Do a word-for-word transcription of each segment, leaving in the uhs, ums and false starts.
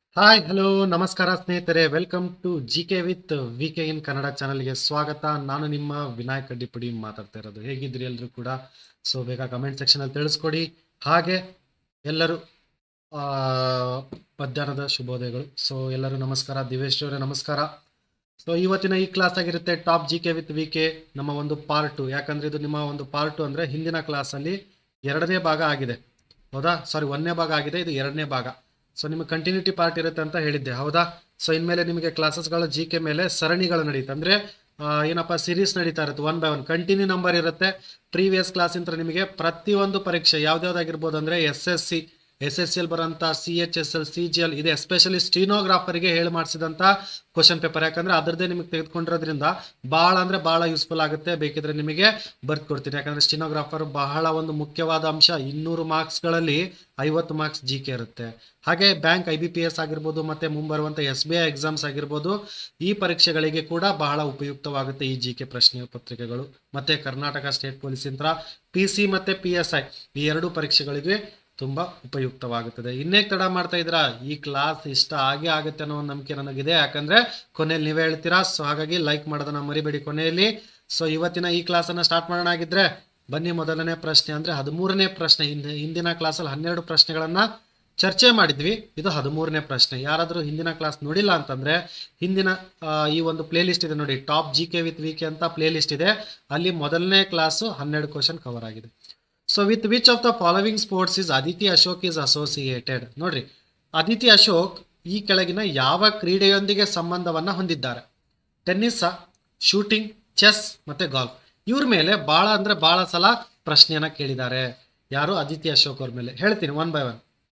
Hi hello ನಮಸ್ಕಾರ ಸ್ನೇಹಿತರೆ, welcome to G K with V K in Kannada ಚಾನಲ್ಗೆ ಸ್ವಾಗತ. ನಾನು ನಿಮ್ಮ ವಿನಾಯಕ್ ಅಡ್ಡಿಪುಡಿ ಮಾತಾಡ್ತಾ ಇರೋದು. ಹೇಗಿದ್ರಿ ಎಲ್ಲರೂ ಕೂಡ? ಸೊ ಬೇಗ ಕಮೆಂಟ್ ಸೆಕ್ಷನಲ್ಲಿ ತಿಳಿಸ್ಕೊಡಿ. ಹಾಗೆ ಎಲ್ಲರೂ ಆ, ಮಧ್ಯಾಹ್ನದ ಶುಭೋದಯಗಳು. ಸೊ ಎಲ್ಲರೂ ನಮಸ್ಕಾರ. ದಿವೇಶ್ ಅವರೇ ನಮಸ್ಕಾರ. ಸೊ ಇವತ್ತಿನ ಈ ಕ್ಲಾಸ್ ಆಗಿರುತ್ತೆ top G K with V K, ನಮ್ಮ ಒಂದು ಪಾರ್ಟ್ ಟು. ಯಾಕಂದ್ರೆ ಇದು ನಿಮ್ಮ ಒಂದು ಪಾರ್ಟ್ ಟು ಅಂದರೆ ಹಿಂದಿನ ಕ್ಲಾಸಲ್ಲಿ ಎರಡನೇ ಭಾಗ ಆಗಿದೆ, ಹೌದಾ? ಸಾರಿ, ಒಂದನೇ ಭಾಗ ಆಗಿದೆ, ಇದು ಎರಡನೇ ಭಾಗ. ಸೊ ನಿಮಗೆ ಕಂಟಿನ್ಯೂಟಿ ಪಾರ್ಟ್ ಇರುತ್ತೆ ಅಂತ ಹೇಳಿದ್ದೆ, ಹೌದಾ? ಸೊ ಇನ್ಮೇಲೆ ನಿಮಗೆ ಕ್ಲಾಸಸ್ಗಳು ಜಿ ಕೆ ಮೇಲೆ ಸರಣಿಗಳು ನಡೀತೆ, ಅಂದರೆ ಏನಪ್ಪ ಸೀರೀಸ್ ನಡೀತಾ ಇರುತ್ತೆ, one by one continue number ಇರುತ್ತೆ. ಪ್ರೀವಿಯಸ್ ಕ್ಲಾಸಿಂದ ನಿಮಗೆ ಪ್ರತಿಯೊಂದು ಪರೀಕ್ಷೆ ಯಾವ್ದಾವ್ದಾಗಿರ್ಬೋದು ಅಂದರೆ S S C S S C L ಬರೋಂಥ C H S L C G L ಇದೆ, ಎಸ್ಪೆಷಲಿ ಸ್ಟೀನೋಗ್ರಾಫರ್ಗೆ ಹೇಳಿ ಮಾಡಿಸಿದಂಥ ಕ್ವಶನ್ ಪೇಪರ್. ಯಾಕಂದರೆ ಅದರದ್ದೇ ನಿಮಗೆ ತೆಗೆದುಕೊಂಡಿರೋದ್ರಿಂದ ಭಾಳ ಅಂದರೆ ಭಾಳ ಯೂಸ್ಫುಲ್ ಆಗುತ್ತೆ. ಬೇಕಿದ್ರೆ ನಿಮಗೆ ಬರ್ಕೊಡ್ತೀನಿ, ಯಾಕಂದರೆ ಸ್ಟೀನೋಗ್ರಾಫರ್ ಬಹಳ ಒಂದು ಮುಖ್ಯವಾದ ಅಂಶ. ಇನ್ನೂರು ಮಾರ್ಕ್ಸ್ಗಳಲ್ಲಿ ಐವತ್ತು ಮಾರ್ಕ್ಸ್ ಜಿ ಕೆ ಇರುತ್ತೆ. ಹಾಗೆ bank I B P S ಆಗಿರ್ಬೋದು ಮತ್ತು ಮುಂಬರುವಂಥ ಎಸ್ ಬಿ ಐ ಎಕ್ಸಾಮ್ಸ್ ಆಗಿರ್ಬೋದು, ಈ ಪರೀಕ್ಷೆಗಳಿಗೆ ಕೂಡ ಬಹಳ ಉಪಯುಕ್ತವಾಗುತ್ತೆ ಈ ಜಿ ಕೆ ಪ್ರಶ್ನೆ ಪತ್ರಿಕೆಗಳು. ಮತ್ತು ಕರ್ನಾಟಕ ಸ್ಟೇಟ್ ಪೊಲೀಸ್ ಯಂತ್ರ ಪಿ ಸಿ ಮತ್ತು ಪಿ ಎಸ್ ಐ ಈ ಎರಡೂ ಪರೀಕ್ಷೆಗಳಿಗೆ ತುಂಬ ಉಪಯುಕ್ತವಾಗುತ್ತದೆ. ಇನ್ನೇ ತಡ ಮಾಡ್ತಾ ಇದ್ದೀರಾ? ಈ ಕ್ಲಾಸ್ ಇಷ್ಟ ಆಗೇ ಆಗುತ್ತೆ ಅನ್ನೋ ಒಂದು ನಂಬಿಕೆ ನನಗಿದೆ, ಯಾಕಂದರೆ ಕೊನೆಯಲ್ಲಿ ನೀವೇ ಹೇಳ್ತೀರಾ. ಸೊ ಹಾಗಾಗಿ ಲೈಕ್ ಮಾಡೋದನ್ನು ಮರಿಬೇಡಿ ಕೊನೆಯಲ್ಲಿ. ಸೊ ಇವತ್ತಿನ ಈ ಕ್ಲಾಸನ್ನು ಸ್ಟಾರ್ಟ್ ಮಾಡೋಣ. ಆಗಿದ್ರೆ ಬನ್ನಿ, ಮೊದಲನೇ ಪ್ರಶ್ನೆ ಅಂದರೆ ಹದಿಮೂರನೇ ಪ್ರಶ್ನೆ. ಹಿಂದೆ ಹಿಂದಿನ ಕ್ಲಾಸಲ್ಲಿ ಹನ್ನೆರಡು ಪ್ರಶ್ನೆಗಳನ್ನು ಚರ್ಚೆ ಮಾಡಿದ್ವಿ, ಇದು ಹದಿಮೂರನೇ ಪ್ರಶ್ನೆ. ಯಾರಾದರೂ ಹಿಂದಿನ ಕ್ಲಾಸ್ ನೋಡಿಲ್ಲ ಅಂತಂದರೆ ಹಿಂದಿನ ಈ ಒಂದು ಪ್ಲೇ ಲಿಸ್ಟ್ ಇದೆ ನೋಡಿ, top G K with V K ಅಂತ ಪ್ಲೇ ಲಿಸ್ಟ್ ಇದೆ, ಅಲ್ಲಿ ಮೊದಲನೇ ಕ್ಲಾಸು ಹನ್ನೆರಡು ಕ್ವಶನ್ ಕವರ್ ಆಗಿದೆ. So with which of the following sports is Aditi Ashok is associated? ನೋಡ್ರಿ, ಅದಿತಿ ಅಶೋಕ್ ಈ ಕೆಳಗಿನ ಯಾವ ಕ್ರೀಡೆಯೊಂದಿಗೆ ಸಂಬಂಧವನ್ನು ಹೊಂದಿದ್ದಾರೆ? ಟೆನ್ನಿಸ್, ಶೂಟಿಂಗ್, ಚೆಸ್ ಮತ್ತು ಗಾಲ್ಫ್. ಇವ್ರ ಮೇಲೆ ಭಾಳ ಅಂದರೆ ಭಾಳ ಸಲ ಪ್ರಶ್ನೆಯನ್ನು ಕೇಳಿದ್ದಾರೆ. ಯಾರು? ಅದಿತಿ ಅಶೋಕ್ ಅವ್ರ ಮೇಲೆ. ಹೇಳ್ತೀನಿ ಒನ್ ಬೈ ಒನ್,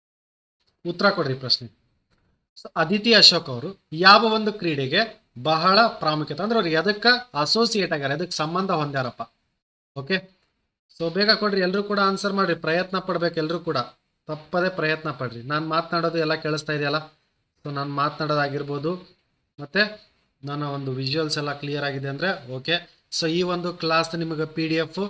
ಉತ್ತರ ಕೊಡ್ರಿ ಪ್ರಶ್ನೆ. ಸೊ ಅದಿತಿ ಅಶೋಕ್ ಅವರು ಯಾವ ಒಂದು ಕ್ರೀಡೆಗೆ ಬಹಳ ಪ್ರಾಮುಖ್ಯತೆ ಅಂದ್ರೆ ಅವ್ರು ಎದಕ್ಕೆ ಅಸೋಸಿಯೇಟ್ ಆಗ್ಯಾರ, ಎದಕ್ಕೆ ಸಂಬಂಧ ಹೊಂದ್ಯಾರಪ್ಪ? ಓಕೆ, ಸೊ ಬೇಗ ಕೊಡ್ರಿ, ಎಲ್ಲರೂ ಕೂಡ ಆನ್ಸರ್ ಮಾಡ್ರಿ, ಪ್ರಯತ್ನ ಪಡ್ಬೇಕು ಎಲ್ಲರೂ ಕೂಡ, ತಪ್ಪದೇ ಪ್ರಯತ್ನ ಪಡ್ರಿ. ನಾನು ಮಾತನಾಡೋದು ಎಲ್ಲ ಕೇಳಿಸ್ತಾ ಇದೆಯಲ್ಲ? ಸೊ ನಾನು ಮಾತನಾಡೋದಾಗಿರ್ಬೋದು ಮತ್ತು ನನ್ನ ಒಂದು ವಿಜುವಲ್ಸ್ ಎಲ್ಲ ಕ್ಲಿಯರ್ ಆಗಿದೆ ಅಂದರೆ ಓಕೆ. ಸೊ ಈ ಒಂದು ಕ್ಲಾಸ್ ನಿಮಗೆ P D F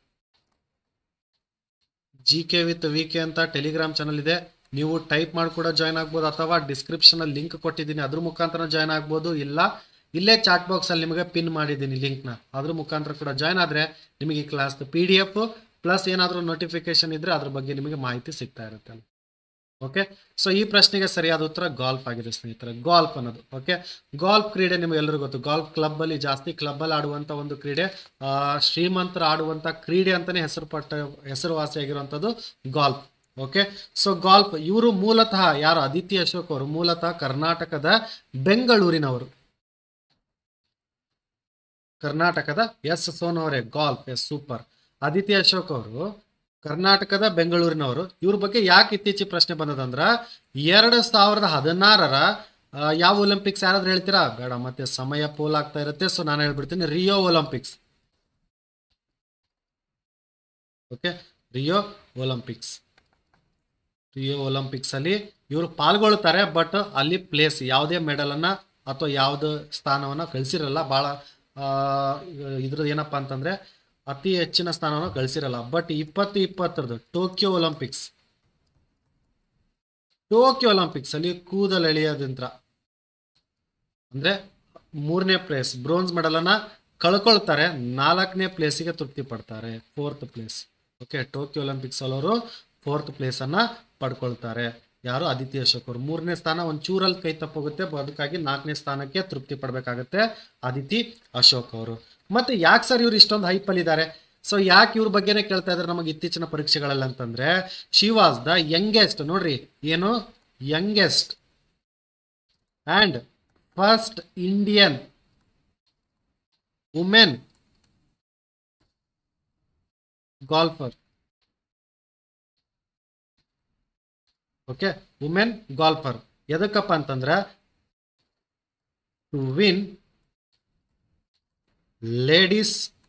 G K with V K ಅಂತ ಟೆಲಿಗ್ರಾಮ್ ಚಾನಲ್ ಇದೆ, ನೀವು ಟೈಪ್ ಮಾಡಿ ಕೂಡ ಜಾಯ್ನ್ ಆಗ್ಬೋದು, ಅಥವಾ ಡಿಸ್ಕ್ರಿಪ್ಷನಲ್ಲಿ ಲಿಂಕ್ ಕೊಟ್ಟಿದ್ದೀನಿ ಅದ್ರ ಮುಖಾಂತರ ಜಾಯ್ನ್ ಆಗ್ಬೋದು, ಇಲ್ಲ ಇಲ್ಲೇ ಚಾಟ್ ಬಾಕ್ಸಲ್ಲಿ ನಿಮಗೆ ಪಿನ್ ಮಾಡಿದ್ದೀನಿ ಲಿಂಕ್ನ, ಅದ್ರ ಮುಖಾಂತರ ಕೂಡ ಜಾಯ್ನ್ ಆದರೆ ನಿಮಗೆ ಈ class P D F plus ಏನಾದರೂ ನೋಟಿಫಿಕೇಶನ್ ಇದ್ದರೆ ಅದ್ರ ಬಗ್ಗೆ ನಿಮಗೆ ಮಾಹಿತಿ ಸಿಗ್ತಾ ಇರುತ್ತೆ. ಓಕೆ, ಸೊ ಈ ಪ್ರಶ್ನೆಗೆ ಸರಿಯಾದ ಉತ್ತರ ಗಾಲ್ಫ್ ಆಗಿದೆ ಸ್ನೇಹಿತರೆ. ಗಾಲ್ಫ್ ಅನ್ನೋದು ಓಕೆ, ಗಾಲ್ಫ್ ಕ್ರೀಡೆ ನಿಮಗೆ ಎಲ್ಲರಿಗೂ ಗೊತ್ತು. ಗಾಲ್ಫ್ ಕ್ಲಬ್ಬಲ್ಲಿ ಜಾಸ್ತಿ ಕ್ಲಬ್ಬಲ್ಲಿ ಆಡುವಂಥ ಒಂದು ಕ್ರೀಡೆ, ಶ್ರೀಮಂತರ ಆಡುವಂಥ ಕ್ರೀಡೆ ಅಂತಲೇ ಹೆಸರು ಪಟ್ಟ ಹೆಸರುವಾಸಿಯಾಗಿರುವಂಥದ್ದು ಗಾಲ್ಫ್. ಓಕೆ, ಸೊ ಗಾಲ್ಫ್ ಇವರು ಮೂಲತಃ ಯಾರು? ಅದಿತಿ ಅಶೋಕ್ ಅವರು ಮೂಲತಃ ಕರ್ನಾಟಕದ ಬೆಂಗಳೂರಿನವರು. ಕರ್ನಾಟಕದ ಎಸ್ ಸೋನ್ ಅವರೇ, golf yes super. Aditi Ashok ಅವರು ಕರ್ನಾಟಕದ ಬೆಂಗಳೂರಿನವರು. ಇವ್ರ ಬಗ್ಗೆ ಯಾಕೆ ಇತ್ತೀಚೆಗೆ ಪ್ರಶ್ನೆ ಬಂದದಂದ್ರ ಎರಡು ಸಾವಿರದ ಹದಿನಾರರ ಯಾವ ಒಲಿಂಪಿಕ್ಸ್ ಯಾರಾದ್ರೂ ಹೇಳ್ತೀರಾ? ಬೇಡ, ಮತ್ತೆ ಸಮಯ ಪೋಲ್ ಆಗ್ತಾ ಇರುತ್ತೆ, ಸೊ ನಾನು ಹೇಳ್ಬಿಡ್ತೀನಿ Rio Olympics. Okay, Rio Olympics Rio Olympics ಅಲ್ಲಿ ಇವರು ಪಾಲ್ಗೊಳ್ತಾರೆ, ಬಟ್ ಅಲ್ಲಿ ಪ್ಲೇಸ್ ಯಾವುದೇ ಮೆಡಲನ್ನು ಅಥವಾ ಯಾವುದೇ ಸ್ಥಾನವನ್ನು ಕಳಿಸಿರಲ್ಲ. ಭಾಳ ಇದ್ರದ್ದು ಏನಪ್ಪ ಅಂತಂದರೆ ಅತಿ ಹೆಚ್ಚಿನ ಸ್ಥಾನವನ್ನು ಗಳಿಸಿರಲ್ಲ. ಬಟ್ ಇಪ್ಪತ್ತು ಇಪ್ಪತ್ತರದ್ದು ಟೋಕಿಯೋ ಒಲಿಂಪಿಕ್ಸ್ ಟೋಕಿಯೋ ಒಲಿಂಪಿಕ್ಸ್ ಅಲ್ಲಿ ಕೂದಲೆಳೆಯೋದಂತ್ರ ಅಂದರೆ ಮೂರನೇ ಪ್ಲೇಸ್ ಬ್ರೋನ್ಸ್ ಮೆಡಲನ್ನು ಕಳ್ಕೊಳ್ತಾರೆ, ನಾಲ್ಕನೇ ಪ್ಲೇಸಿಗೆ ತೃಪ್ತಿ ಪಡ್ತಾರೆ, fourth place. Okay, Tokyo Olympics ಅವರು ಫೋರ್ತ್ ಪ್ಲೇಸನ್ನು ಪಡ್ಕೊಳ್ತಾರೆ. ಯಾರು? ಅದಿತಿ ಅಶೋಕ್ ಅವರು. ಮೂರನೇ ಸ್ಥಾನ ಒಂದು ಚೂರಲ್ಲಿ ಕೈ ತಪ್ಪೋಗುತ್ತೆ, ಅದಕ್ಕಾಗಿ ನಾಲ್ಕನೇ ಸ್ಥಾನಕ್ಕೆ ತೃಪ್ತಿ ಪಡಬೇಕಾಗುತ್ತೆ ಅದಿತಿ ಅಶೋಕ್ ಅವರು. ಮತ್ತೆ ಯಾಕೆ ಸರ್ ಇವ್ರು ಇಷ್ಟೊಂದು ಹೈಪಲ್ಲಿದ್ದಾರೆ? ಸೊ ಯಾಕೆ ಇವ್ರ ಬಗ್ಗೆನೇ ಕೇಳ್ತಾ ಇದ್ದಾರೆ ನಮಗೆ ಇತ್ತೀಚಿನ ಪರೀಕ್ಷೆಗಳಲ್ಲಿ ಅಂತಂದ್ರೆ, ಶಿ ವಾಸ್ ದ ಯಂಗೆಸ್ಟ್, ನೋಡ್ರಿ ಏನು youngest and first Indian women golfer. Okay, women golfer. ಎದಕ್ಕಪ್ಪ ಅಂತಂದ್ರೆ to win ladies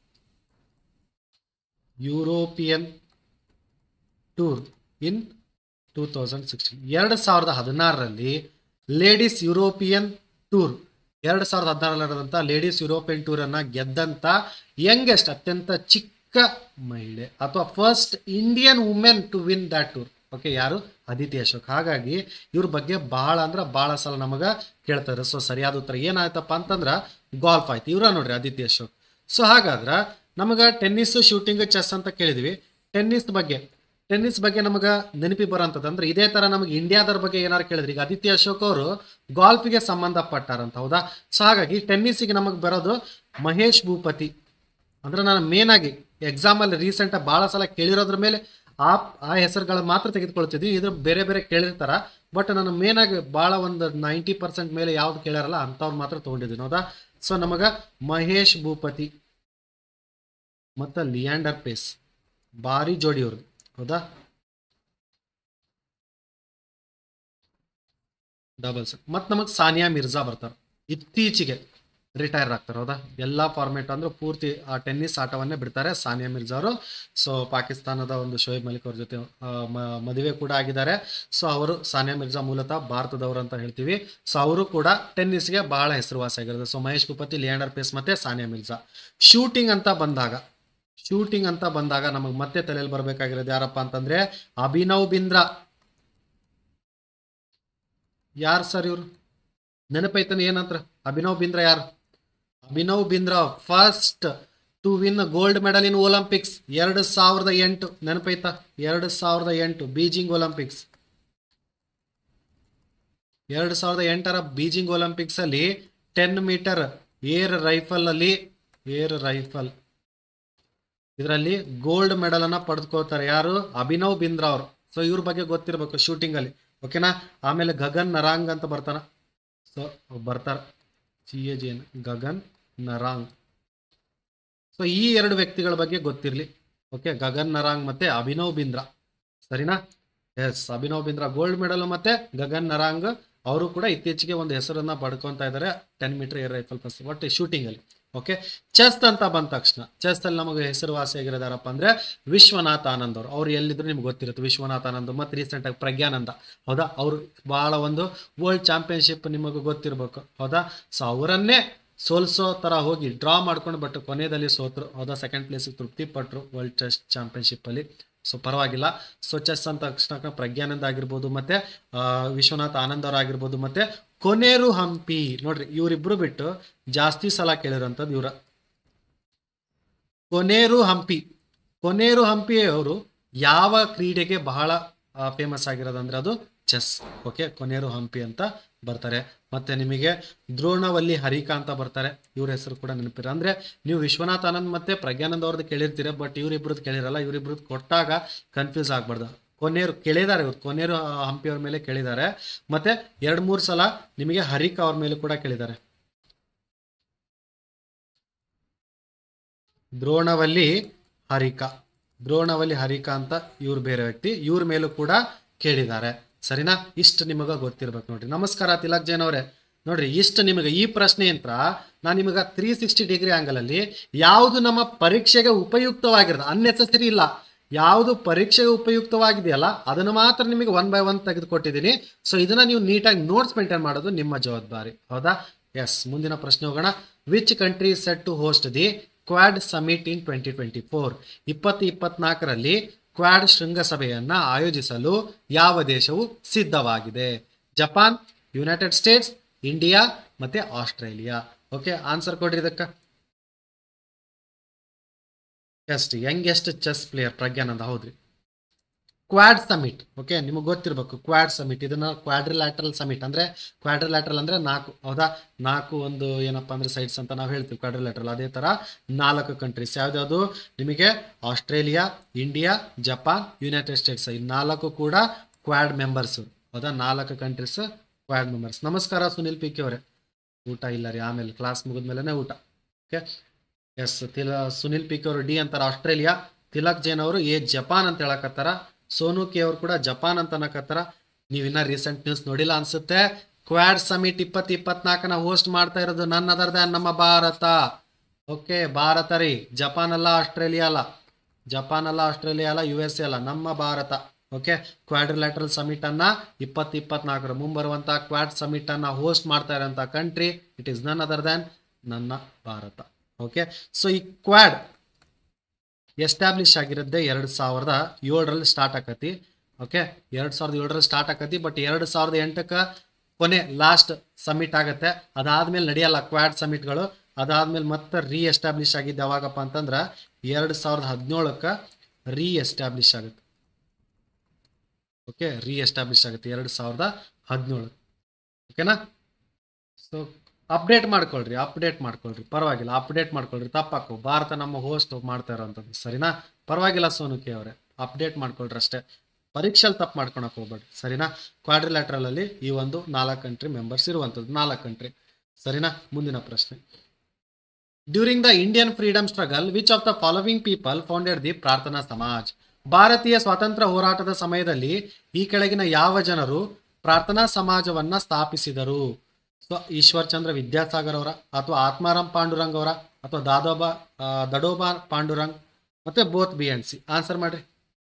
European tour in two thousand sixteen. ಎರಡು ಸಾವಿರದ ಹದಿನಾರರಲ್ಲಿ ಲೇಡೀಸ್ ಯುರೋಪಿಯನ್ ಟೂರ್ ಎರಡು ಸಾವಿರದ ಹದಿನಾರರಲ್ಲಿ ನಡೆದಂಥ ಲೇಡೀಸ್ ಯುರೋಪಿಯನ್ ಟೂರನ್ನು ಗೆದ್ದಂಥ ಯಂಗೆಸ್ಟ್, ಅತ್ಯಂತ ಚಿಕ್ಕ ಮಹಿಳೆ ಅಥವಾ first Indian women to win that tour. Okay, ಯಾರು? ಅದಿತಿ ಅಶೋಕ್. ಹಾಗಾಗಿ ಇವ್ರ ಬಗ್ಗೆ ಭಾಳ ಅಂದ್ರೆ ಭಾಳ ಸಲ ನಮಗೆ ಕೇಳ್ತಾರೆ. ಸೊ ಸರಿಯಾದ ಉತ್ತರ ಏನಾಯ್ತಪ್ಪ ಅಂತಂದ್ರೆ ಗಾಲ್ಫ್ ಆಯ್ತು. ಇವ್ರ ನೋಡ್ರಿ ಅದಿತಿ ಅಶೋಕ್. ಸೊ ಹಾಗಾದ್ರೆ ನಮಗೆ ಟೆನ್ನಿಸ್, ಶೂಟಿಂಗ್, ಚೆಸ್ ಅಂತ ಕೇಳಿದ್ವಿ. ಟೆನ್ನಿಸ್ ಬಗ್ಗೆ ಟೆನ್ನಿಸ್ ಬಗ್ಗೆ ನಮಗೆ ನೆನಪಿ ಬರೋಂಥದ್ದು ಅಂದ್ರೆ ಇದೇ ಥರ ನಮಗೆ ಇಂಡಿಯಾದರ ಬಗ್ಗೆ ಏನಾರು ಕೇಳಿದ್ರಿ. ಈಗ ಅದಿತಿ ಅಶೋಕ್ ಅವರು ಗಾಲ್ಫಿಗೆ ಸಂಬಂಧಪಟ್ಟಾರಂತ, ಹೌದಾ. ಸೊ ಹಾಗಾಗಿ ಟೆನ್ನಿಸ್ಸಿಗೆ ನಮಗೆ ಬರೋದು ಮಹೇಶ್ ಭೂಪತಿ. ಅಂದ್ರೆ ನಾನು ಮೇನ್ ಆಗಿ ಎಕ್ಸಾಮಲ್ಲಿ ರೀಸೆಂಟಾಗಿ ಭಾಳ ಸಲ ಕೇಳಿರೋದ್ರ ಮೇಲೆ ಆ ಆ ಹೆಸರುಗಳ ಮಾತ್ರ ತೆಗೆದುಕೊಳ್ತಿದ್ವಿ. ಇದು ಬೇರೆ ಬೇರೆ ಕೇಳಿರ್ತಾರ, ಬಟ್ ನಾನು ಮೇನ್ ಆಗಿ ಭಾಳ ಒಂದು ನೈಂಟಿ ಪರ್ಸೆಂಟ್ ಮೇಲೆ ಯಾವ್ದು ಕೇಳ್ಯಾರಲ್ಲ ಅಂಥವ್ರು ಮಾತ್ರ ತೊಗೊಂಡಿದ್ದೀನಿ, ಹೌದಾ. ಸೊ ನಮಗೆ ಮಹೇಶ್ ಭೂಪತಿ ಮತ್ತು ಲಿಯಾಂಡರ್ ಪೇಸ್ ಭಾರಿ ಜೋಡಿ ಅವ್ರದ್ದು, ಹೌದಾ. ಡಬಲ್ಸ್. ಮತ್ತು ನಮಗೆ ಸಾನಿಯಾ ಮಿರ್ಜಾ ಬರ್ತಾರೆ, ಇತ್ತೀಚೆಗೆ ರಿಟೈರ್ ಆಗ್ತಾರೆ, ಹೌದಾ. ಎಲ್ಲ ಫಾರ್ಮೇಟ್ ಅಂದ್ರೆ ಪೂರ್ತಿ ಆ ಟೆನ್ನಿಸ್ ಆಟವನ್ನೇ ಬಿಡ್ತಾರೆ ಸಾನಿಯಾ ಮಿರ್ಜಾ ಅವರು. ಸೊ ಪಾಕಿಸ್ತಾನದ ಒಂದು ಶೋಯಬ್ ಮಲಿಕ್ ಅವ್ರ ಜೊತೆ ಮದುವೆ ಕೂಡ ಆಗಿದ್ದಾರೆ. ಸೊ ಅವರು ಸಾನಿಯಾ ಮಿರ್ಜಾ ಮೂಲತಃ ಭಾರತದವರು ಅಂತ ಹೇಳ್ತೀವಿ. ಸೊ ಅವರು ಕೂಡ ಟೆನ್ನಿಸ್ಗೆ ಬಹಳ ಹೆಸರುವಾಸಿ ಆಗಿರೋದು. ಸೊ ಮಹೇಶ್ ಭೂಪತಿ, ಲಿಯಾಂಡರ್ ಪೇಸ್ ಮತ್ತೆ ಸಾನಿಯಾ ಮಿರ್ಜಾ. ಶೂಟಿಂಗ್ ಅಂತ ಬಂದಾಗ ಶೂಟಿಂಗ್ ಅಂತ ಬಂದಾಗ ನಮಗೆ ಮತ್ತೆ ತಲೆಯಲ್ಲಿ ಬರಬೇಕಾಗಿರೋದು ಯಾರಪ್ಪ ಅಂತಂದ್ರೆ ಅಭಿನವ್ ಬಿಂದ್ರಾ. ಯಾರು ಸರ್ ಇವರು? ನೆನಪೈತನ ಏನಂತ? ಅಭಿನವ್ ಬಿಂದ್ರಾ ಯಾರು? Abhinav Bindra first to win gold medal in Olympics ಎರಡು ಸಾವಿರದ ಎಂಟು. ನೆನಪೈತಾ? ಎರಡು ಸಾವಿರದ ಎಂಟು ಬೀಜಿಂಗ್ ಒಲಿಂಪಿಕ್ಸ್. ಎರಡು ಸಾವಿರದ ಎಂಟರ ಬೀಜಿಂಗ್ ಒಲಿಂಪಿಕ್ಸ್ ಅಲ್ಲಿ ಟೆನ್ ಮೀಟರ್ ಏರ್ ರೈಫಲ್ ಅಲ್ಲಿ ಏರ್ ರೈಫಲ್ ಇದರಲ್ಲಿ ಗೋಲ್ಡ್ ಮೆಡಲ್ ಅನ್ನ ಪಡೆದುಕೊಳ್ತಾರೆ. ಯಾರು? ಅಭಿನವ್ ಬಿಂದ್ರಾ ಅವರು. ಸೊ ಇವ್ರ ಬಗ್ಗೆ ಗೊತ್ತಿರಬೇಕು ಶೂಟಿಂಗ್ ಅಲ್ಲಿ, ಓಕೆನಾ. ಆಮೇಲೆ ಗಗನ್ ನರಾಂಗ್ ಅಂತ ಬರ್ತಾನ. ಸೊ ಬರ್ತಾರ G A G N Gagan Narang. So ಈ ಎರಡು ವ್ಯಕ್ತಿಗಳ ಬಗ್ಗೆ ಗೊತ್ತಿರಲಿ, ಓಕೆ. ಗಗನ್ ನರಾಂಗ್ ಮತ್ತೆ ಅಭಿನವ್ ಬಿಂದ್ರಾ, ಸರಿನಾ? Yes, Abhinav Bindra gold medal ಮತ್ತೆ ಗಗನ್ ನರಾಂಗ್ ಅವರು ಕೂಡ ಇತ್ತೀಚೆಗೆ ಒಂದು ಹೆಸರನ್ನ ಪಡ್ಕೊತಾ ಇದ್ದಾರೆ ten meter air rifle first ಒಟ್ಟು ಶೂಟಿಂಗ್ ಅಲ್ಲಿ, ಓಕೆ. ಚೆಸ್ ಅಂತ ಬಂದ ತಕ್ಷಣ ಚೆಸ್ ಅಲ್ಲಿ ನಮಗೆ ಹೆಸರುವಾಸಿಯಾಗಿರೋದಾರಪ್ಪ ಅಂದ್ರೆ ವಿಶ್ವನಾಥ್ ಆನಂದ್ ಅವರು. ಅವ್ರು ಎಲ್ಲಿದ್ರು ನಿಮ್ಗೆ ಗೊತ್ತಿರುತ್ತೆ, ವಿಶ್ವನಾಥ್ ಆನಂದ್. ಮತ್ತೆ ರೀಸೆಂಟ್ ಆಗಿ ಪ್ರಜ್ಞಾನಂದ, ಹೌದಾ. ಅವರು ಬಹಳ ಒಂದು ವರ್ಲ್ಡ್ ಚಾಂಪಿಯನ್ಶಿಪ್ ನಿಮಗೆ ಗೊತ್ತಿರಬೇಕು, ಹೌದಾ. ಸೊ ಅವರನ್ನೇ ಸೋಲ್ಸೋ ತರ ಹೋಗಿ ಡ್ರಾ ಮಾಡ್ಕೊಂಡು ಬಟ್ ಕೊನೆಯಲ್ಲಿ ಸೋತರು, ಹೌದಾ. ಸೆಕೆಂಡ್ ಪ್ಲೇಸ್ ತೃಪ್ತಿ ಪಟ್ಟರು ವರ್ಲ್ಡ್ ಚೆಸ್ ಚಾಂಪಿಯನ್ಶಿಪ್ ಅಲ್ಲಿ. ಸೊ ಪರವಾಗಿಲ್ಲ. ಸೊ ಚೆಸ್ ಅಂತ ತಕ್ಷಣ ಪ್ರಜ್ಞಾನಂದ ಆಗಿರ್ಬೋದು, ಮತ್ತೆ ವಿಶ್ವನಾಥ್ ಆನಂದ್ ಅವ್ರು ಆಗಿರ್ಬೋದು, ಮತ್ತೆ ಕೊನೇರು ಹಂಪಿ. ನೋಡ್ರಿ ಇವರಿಬ್ರು ಬಿಟ್ಟು ಜಾಸ್ತಿ ಸಲ ಕೇಳಿರೋಂಥದ್ದು ಇವರ ಕೊನೇರು ಹಂಪಿ. ಕೊನೇರು ಹಂಪಿ ಅವರು ಯಾವ ಕ್ರೀಡೆಗೆ ಬಹಳ ಫೇಮಸ್ ಆಗಿರೋದಂದ್ರೆ ಅದು ಚೆಸ್, ಓಕೆ. ಕೊನೇರು ಹಂಪಿ ಅಂತ ಬರ್ತಾರೆ. ಮತ್ತೆ ನಿಮಗೆ ದ್ರೋಣವಲ್ಲಿ ಹರಿಕಾ ಅಂತ ಬರ್ತಾರೆ, ಇವ್ರ ಹೆಸರು ಕೂಡ ನೆನಪಿರ. ಅಂದ್ರೆ ನೀವು ವಿಶ್ವನಾಥ್ ಆನಂದ್ ಮತ್ತೆ ಪ್ರಜ್ಞಾನಂದ್ ಅವ್ರದ್ದು ಕೇಳಿರ್ತೀರ, ಬಟ್ ಇವ್ರಿಬ್ರದ್ದು ಕೇಳಿರಲ್ಲ. ಇವ್ರಿಬ್ರದ್ದು ಕೊಟ್ಟಾಗ ಕನ್ಫ್ಯೂಸ್ ಆಗ್ಬಾರ್ದು. ಕೊನೇರು ಕೇಳಿದ್ದಾರೆ, ಇವ್ರು ಕೊನೇರು ಹಂಪಿ ಅವ್ರ ಮೇಲೆ ಕೇಳಿದ್ದಾರೆ. ಮತ್ತೆ ಎರಡ್ ಮೂರು ಸಲ ನಿಮಗೆ ಹರಿಕಾ ಅವ್ರ ಮೇಲೆ ಕೂಡ ಕೇಳಿದ್ದಾರೆ. ದ್ರೋಣವಲ್ಲಿ ಹರಿಕಾ ದ್ರೋಣವಲ್ಲಿ ಹರಿಕಾ ಅಂತ ಇವ್ರು ಬೇರೆ ವ್ಯಕ್ತಿ, ಇವ್ರ ಮೇಲೂ ಕೂಡ ಕೇಳಿದ್ದಾರೆ, ಸರಿನಾ? ಇಷ್ಟು ನಿಮಗೆ ಗೊತ್ತಿರ್ಬೇಕು ನೋಡ್ರಿ. ನಮಸ್ಕಾರ ತಿಲಕ್ ಜೈನ್ ಅವರೇ. ನೋಡ್ರಿ ಇಷ್ಟು ನಿಮಗೆ ಈ ಪ್ರಶ್ನೆ ಅಂತ ನಾನು ನಿಮಗೆ ತ್ರೀ ಸಿಕ್ಸ್ಟಿ ಡಿಗ್ರಿ ಆಂಗಲ್ ಅಲ್ಲಿ ಯಾವುದು ನಮ್ಮ ಪರೀಕ್ಷೆಗೆ ಉಪಯುಕ್ತವಾಗಿರೋದು, ಅನ್ನೆಸೆಸರಿ ಇಲ್ಲ, ಯಾವುದು ಪರೀಕ್ಷೆಗೆ ಉಪಯುಕ್ತವಾಗಿದೆಯಲ್ಲ ಅದನ್ನು ಮಾತ್ರ ನಿಮಗೆ ಒನ್ ಬೈ ಒನ್ ತೆಗೆದುಕೊಟ್ಟಿದ್ದೀನಿ. ಸೊ ಇದನ್ನ ನೀವು ನೀಟಾಗಿ ನೋಟ್ಸ್ ಮೇಂಟೈನ್ ಮಾಡೋದು ನಿಮ್ಮ ಜವಾಬ್ದಾರಿ, ಹೌದಾ. ಎಸ್, ಮುಂದಿನ ಪ್ರಶ್ನೆ ಹೋಗೋಣ. Which country set to host the Quad summit in twenty twenty four ಇಪ್ಪತ್ತು ಇಪ್ಪತ್ನಾಲ್ಕರಲ್ಲಿ ಕ್ವಾಡ್ ಶೃಂಗಸಭೆಯನ್ನ ಆಯೋಜಿಸಲು ಯಾವ ದೇಶವು ಸಿದ್ಧವಾಗಿದೆ? ಜಪಾನ್, ಯುನೈಟೆಡ್ ಸ್ಟೇಟ್ಸ್, ಇಂಡಿಯಾ ಮತ್ತೆ ಆಸ್ಟ್ರೇಲಿಯಾ. ಓಕೆ, ಆನ್ಸರ್ ಕೊಡ್ರಿ ಇದಕ್ಕೆ. ಎಸ್ಟ್ ಯಂಗೆಸ್ಟ್ ಚೆಸ್ ಪ್ಲೇಯರ್ ಪ್ರಜ್ಞಾನಂದ, ಹೌದ್ರಿ. ಕ್ವಾಡ್ ಸಮಿಟ್, ಓಕೆ, ನಿಮಗೆ ಗೊತ್ತಿರಬೇಕು ಕ್ವಾಡ್ ಸಮಿಟ್. ಇದನ್ನ ಕ್ವಾಡ್ರಿಲ್ಯಾಟ್ರಲ್ ಸಮಿಟ್ ಅಂದ್ರೆ ಕ್ವಾಡ್ರಿಲ್ಯಾಟ್ರಲ್ ಅಂದ್ರೆ ನಾಲ್ಕು, ಹೌದಾ. ನಾಲ್ಕು ಒಂದು ಏನಪ್ಪಾ ಅಂದ್ರೆ ಸೈಡ್ಸ್ ಅಂತ ನಾವು ಹೇಳ್ತೀವಿ ಕ್ವಾಡ್ರಿಲ್ಯಾಟ್ರಲ್. ಅದೇ ತರ ನಾಲ್ಕು ಕಂಟ್ರೀಸ್ ಯಾವ್ದಾವುದು ನಿಮಗೆ Australia, India, Japan, United States, ಈ ನಾಲ್ಕು ಕೂಡ ಕ್ವಾಡ್ ಮೆಂಬರ್ಸ್, ಹೌದಾ. ನಾಲ್ಕು ಕಂಟ್ರೀಸ್ ಕ್ವಾಡ್ ಮೆಂಬರ್ಸ್. ನಮಸ್ಕಾರ ಸುನಿಲ್ ಪಿ ಕೆ ಅವರೇ. ಊಟ ಇಲ್ಲ ರೀ, ಆಮೇಲೆ ಕ್ಲಾಸ್ ಮುಗಿದ್ಮೇಲೆ ಊಟ, ಓಕೆ. ಎಸ್, ತಿಲ ಸುನಿಲ್ ಪಿ ಕೆ ಅವರು ಡಿ ಅಂತಾರ ಆಸ್ಟ್ರೇಲಿಯಾ, ತಿಲಕ್ ಜೈನ್ ಅವರು ಎ ಜಪಾನ್ ಅಂತ ಹೇಳಕತ್ತಾರ, ಸೋನು ಕೆ ಅವರು ಕೂಡ ಜಪಾನ್ ಅಂತ ಅನ್ನಕತ್ತಾರ. ನೀವಿನ್ನ ರೀಸೆಂಟ್ ನ್ಯೂಸ್ ನೋಡಿಲ್ಲ ಅನ್ಸುತ್ತೆ. ಕ್ವಾಡ್ ಸಮಿಟ್ ಇಪ್ಪತ್ತು ಇಪ್ಪತ್ನಾಲ್ಕನ ಹೋಸ್ಟ್ ಮಾಡ್ತಾ ಇರೋದು ನನ್ ಅದರ್ ದ್ಯಾನ್ ನಮ್ಮ ಭಾರತ, ಓಕೆ. ಭಾರತ ರೀ, ಜಪಾನ್ ಅಲ್ಲ, ಆಸ್ಟ್ರೇಲಿಯಾ ಅಲ್ಲ, ಜಪಾನ್ ಅಲ್ಲ, ಆಸ್ಟ್ರೇಲಿಯಾ ಅಲ್ಲ, ಯು ಎಸ್ ಎ ಅಲ್ಲ, ನಮ್ಮ ಭಾರತ, ಓಕೆ. ಕ್ವಾಡ್ರಿಲ್ಯಾಟ್ರಲ್ ಸಮಿಟ್ ಅನ್ನ ಇಪ್ಪತ್ತು ಇಪ್ಪತ್ನಾಲ್ಕರ ಮುಂಬರುವಂತ ಕ್ವಾಡ್ ಸಮಿಟ್ ಅನ್ನ ಹೋಸ್ಟ್ ಮಾಡ್ತಾ ಇರೋಂಥ country it is none other than ನನ್ನ ಭಾರತ, ಓಕೆ. ಸೊ ಈ ಕ್ವಾಡ್ ಎಸ್ಟಾಬ್ಲಿಷ್ ಆಗಿರೋದೇ ಎರಡು ಸಾವಿರದ ಏಳರಲ್ಲಿ ಸ್ಟಾರ್ಟ್ ಆಕತಿ. ಓಕೆ ಎರಡ್ ಸಾವಿರದ ಏಳರಲ್ಲಿ ಸ್ಟಾರ್ಟ್ ಆಕತಿ, ಬಟ್ ಎರಡು ಸಾವಿರದ ಎಂಟಕ್ಕೆ ಕೊನೆ ಲಾಸ್ಟ್ ಸಮಿಟ್ ಆಗತ್ತೆ. ಅದಾದ್ಮೇಲೆ ನಡೆಯಲ್ಲ ಕ್ವಾಡ್ ಸಮಿಟ್ಗಳು. ಅದಾದ್ಮೇಲೆ ಮತ್ತೆ ರೀ ಎಸ್ಟಾಬ್ಲಿಷ್ ಆಗಿದ್ದು ಯಾವಾಗಪ್ಪ ಅಂತಂದ್ರೆ ಎರಡು ಸಾವಿರದ ಹದಿನೇಳಕ್ಕೆ ರೀ ಎಸ್ಟಾಬ್ಲಿಷ್ ಆಗುತ್ತೆ. ಓಕೆ ರೀ ಎಸ್ಟಾಬ್ಲಿಷ್ ಆಗುತ್ತೆ ಎರಡು ಸಾವಿರದ ಹದಿನೇಳು. ಓಕೆನಾ? ಸೊ ಅಪ್ಡೇಟ್ ಮಾಡ್ಕೊಳ್ರಿ, ಅಪ್ಡೇಟ್ ಮಾಡ್ಕೊಳ್ರಿ, ಪರವಾಗಿಲ್ಲ, ಅಪ್ಡೇಟ್ ಮಾಡ್ಕೊಳ್ರಿ. ತಪ್ಪಾಕು ಭಾರತ ನಮ್ಮ ಹೋಸ್ಟ್ ಮಾಡ್ತಾ ಇರೋಂಥದ್ದು, ಸರಿನಾ? ಪರವಾಗಿಲ್ಲ ಸೋನುಕೆ ಅವರೇ, ಅಪ್ಡೇಟ್ ಮಾಡ್ಕೊಳ್ರಿ ಅಷ್ಟೇ, ಪರೀಕ್ಷೆಯಲ್ಲಿ ತಪ್ಪು ಮಾಡ್ಕೊಳಕ್ ಹೋಗ್ಬೇಡಿ, ಸರಿನಾ? ಕ್ವಾಡ್ರಿಲ್ಯಾಟ್ರಲ್ ಅಲ್ಲಿ ಈ ಒಂದು ನಾಲ್ಕು ಕಂಟ್ರಿ ಮೆಂಬರ್ಸ್ ಇರುವಂಥದ್ದು, ನಾಲ್ಕು ಕಂಟ್ರಿ, ಸರಿನಾ? ಮುಂದಿನ ಪ್ರಶ್ನೆ. During the Indian freedom struggle which of the following people founded the Prarthana Samaj? ಭಾರತೀಯ ಸ್ವಾತಂತ್ರ್ಯ ಹೋರಾಟದ ಸಮಯದಲ್ಲಿ ಈ ಕೆಳಗಿನ ಯಾವ ಜನರು ಪ್ರಾರ್ಥನಾ ಸಮಾಜವನ್ನ ಸ್ಥಾಪಿಸಿದರು? ಸೊ ಈಶ್ವರ್ ಚಂದ್ರ ವಿದ್ಯಾಸಾಗರ್ ಅವರ, ಅಥವಾ ಆತ್ಮಾರಾಮ್ ಪಾಂಡುರಂಗ್ ಅವರ, ಅಥವಾ ದಾದೋಬಾ ದಡೋಬಾ ಪಾಂಡುರಂಗ್, ಮತ್ತೆ both B and C. Answer ಮಾಡ್ರಿ.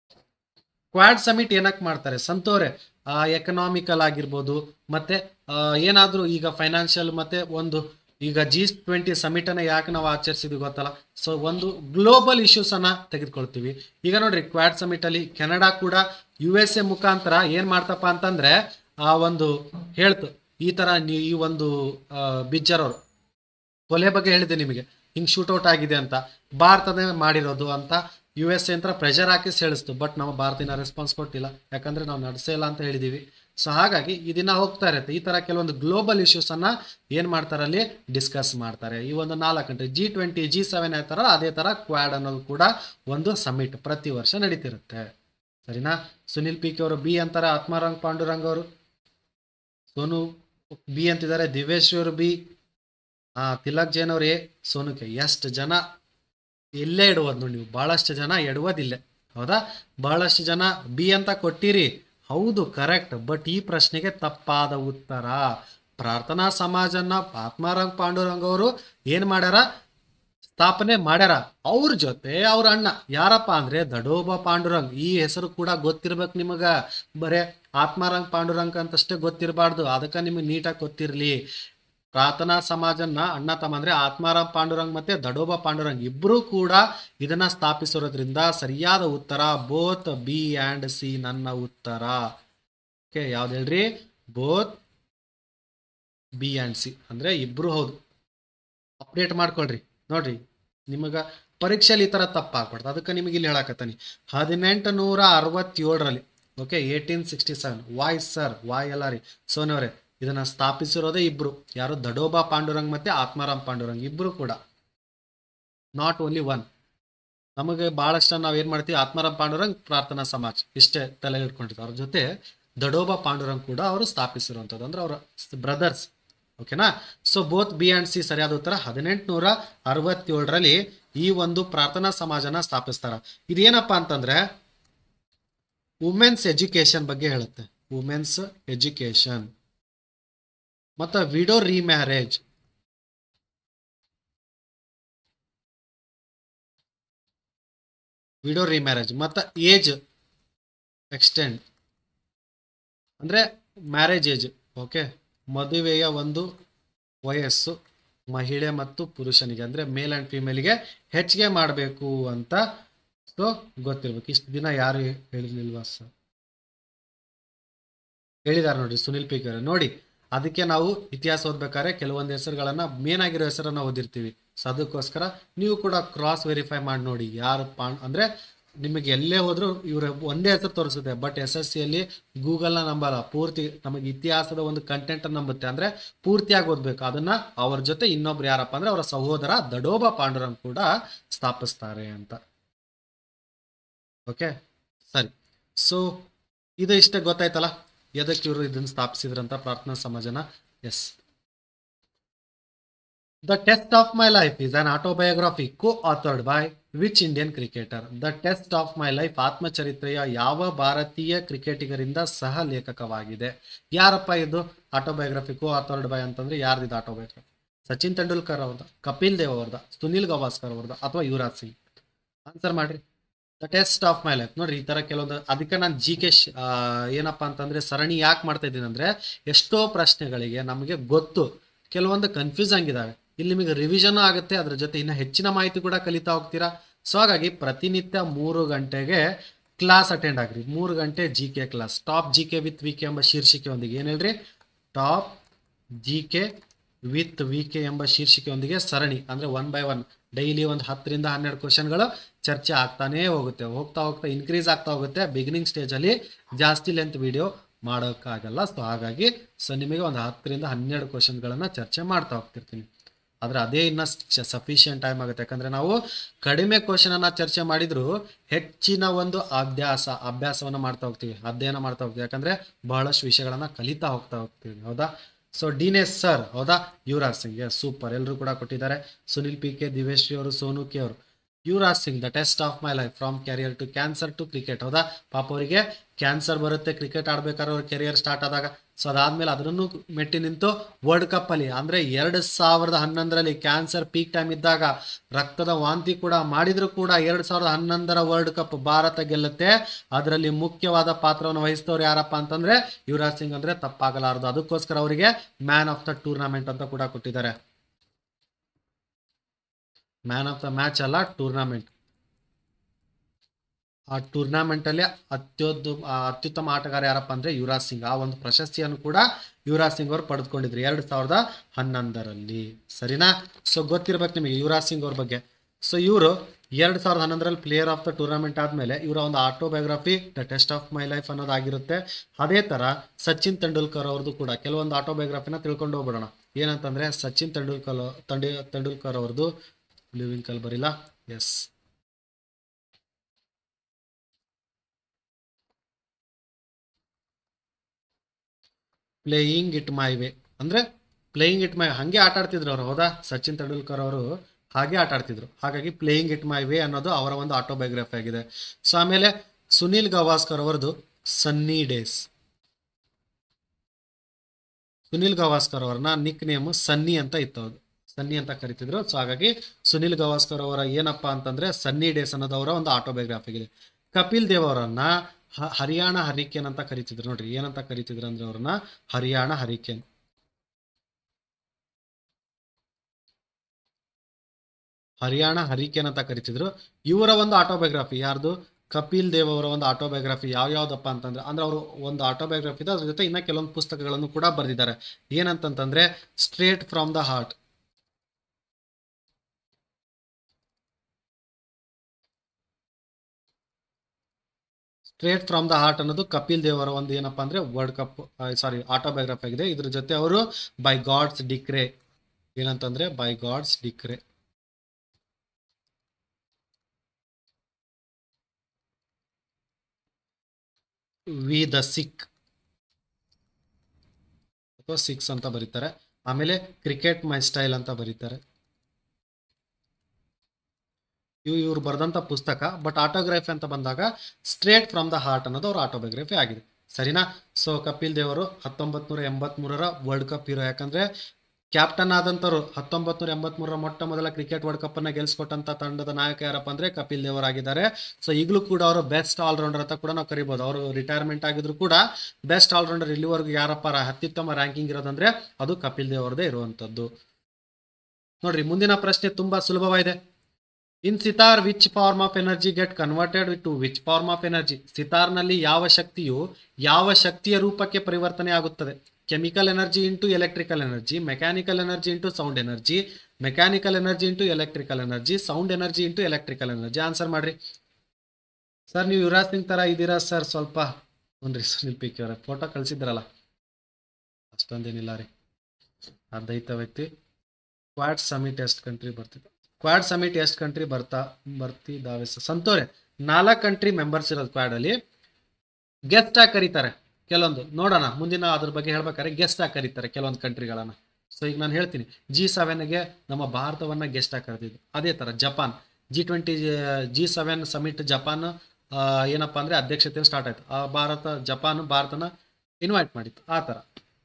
ಕ್ವಾಡ್ ಸಮಿಟ್ ಏನಕ್ಕೆ ಮಾಡ್ತಾರೆ ಸಂತೋರೆ? ಎಕನಾಮಿಕಲ್ ಆಗಿರ್ಬೋದು, ಮತ್ತೆ ಏನಾದರೂ ಈಗ ಫೈನಾನ್ಷಿಯಲ್, ಮತ್ತೆ ಒಂದು ಈಗ ಜಿ ಟ್ವೆಂಟಿ ಸಮಿಟ್ ಅನ್ನ ಯಾಕೆ ನಾವು ಆಚರಿಸಿದ್ವಿ ಗೊತ್ತಲ್ಲ? ಸೊ ಒಂದು ಗ್ಲೋಬಲ್ ಇಶ್ಯೂಸ್ ಅನ್ನ ತೆಗೆದುಕೊಳ್ತೀವಿ. ಈಗ ನೋಡ್ರಿ ಕ್ವಾಡ್ ಸಮಿಟ್ ಅಲ್ಲಿ ಕೆನಡಾ ಕೂಡ ಯು ಎಸ್ ಎ ಮುಖಾಂತರ ಏನ್ ಮಾಡ್ತಪ್ಪ ಅಂತಂದ್ರೆ ಆ ಒಂದು ಹೇಳ್ತು, ಈ ತರ ಈ ಒಂದು ಬಿಜ್ಜರ್ ಅವರು ಕೊಲೆ ಬಗ್ಗೆ ಹೇಳಿದೆ ನಿಮಗೆ, ಹಿಂಗ್ ಶೂಟ್ಔಟ್ ಆಗಿದೆ ಅಂತ, ಭಾರತನೇ ಮಾಡಿರೋದು ಅಂತ ಯು ಎಸ್ ಎ ಅಂತ ಪ್ರೆಷರ್ ಹಾಕಿ ಹೇಳಿಸ್ತು. ಬಟ್ ನಮ್ಮ ಭಾರತೀಯ ರೆಸ್ಪಾನ್ಸ್ ಕೊಟ್ಟಿಲ್ಲ, ಯಾಕಂದ್ರೆ ನಾವು ನಡೆಸೇ ಇಲ್ಲ ಅಂತ ಹೇಳಿದೀವಿ. ಸೊ ಹಾಗಾಗಿ ಇದನ್ನ ಹೋಗ್ತಾ ಇರುತ್ತೆ. ಈ ತರ ಕೆಲವೊಂದು ಗ್ಲೋಬಲ್ ಇಶ್ಯೂಸ್ ಅನ್ನ ಏನ್ ಮಾಡ್ತಾರೆ ಅಲ್ಲಿ ಡಿಸ್ಕಸ್ ಮಾಡ್ತಾರೆ. ಈ ಒಂದು ನಾಲ್ಕು country G twenty G seven ಆಯ್ತಾರ, ಅದೇ ತರ ಕ್ವಾಡ್ ಅನ್ನೋದು ಕೂಡ ಒಂದು ಸಮಿಟ್ ಪ್ರತಿ ವರ್ಷ ನಡೀತಿರುತ್ತೆ, ಸರಿನಾ? ಸುನಿಲ್ ಪಿ ಕೆ ಅವರು ಬಿ ಅಂತಾರೆ, ಆತ್ಮಾರಂಗ್ ಪಾಂಡುರಂಗ್ ಅವರು, ಸೋನು ಬಿ ಅಂತಿದ್ದಾರೆ, ದಿವೇಶ್ ಅವರು ಬಿ, ಆ ತಿಲಕ್ ಜೈನ್ ಅವ್ರು ಎ, ಸೋನುಕೆ. ಎಷ್ಟು ಜನ ಇಲ್ಲೇ ಇಡುವುದು ನೋಡಿ ನೀವು, ಬಹಳಷ್ಟು ಜನ ಎಡುವುದಿಲ್ಲ, ಹೌದಾ? ಬಹಳಷ್ಟು ಜನ ಬಿ ಅಂತ ಕೊಟ್ಟಿರಿ, ಹೌದು ಕರೆಕ್ಟ್. ಬಟ್ ಈ ಪ್ರಶ್ನೆಗೆ ತಪ್ಪಾದ ಉತ್ತರ. ಪ್ರಾರ್ಥನಾ ಸಮಾಜನ ಆತ್ಮಾರಾಮ್ ಪಾಂಡುರಂಗ್ ಅವರು ಏನ್ ಮಾಡ್ಯಾರ? ಸ್ಥಾಪನೆ ಮಾಡ್ಯಾರ. ಅವ್ರ ಜೊತೆ ಅವ್ರ ಅಣ್ಣ ಯಾರಪ್ಪ ಅಂದ್ರೆ ದಡೋಬಾ ಪಾಂಡುರಂಗ್. ಈ ಹೆಸರು ಕೂಡ ಗೊತ್ತಿರ್ಬೇಕು ನಿಮಗ, ಬರೇ ಆತ್ಮಾರಾಮ್ ಪಾಂಡುರಂಗ್ ಅಂತಷ್ಟೇ ಗೊತ್ತಿರಬಾರ್ದು, ಅದಕ್ಕೆ ನಿಮಗೆ ನೀಟಾಗಿ ಗೊತ್ತಿರ್ಲಿ. ಪ್ರಾರ್ಥನಾ ಸಮಾಜನ ಅಣ್ಣ ತಮ್ಮ ಅಂದ್ರೆ ಆತ್ಮಾರಾಮ್ ಪಾಂಡುರಂಗ್ ಮತ್ತೆ ದಡೋಬಾ ಪಾಂಡುರಂಗ್ ಇಬ್ರು ಕೂಡ ಇದನ್ನ ಸ್ಥಾಪಿಸಿರೋದ್ರಿಂದ ಸರಿಯಾದ ಉತ್ತರ ಬೋತ್ ಬಿ ಅಂಡ್ ಸಿ ನನ್ನ ಉತ್ತರ. ಓಕೆ, ಯಾವ್ದು ಹೇಳ್ರಿ? ಬೋತ್ ಬಿ ಅಂಡ್ ಸಿ ಅಂದ್ರೆ ಇಬ್ರು ಹೌದು. ಅಪ್ಡೇಟ್ ಮಾಡ್ಕೊಳ್ರಿ. ನೋಡ್ರಿ ನಿಮಗ ಪರೀಕ್ಷೆಯಲ್ಲಿ ಈ ತರ ತಪ್ಪಾಗ್ಬಾರ್ದು, ಅದಕ್ಕೆ ನಿಮಗೆ ಇಲ್ಲಿ ಹೇಳಕತ್ತಾನಿ. ಹದಿನೆಂಟು ನೂರ ಅರವತ್ತೇಳರಲ್ಲಿ okay eighteen sixty seven why sir why ಎಲ್ಲ ರೀ ಸೋನವರೇ, ಇದನ್ನ ಸ್ಥಾಪಿಸಿರೋದೇ ಇಬ್ರು, ಯಾರು? ದಡೋಬಾ ಪಾಂಡುರಂಗ್ ಮತ್ತೆ ಆತ್ಮಾರಾಮ್ ಪಾಂಡುರಂಗ್ ಇಬ್ರು ಕೂಡ, ನಾಟ್ ಓನ್ಲಿ ಒನ್. ನಮಗೆ ಬಹಳಷ್ಟು ನಾವ್ ಏನ್ ಮಾಡ್ತೀವಿ, ಆತ್ಮಾರಾಮ್ ಪಾಂಡುರಂಗ್ ಪ್ರಾರ್ಥನಾ ಸಮಾಜ್ ಇಷ್ಟೇ ತಲೆ ಇಟ್ಕೊಂಡಿರ್ತಾರೆ. ಅವ್ರ ಜೊತೆ ದಡೋಬಾ ಪಾಂಡುರಂಗ್ ಕೂಡ ಅವರು ಸ್ಥಾಪಿಸಿರುವಂಥದ್ದು, ಅಂದ್ರೆ ಅವರ ಬ್ರದರ್ಸ್. ಓಕೆನಾ? So both B and C ಸರಿಯಾದ ಉತ್ತರ. ಹದಿನೆಂಟುನೂರ ಅರವತ್ತೇಳರಲ್ಲಿ ಈ ಒಂದು ಪ್ರಾರ್ಥನಾ ಸಮಾಜನ ಸ್ಥಾಪಿಸ್ತಾರ. ಇದೇನಪ್ಪಾ ಅಂತಂದ್ರೆ ವುಮೆನ್ಸ್ ಎಜುಕೇಶನ್ ಬಗ್ಗೆ ಹೇಳುತ್ತೆ, ವುಮೆನ್ಸ್ ಎಜುಕೇಶನ್ ಮತ್ತು ವಿಡೋ ರಿಮ್ಯಾರೇಜ್, ವಿಡೋ ರಿಮ್ಯಾರೇಜ್ ಮತ್ತು ಏಜ್ ಎಕ್ಸ್ಟೆಂಡ್ ಅಂದ್ರೆ ಮ್ಯಾರೇಜ್ ಏಜ್. ಓಕೆ, ಮದುವೆಯ ಒಂದು ವಯಸ್ಸು ಮಹಿಳೆ ಮತ್ತು ಪುರುಷನಿಗೆ ಅಂದ್ರೆ ಮೇಲ್ ಅಂಡ್ ಫಿಮೇಲ್ಗೆ ಹೆಚ್ಚಿಗೆ ಮಾಡಬೇಕು ಅಂತ ಸೊ ಗೊತ್ತಿರ್ಬೇಕು. ಇಷ್ಟು ದಿನ ಯಾರು ಹೇಳಿರ್ಲಿಲ್ವಾ ಸರ್? ಹೇಳಿದಾರೆ ನೋಡ್ರಿ ಸುನಿಲ್ ಪಿ ಕೆ ನೋಡಿ. ಅದಕ್ಕೆ ನಾವು ಇತಿಹಾಸ ಓದ್ಬೇಕಾದ್ರೆ ಕೆಲವೊಂದು ಹೆಸರುಗಳನ್ನ ಮೇನ್ ಆಗಿರೋ ಹೆಸರನ್ನ ಓದಿರ್ತೀವಿ. ಸೊ ಅದಕ್ಕೋಸ್ಕರ ನೀವು ಕೂಡ ಕ್ರಾಸ್ ವೆರಿಫೈ ಮಾಡಿ ನೋಡಿ ಯಾರು ಪಾ ಅಂದ್ರೆ ನಿಮಗೆ ಎಲ್ಲೇ ಹೋದ್ರು ಇವ್ರ ಒಂದೇ ಹೆಸರು ತೋರಿಸುತ್ತೆ. ಬಟ್ ಎಸ್ ಎಸ್ ಸಿಯಲ್ಲಿ ಗೂಗಲ್ನ ನಂಬಲ್ಲ, ಪೂರ್ತಿ ನಮಗೆ ಇತಿಹಾಸದ ಒಂದು ಕಂಟೆಂಟ್ ನಂಬುತ್ತೆ. ಅಂದ್ರೆ ಪೂರ್ತಿಯಾಗಿ ಓದ್ಬೇಕು ಅದನ್ನ. ಅವ್ರ ಜೊತೆ ಇನ್ನೊಬ್ರು ಯಾರಪ್ಪ ಅಂದ್ರೆ ಅವರ ಸಹೋದರ ದಡೋಬಾ ಪಾಂಡುರಂಗ್ ಕೂಡ ಸ್ಥಾಪಿಸ್ತಾರೆ ಅಂತ. ಓಕೆ ಸರಿ. ಸೊ ಇದು ಇಷ್ಟೇ ಗೊತ್ತಾಯ್ತಲ್ಲ ಎದಕ್ಕೆ ಇವರು ಇದನ್ನ ಸ್ಥಾಪಿಸಿದ್ರಂತ ಪ್ರಾರ್ಥನಾ ಸಮಾಜನ. Yes, the test of my life is an autobiography co authored by which Indian cricketer? The test of my life ಆತ್ಮಚರಿತ್ರೆಯ ಯಾವ ಭಾರತೀಯ ಕ್ರಿಕೆಟಿಗರಿಂದ ಸಹ ಲೇಖಕವಾಗಿದೆ? ಯಾರಪ್ಪ ಇದು ಆಟೋಬಯೋಗ್ರಫಿ ಕೋ ಆಥರ್ಡ್ ಬೈ ಅಂತಂದ್ರೆ ಯಾರ್ದಿದೆ ಆಟೋಬಯೋಗ್ರಫಿ? ಸಚಿನ್ ತೆಂಡೂಲ್ಕರ್ ಅವ್ರದ, ಕಪಿಲ್ ದೇವ್ ಅವ್ರದ, ಸುನಿಲ್ ಗವಾಸ್ಕರ್ ಅವ್ರದ, ಅಥವಾ ಯುವರಾಜ್ ಸಿಂಗ್? ಆನ್ಸರ್ ಮಾಡ್ರಿ. The test of my life. ನೋಡ್ರಿ ಈ ತರ ಕೆಲವೊಂದು, ಅದಕ್ಕೆ ನಾನು ಜಿ ಕೆ ಏನಪ್ಪಾ ಅಂತಂದ್ರೆ ಸರಣಿ ಯಾಕೆ ಮಾಡ್ತಾ ಇದ್ದೀನಿ ಅಂದ್ರೆ ಎಷ್ಟೋ ಪ್ರಶ್ನೆಗಳಿಗೆ ನಮಗೆ ಗೊತ್ತು, ಕೆಲವೊಂದು ಕನ್ಫ್ಯೂಸ್ ಆಗಿದಾವೆ. ಇಲ್ಲಿ ನಿಮಗೆ ರಿವಿಷನ್ ಆಗುತ್ತೆ, ಅದ್ರ ಜೊತೆ ಇನ್ನು ಹೆಚ್ಚಿನ ಮಾಹಿತಿ ಕೂಡ ಕಲಿತಾ ಹೋಗ್ತೀರಾ. ಸೊ ಹಾಗಾಗಿ ಪ್ರತಿನಿತ್ಯ ಮೂರು ಗಂಟೆಗೆ ಕ್ಲಾಸ್ ಅಟೆಂಡ್ ಆಗ್ರಿ. ಮೂರು ಗಂಟೆ G K class, top G K with V K ಎಂಬ ಶೀರ್ಷಿಕೆಯೊಂದಿಗೆ. ಏನು ಹೇಳ್ರಿ? Top G K with V K ಎಂಬ ಶೀರ್ಷಿಕೆಯೊಂದಿಗೆ ಸರಣಿ, ಅಂದರೆ ಒನ್ ಬೈ ಒನ್ ಡೈಲಿ ಒಂದು ಹತ್ತರಿಂದ ಹನ್ನೆರಡು ಕ್ವಶನ್ಗಳು ಚರ್ಚೆ ಆಗ್ತಾನೇ ಹೋಗುತ್ತೆ. ಹೋಗ್ತಾ ಹೋಗ್ತಾ ಇನ್ಕ್ರೀಸ್ ಆಗ್ತಾ ಹೋಗುತ್ತೆ. ಬಿಗಿನಿಂಗ್ ಸ್ಟೇಜಲ್ಲಿ ಜಾಸ್ತಿ ಲೆಂತ್ ವಿಡಿಯೋ ಮಾಡೋಕ್ಕಾಗಲ್ಲ. ಸೊ ಹಾಗಾಗಿ ಸೊ ನಿಮಗೆ ಒಂದು ಹತ್ತರಿಂದ ಹನ್ನೆರಡು ಕ್ವಶನ್ಗಳನ್ನು ಚರ್ಚೆ ಮಾಡ್ತಾ ಹೋಗ್ತಿರ್ತೀನಿ. ಆದರೆ ಅದೇ ಇನ್ನು ಸಫಿಷಿಯಂಟ್ ಟೈಮ್ ಆಗುತ್ತೆ. ಯಾಕಂದರೆ ನಾವು ಕಡಿಮೆ ಕ್ವಶನನ್ನು ಚರ್ಚೆ ಮಾಡಿದರೂ ಹೆಚ್ಚಿನ ಒಂದು ಅಭ್ಯಾಸ ಅಭ್ಯಾಸವನ್ನು ಮಾಡ್ತಾ ಹೋಗ್ತೀವಿ, ಅಧ್ಯಯನ ಮಾಡ್ತಾ ಹೋಗ್ತೀವಿ. ಯಾಕಂದರೆ ಬಹಳಷ್ಟು ವಿಷಯಗಳನ್ನು ಕಲಿತಾ ಹೋಗ್ತಾ ಹೋಗ್ತೀವಿ. ಹೌದಾ? ಸೊ ಡಿನೇಶ್ ಸರ್, ಹೌದಾ? ಯುವರಾಜ್ ಸಿಂಗ್, ಎಸ್ ಸೂಪರ್, ಎಲ್ಲರೂ ಕೂಡ ಕೊಟ್ಟಿದ್ದಾರೆ. ಸುನಿಲ್ ಪಿ ಕೆ, ದಿವೇಶ್ರೀ ಅವರು, ಸೋನು ಕೆ ಅವರು. Yuvraj Singh, the test of my life from career to cancer to cricket. ಹೌದಾ? ಪಾಪ ಅವರಿಗೆ ಕ್ಯಾನ್ಸರ್ ಬರುತ್ತೆ ಕ್ರಿಕೆಟ್ ಆಡ್ಬೇಕಾದ್ರೆ ಅವ್ರ ಕೆರಿಯರ್ ಸ್ಟಾರ್ಟ್ ಆದಾಗ. ಸೊ ಅದಾದ್ಮೇಲೆ ಅದನ್ನು ಮೆಟ್ಟಿ ನಿಂತು ವರ್ಲ್ಡ್ ಕಪ್ ಅಲ್ಲಿ, ಅಂದ್ರೆ ಎರಡ್ ಸಾವಿರದ ಹನ್ನೊಂದರಲ್ಲಿ ಕ್ಯಾನ್ಸರ್ ಪೀಕ್ ಟೈಮ್ ಇದ್ದಾಗ ರಕ್ತದ ವಾಂತಿ ಕೂಡ ಮಾಡಿದ್ರು ಕೂಡ ಎರಡ್ ಸಾವಿರದ ಹನ್ನೊಂದರ ವರ್ಲ್ಡ್ ಕಪ್ ಭಾರತ ಗೆಲ್ಲುತ್ತೆ. ಅದರಲ್ಲಿ ಮುಖ್ಯವಾದ ಪಾತ್ರವನ್ನು ವಹಿಸಿದವರು ಯಾರಪ್ಪ ಅಂತಂದ್ರೆ ಯುವರಾಜ್ ಸಿಂಗ್ ಅಂದ್ರೆ ತಪ್ಪಾಗಲಾರದು. ಅದಕ್ಕೋಸ್ಕರ ಅವರಿಗೆ ಮ್ಯಾನ್ ಆಫ್ ದ ಟೂರ್ನಮೆಂಟ್ ಅಂತ ಕೂಡ ಕೊಟ್ಟಿದ್ದಾರೆ. ಮ್ಯಾನ್ ಆಫ್ ದ ಮ್ಯಾಚ್ ಅಲ್ಲ, ಟೂರ್ನಮೆಂಟ್. ಆ ಟೂರ್ನಮೆಂಟ್ ಅಲ್ಲಿ ಅತ್ಯುತ್ತ ಅತ್ಯುತ್ತಮ ಆಟಗಾರ ಯಾರಪ್ಪ ಅಂದ್ರೆ ಯುವರಾಜ್ ಸಿಂಗ್. ಆ ಒಂದು ಪ್ರಶಸ್ತಿಯನ್ನು ಕೂಡ ಯುವರಾಜ್ ಸಿಂಗ್ ಅವರು ಪಡೆದುಕೊಂಡಿದ್ರು ಎರಡ್ ಸಾವಿರದ ಹನ್ನೊಂದರಲ್ಲಿ. ಸರಿನಾ? ಸೊ ಗೊತ್ತಿರ್ಬೇಕು ನಿಮಗೆ ಯುವರಾಜ್ ಸಿಂಗ್ ಅವ್ರ ಬಗ್ಗೆ. ಸೊ ಇವರು ಎರಡ್ ಸಾವಿರದ ಹನ್ನೊಂದರಲ್ಲಿ ಪ್ಲೇಯರ್ ಆಫ್ ದ ಟೂರ್ನಮೆಂಟ್ ಆದ್ಮೇಲೆ ಇವರ ಒಂದು autobiography the test of my life ಅನ್ನೋದಾಗಿರುತ್ತೆ. ಅದೇ ತರ ಸಚಿನ್ ತೆಂಡೂಲ್ಕರ್ ಅವ್ರದ್ದು ಕೂಡ ಕೆಲವೊಂದು ಆಟೋಬಯೋಗ್ರಫಿನ ತಿಳ್ಕೊಂಡು ಹೋಗ್ಬಿಡೋಣ. ಏನಂತಂದ್ರೆ ಸಚಿನ್ ತೆಂಡೂಲ್ಕರ್ ತಂಡಿ ತೆಂಡೂಲ್ಕರ್ ಅವ್ರದ್ದು ಲಿವಿಂಗ್ ಕಲ್ ಬರಿಲ್ಲ. Yes, playing it my way, ಅಂದ್ರೆ ಪ್ಲೇಯಿಂಗ್ ಇಟ್ ಮೈ ಹಂಗೆ ಆಟ ಆಡ್ತಿದ್ರು ಅವರು. ಹೌದಾ? ಸಚಿನ್ ತೆಂಡೂಲ್ಕರ್ ಅವರು ಹಾಗೆ ಆಟ ಆಡ್ತಿದ್ರು. ಹಾಗಾಗಿ ಪ್ಲೇಯಿಂಗ್ ಇಟ್ ಮೈ ವೇ ಅನ್ನೋದು ಅವರ ಒಂದು ಆಟೋಬಯೋಗ್ರಫಿ ಆಗಿದೆ. ಸೊ ಆಮೇಲೆ ಸುನಿಲ್ ಗವಾಸ್ಕರ್ ಅವರದು ಸನ್ನಿ ಡೇಸ್. ಸುನಿಲ್ ಗವಾಸ್ಕರ್ ಅವರನ್ನ ನಿಕ್ ನೇಮ್ ಸನ್ನಿ ಅಂತ ಇತ್ತು, ಅದು ಸನ್ನಿ ಅಂತ ಕರಿತಿದ್ರು. ಸೊ ಹಾಗಾಗಿ ಸುನಿಲ್ ಗವಾಸ್ಕರ್ ಅವರ ಏನಪ್ಪಾ ಅಂತಂದ್ರೆ ಸನ್ನಿ ಡೇಸ್ ಅನ್ನೋದು ಅವರ ಒಂದು ಆಟೋಬಯೋಗ್ರಫಿ ಆಗಿದೆ. ಕಪಿಲ್ ದೇವ್ ಅವರನ್ನ ಹರಿಯಾಣ ಹರಿಕೇನ್ ಅಂತ ಕರಿತಿದ್ರು. ನೋಡ್ರಿ ಏನಂತ ಕರಿತಿದ್ರು ಅಂದ್ರೆ ಅವ್ರನ್ನ ಹರಿಯಾಣ ಹರಿಕೇನ್. ಹರಿಯಾಣ ಹರಿಕೇನ್ ಅಂತ ಕರಿತಿದ್ರು. ಇವರ ಒಂದು ಆಟೋಬಯೋಗ್ರಫಿ ಯಾರ್ದು? ಕಪಿಲ್ ದೇವ್ ಅವರ ಒಂದು ಆಟೋಬಯೋಗ್ರಫಿ ಯಾವ ಯಾವ್ದಪ್ಪ ಅಂತಂದ್ರೆ, ಅಂದ್ರೆ ಅವರು ಒಂದು ಆಟೋಬಯೋಗ್ರಫಿ ಇದೆ, ಅದ್ರ ಜೊತೆ ಇನ್ನ ಕೆಲವೊಂದು ಪುಸ್ತಕಗಳನ್ನು ಕೂಡ ಬರೆದಿದ್ದಾರೆ. ಏನಂತಂತಂದ್ರೆ straight from the heart. Straight from the heart ಅನ್ನೋದು ಕಪಿಲ್ ದೇವ್ ಅವರ ಒಂದು ಏನಪ್ಪಾ ಅಂದ್ರೆ ವರ್ಲ್ಡ್ ಕಪ್ ಸಾರಿ ಆಟೋಬಯೋಗ್ರಫಿ ಆಗಿದೆ. ಇದ್ರ ಜೊತೆ ಅವರು ಬೈ ಗಾಡ್ಸ್ ಡಿಕ್ರೆ, ಏನಂತಂದ್ರೆ by God's decree. We the sick ಅಥವಾ ಸಿಕ್ಸ್ ಅಂತ ಬರೀತಾರೆ. ಆಮೇಲೆ ಕ್ರಿಕೆಟ್ ಮೈ ಸ್ಟೈಲ್ ಅಂತ ಬರೀತಾರೆ. ಇವು ಇವ್ರು ಬರೆದಂಥ ಪುಸ್ತಕ. ಬಟ್ ಆಟೋಗ್ರಫಿ ಅಂತ ಬಂದಾಗ ಸ್ಟ್ರೇಟ್ ಫ್ರಮ್ ದ ಹಾರ್ಟ್ ಅನ್ನೋದು ಅವ್ರ ಆಟೋಬಯೋಗ್ರಫಿ ಆಗಿದೆ. ಸರಿನಾ? ಸೊ ಕಪಿಲ್ ದೇವ್ ಅವರು ಹತ್ತೊಂಬತ್ ನೂರ ಎಂಬತ್ ಮೂರರ ವರ್ಲ್ಡ್ ಕಪ್ ಹೀರೋ. ಯಾಕಂದ್ರೆ ಕ್ಯಾಪ್ಟನ್ ಆದಂಥವ್ರು ಹತ್ತೊಂಬತ್ ನೂರ ಎಂಬತ್ ಮೂರರ ಮೊಟ್ಟ ಮೊದಲ ಕ್ರಿಕೆಟ್ ವರ್ಲ್ಡ್ ಕಪ್ ಅನ್ನ ಗೆಲ್ಸ್ಕೊಟ್ಟಂತ ತಂಡದ ನಾಯಕ ಯಾರಪ್ಪ ಅಂದ್ರೆ ಕಪಿಲ್ ದೇವ್ ಆಗಿದ್ದಾರೆ. ಸೊ ಈಗಲೂ ಕೂಡ ಅವರು ಬೆಸ್ಟ್ ಆಲ್ರೌಂಡರ್ ಅಂತ ಕೂಡ ನಾವು ಕರಿಬಹುದು. ಅವರು ರಿಟೈರ್ಮೆಂಟ್ ಆಗಿದ್ರು ಕೂಡ ಬೆಸ್ಟ್ ಆಲ್ರೌಂಡರ್ ಇಲ್ಲಿವರೆಗೂ ಯಾರಪ್ಪ ಅತ್ಯುತ್ತಮ ರ್ಯಾಂಕಿಂಗ್ ಇರೋದಂದ್ರೆ ಅದು ಕಪಿಲ್ ದೇವ್ ಅವರದೇ ಇರುವಂತದ್ದು. ನೋಡ್ರಿ ಮುಂದಿನ ಪ್ರಶ್ನೆ ತುಂಬಾ ಸುಲಭವಾಗಿದೆ. In sitar which form of energy get converted to which form of energy? ಸಿತಾರ್ನಲ್ಲಿ ಯಾವ ಶಕ್ತಿಯು ಯಾವ ಶಕ್ತಿಯ ರೂಪಕ್ಕೆ ಪರಿವರ್ತನೆ ಆಗುತ್ತದೆ? Chemical energy into electrical energy, mechanical energy into sound energy, mechanical energy into electrical energy, sound energy into electrical energy. Answer ಮಾಡ್ರಿ sir. ನೀವು ಯುವರಾಜ್ ಸಿಂಗ್ ತರ ಇದ್ದೀರಾ ಸರ್ ಸ್ವಲ್ಪ. ನೋಡ್ರಿ ಸುನಿಲ್ ಪಿ ಕೆ ಅವರ ಫೋಟೋ ಕಳಿಸಿದ್ರಲ್ಲ, ಅಷ್ಟೊಂದೇನಿಲ್ಲ ರೀ. ಆ ದೈತ ವ್ಯಕ್ತಿ. ಕ್ವಾಡ್ ಸಮಿಟ್ ಎಷ್ಟು ಕಂಟ್ರಿ ಬರ್ತಿದೆ? ಕ್ವಾಡ್ ಸಮಿಟ್ ಎಷ್ಟು ಕಂಟ್ರಿ ಬರ್ತಾ ಬರ್ತಿದ್ದಾವೆ? ಸಂತೋರೆ ನಾಲ್ಕು ಕಂಟ್ರಿ ಮೆಂಬರ್ಸ್ ಇರೋದು ಕ್ವಾಡ್ ಅಲ್ಲಿ. ಗೆಸ್ಟ್ ಆಗಿ ಕರೀತಾರೆ ಕೆಲವೊಂದು, ನೋಡೋಣ ಮುಂದಿನ ಅದ್ರ ಬಗ್ಗೆ ಹೇಳ್ಬೇಕಾದ್ರೆ ಗೆಸ್ಟ್ ಆಗಿ ಕರೀತಾರೆ ಕೆಲವೊಂದು ಕಂಟ್ರಿಗಳನ್ನ. ಸೊ ಈಗ ನಾನು ಹೇಳ್ತೀನಿ, ಜಿ ಸೆವೆನ್ಗೆ ನಮ್ಮ ಭಾರತವನ್ನ ಗೆಸ್ಟ್ ಆಗಿ ಕರೆದಿದ್ದು. ಅದೇ ತರ Japan G twenty G seven summit Japan ಏನಪ್ಪಾ ಅಂದ್ರೆ ಅಧ್ಯಕ್ಷತೆ ಸ್ಟಾರ್ಟ್ ಆಯ್ತು. ಆ ಭಾರತ ಜಪಾನ್ ಭಾರತನ ಇನ್ವೈಟ್ ಮಾಡಿತ್ತು. ಆ ತರ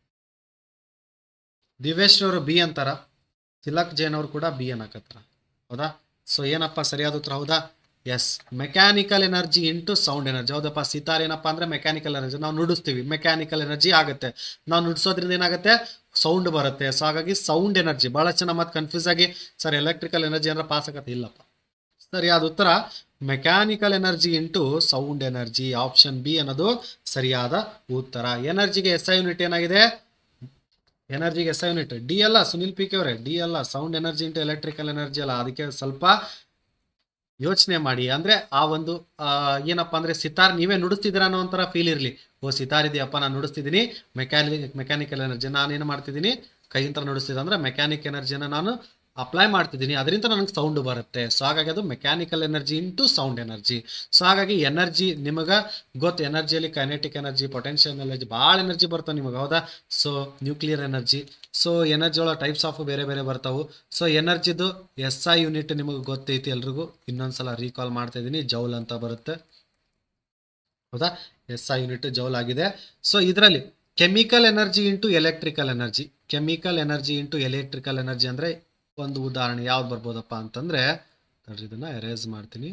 ದಿವೇಶ್ ಅವರು ಬಿ ಅಂತಾರ, ತಿಲಕ್ ಜೈನ್ ಅವರು ಕೂಡ ಬಿ ಅನ್ನಕತ್ತಾರ. ಹೌದಾ? ಸೊ ಏನಪ್ಪಾ ಸರಿಯಾದ ಉತ್ತರ? ಹೌದಾ? Yes, mechanical energy into sound energy. ಹೌದಪ್ಪ, ಸಿತಾರ್ ಏನಪ್ಪಾ ಅಂದ್ರೆ ಮೆಕ್ಯಾನಿಕಲ್ ಎನರ್ಜಿ. ನಾವು ನುಡಿಸ್ತೀವಿ, ಮೆಕ್ಯಾನಿಕಲ್ ಎನರ್ಜಿ ಆಗುತ್ತೆ. ನಾವು ನುಡಿಸೋದ್ರಿಂದ ಏನಾಗುತ್ತೆ? ಸೌಂಡ್ ಬರುತ್ತೆ. ಸೊ ಹಾಗಾಗಿ ಸೌಂಡ್ ಎನರ್ಜಿ. ಬಹಳ ಜನ ಮತ್ತೆ ಕನ್ಫ್ಯೂಸ್ ಆಗಿ ಸರ್ ಎಲೆಕ್ಟ್ರಿಕಲ್ ಎನರ್ಜಿ ಅಂದ್ರೆ ಪಾಸ್ ಆಗತ್ತೆ. ಇಲ್ಲಪ್ಪ, ಸರಿಯಾದ ಉತ್ತರ ಮೆಕ್ಯಾನಿಕಲ್ ಎನರ್ಜಿ ಇಂಟು ಸೌಂಡ್ ಎನರ್ಜಿ. ಆಪ್ಷನ್ ಬಿ ಅನ್ನೋದು ಸರಿಯಾದ ಉತ್ತರ. ಎನರ್ಜಿಗೆ ಎಸ್ ಐ ಯೂನಿಟ್ ಏನಾಗಿದೆ? ಎನರ್ಜಿಗೆ ಎಸ್ ಐ ಯೂನಿಟ್ ಡಿ ಅಲ್ಲ ಸುನಿಲ್ ಪಿ ಕೆ ಅವರೇ, ಡಿ ಅಲ್ಲ. Sound energy into electrical energy ಅಲ್ಲ. ಅದಕ್ಕೆ ಸ್ವಲ್ಪ ಯೋಚನೆ ಮಾಡಿ. ಅಂದ್ರೆ ಆ ಒಂದು ಏನಪ್ಪಾ ಅಂದ್ರೆ ಸಿತಾರ್ ನೀವೇ ನುಡಿಸ್ತಿದ್ದೀರ ಅನ್ನೋ ಒಂಥರ ಫೀಲ್ ಇರಲಿ. ಓ ಸಿತಾರ್ ಇದೆಯಪ್ಪ ನಾನು ನುಡಿಸ್ತಿದ್ದೀನಿ, ಮೆಕ್ಯಾನಿ ಮೆಕ್ಯಾನಿಕಲ್ ಎನರ್ಜಿ ನಾನೇನು ಮಾಡ್ತಿದ್ದೀನಿ ಕೈಯಿಂದ ನುಡಿಸ್ತಿದ್ದೆ ಅಂದ್ರೆ ಮೆಕ್ಯಾನಿಕ್ ಎನರ್ಜಿನ ನಾನು ಅಪ್ಲೈ ಮಾಡ್ತಿದ್ದೀನಿ, ಅದರಿಂದ ನನಗೆ ಸೌಂಡ್ ಬರುತ್ತೆ. ಸೊ ಹಾಗಾಗಿ ಅದು mechanical energy into sound energy. So ಹಾಗಾಗಿ ಎನರ್ಜಿ ನಿಮಗೆ ಗೊತ್ತು, ಎನರ್ಜಿಯಲ್ಲಿ ಕೈನೆಟಿಕ್ ಎನರ್ಜಿ, ಪೊಟೆನ್ಷಿಯಲ್ ಎನರ್ಜಿ, ಭಾಳ ಎನರ್ಜಿ ಬರ್ತಾವೆ ನಿಮಗೆ, ಹೌದಾ? So nuclear energy. So energy ಒಳಗೆ ಟೈಪ್ಸ್ ಆಫ್ ಬೇರೆ ಬೇರೆ ಬರ್ತಾವೆ. ಸೊ ಎನರ್ಜಿದು ಎಸ್ ಐ ಯೂನಿಟ್ ನಿಮಗೆ ಗೊತ್ತೈತಿ ಎಲ್ರಿಗೂ. ಇನ್ನೊಂದ್ಸಲ ರೀಕಾಲ್ ಮಾಡ್ತಾ ಇದ್ದೀನಿ, ಜೌಲ್ ಅಂತ ಬರುತ್ತೆ, ಹೌದಾ? ಎಸ್ ಐ ಯೂನಿಟ್ ಜೌಲ್ ಆಗಿದೆ. ಸೊ ಇದರಲ್ಲಿ chemical energy into electrical energy. Chemical energy into electrical energy ಅಂದರೆ ಒಂದು ಉದಾಹರಣೆ ಯಾವ್ದು ಬರ್ಬೋದಪ್ಪ ಅಂತಂದ್ರೆ, ನೋಡ್ರಿ ಇದನ್ನ ಎರೇಸ್ ಮಾಡ್ತೀನಿ.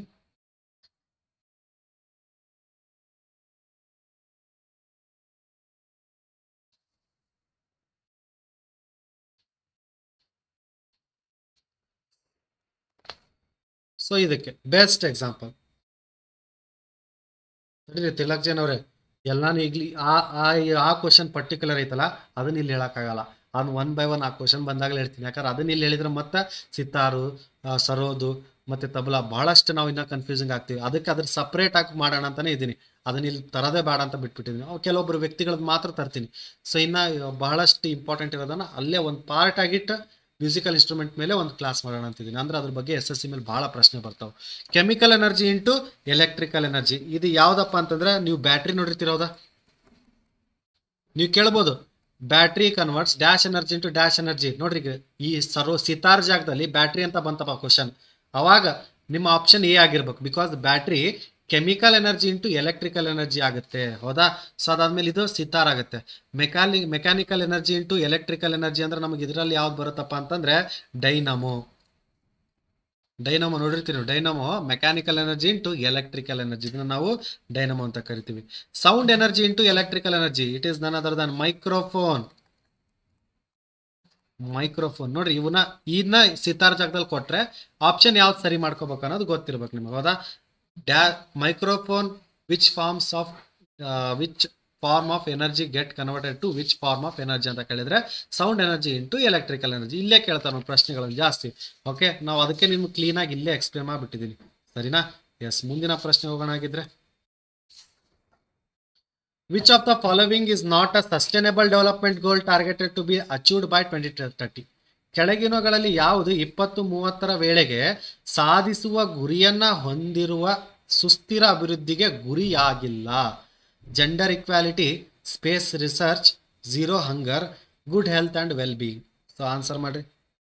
ಸೊ ಇದಕ್ಕೆ ಬೆಸ್ಟ್ ಎಕ್ಸಾಂಪಲ್ ನೋಡ್ರಿ ತಿಲಕ್ ಜೈನ್ ಅವರೇ, ಎಲ್ಲಾನು ಈಗ್ಲಿ ಆ ಆ ಕ್ವಶನ್ ಪರ್ಟಿಕ್ಯುಲರ್ ಐತಲ್ಲ ಅದನ್ನ ಇಲ್ಲಿ ಹೇಳಕ್ಕಾಗಲ್ಲ. ಅದನ್ನ ಒನ್ ಬೈ ಒನ್ ಆ ಕ್ವಶನ್ ಬಂದಾಗಲೇ ಹೇಳ್ತೀನಿ. ಯಾಕಂದ್ರೆ ಅದನ್ನ ಇಲ್ಲಿ ಹೇಳಿದ್ರೆ ಮತ್ತೆ ಸಿತಾರು, ಸರೋದು ಮತ್ತೆ ತಬಲಾ ಬಹಳಷ್ಟು ನಾವು ಇನ್ನೂ ಕನ್ಫ್ಯೂಸಿಂಗ್ ಆಗ್ತೀವಿ. ಅದಕ್ಕೆ ಅದ್ರ ಸಪ್ರೇಟ್ ಆಗಿ ಮಾಡೋಣ ಅಂತಾನೆ ಇದ್ದೀನಿ. ಅದನ್ನ ಇಲ್ಲಿ ತರದೇ ಬೇಡ ಅಂತ ಬಿಟ್ಬಿಟ್ಟಿದ್ದೀನಿ. ಅವು ಕೆಲವೊಬ್ರು ವ್ಯಕ್ತಿಗಳದ್ದು ಮಾತ್ರ ತರ್ತೀನಿ. ಸೊ ಇನ್ನ ಬಹಳಷ್ಟು ಇಂಪಾರ್ಟೆಂಟ್ ಇರೋದನ್ನ ಅಲ್ಲೇ ಒಂದು ಪಾರ್ಟ್ ಆಗಿಟ್ಟು ಮ್ಯೂಸಿಕಲ್ ಇನ್ಸ್ಟ್ರೂಮೆಂಟ್ ಮೇಲೆ ಒಂದು ಕ್ಲಾಸ್ ಮಾಡೋಣ ಅಂತಿದ್ದೀನಿ. ಅಂದ್ರೆ ಅದ್ರ ಬಗ್ಗೆ ಎಸ್ ಎಸ್ ಸಿ ಮೇಲೆ ಭಾಳ ಪ್ರಶ್ನೆ ಬರ್ತಾವೆ. Chemical energy into electrical energy ಇದು ಯಾವ್ದಪ್ಪ ಅಂತಂದ್ರೆ, ನೀವು ಬ್ಯಾಟ್ರಿ ನೋಡಿರ್ತೀರೌದಾ? ನೀವು ಕೇಳ್ಬೋದು battery converts dash energy into dash energy. ನೋಡ್ರಿ ಈ ಸರೋ ಸಿತಾರ್ ಜಾಗದಲ್ಲಿ ಬ್ಯಾಟ್ರಿ ಅಂತ ಬಂತಪ್ಪ ಕ್ವಶನ್, ಅವಾಗ ನಿಮ್ಮ ಆಪ್ಷನ್ ಎ ಆಗಿರ್ಬೇಕು. Because battery chemical energy into electrical energy ಆಗುತ್ತೆ, ಹೌದಾ? ಸೊ ಅದಾದ್ಮೇಲೆ ಇದು ಸಿತಾರ್ ಆಗುತ್ತೆ. ಮೆಕ್ಯಾನಿ mechanical energy into electrical energy ಅಂದ್ರೆ ನಮಗೆ ಇದರಲ್ಲಿ ಯಾವ್ದು ಬರುತ್ತಪ್ಪ ಅಂತಂದ್ರೆ ಡೈನಮೋ. ಡೈನಮೋ ನೋಡಿರ್ತೀವಿ. Dynamo mechanical energy into electrical energy, ಇದನ್ನ ನಾವು ಡೈನಮೋ ಅಂತ ಕರಿತೀವಿ. Sound energy into electrical energy, it is none other than microphone. Microphone ನೋಡ್ರಿ, ಇವನ್ನ ಇದನ್ನ ಸಿತಾರ್ ಜಾಗದಲ್ಲಿ ಕೊಟ್ರೆ ಆಪ್ಷನ್ ಯಾವ್ದು ಸರಿ ಮಾಡ್ಕೋಬೇಕು ಅನ್ನೋದು ಗೊತ್ತಿರ್ಬೇಕು ನಿಮಗೆ, ಹೌದಾ? ಡ್ಯಾ microphone which forms of which form of energy get converted to which form of energy ಅಂತ ಕೇಳಿದ್ರೆ sound energy into electrical energy. ಇಲ್ಲೇ ಕೇಳ್ತಾರೆ ನಾವು ಪ್ರಶ್ನೆಗಳನ್ನು ಜಾಸ್ತಿ. ಓಕೆ, ನಾವು ಅದಕ್ಕೆ ನಿಮ್ಗೆ ಕ್ಲೀನಾಗಿ ಇಲ್ಲೇ ಎಕ್ಸ್ಪ್ಲೇನ್ ಮಾಡಿಬಿಟ್ಟಿದ್ದೀನಿ, ಸರಿನಾ? ಎಸ್, ಮುಂದಿನ ಪ್ರಶ್ನೆ ಹೋಗೋಣ ಆಗಿದ್ರೆ. Which of the following is not a sustainable development goal targeted to be achieved by twenty thirty? ಕೆಳಗಿನಗಳಲ್ಲಿ ಯಾವುದು ಇಪ್ಪತ್ತು ಮೂವತ್ತರ ವೇಳೆಗೆ ಸಾಧಿಸುವ ಗುರಿಯನ್ನ ಹೊಂದಿರುವ ಸುಸ್ಥಿರ ಅಭಿವೃದ್ಧಿಗೆ ಗುರಿಯಾಗಿಲ್ಲ? Gender equality, space research, zero hunger, good health and well being. So answer ಮಾಡ್ರಿ.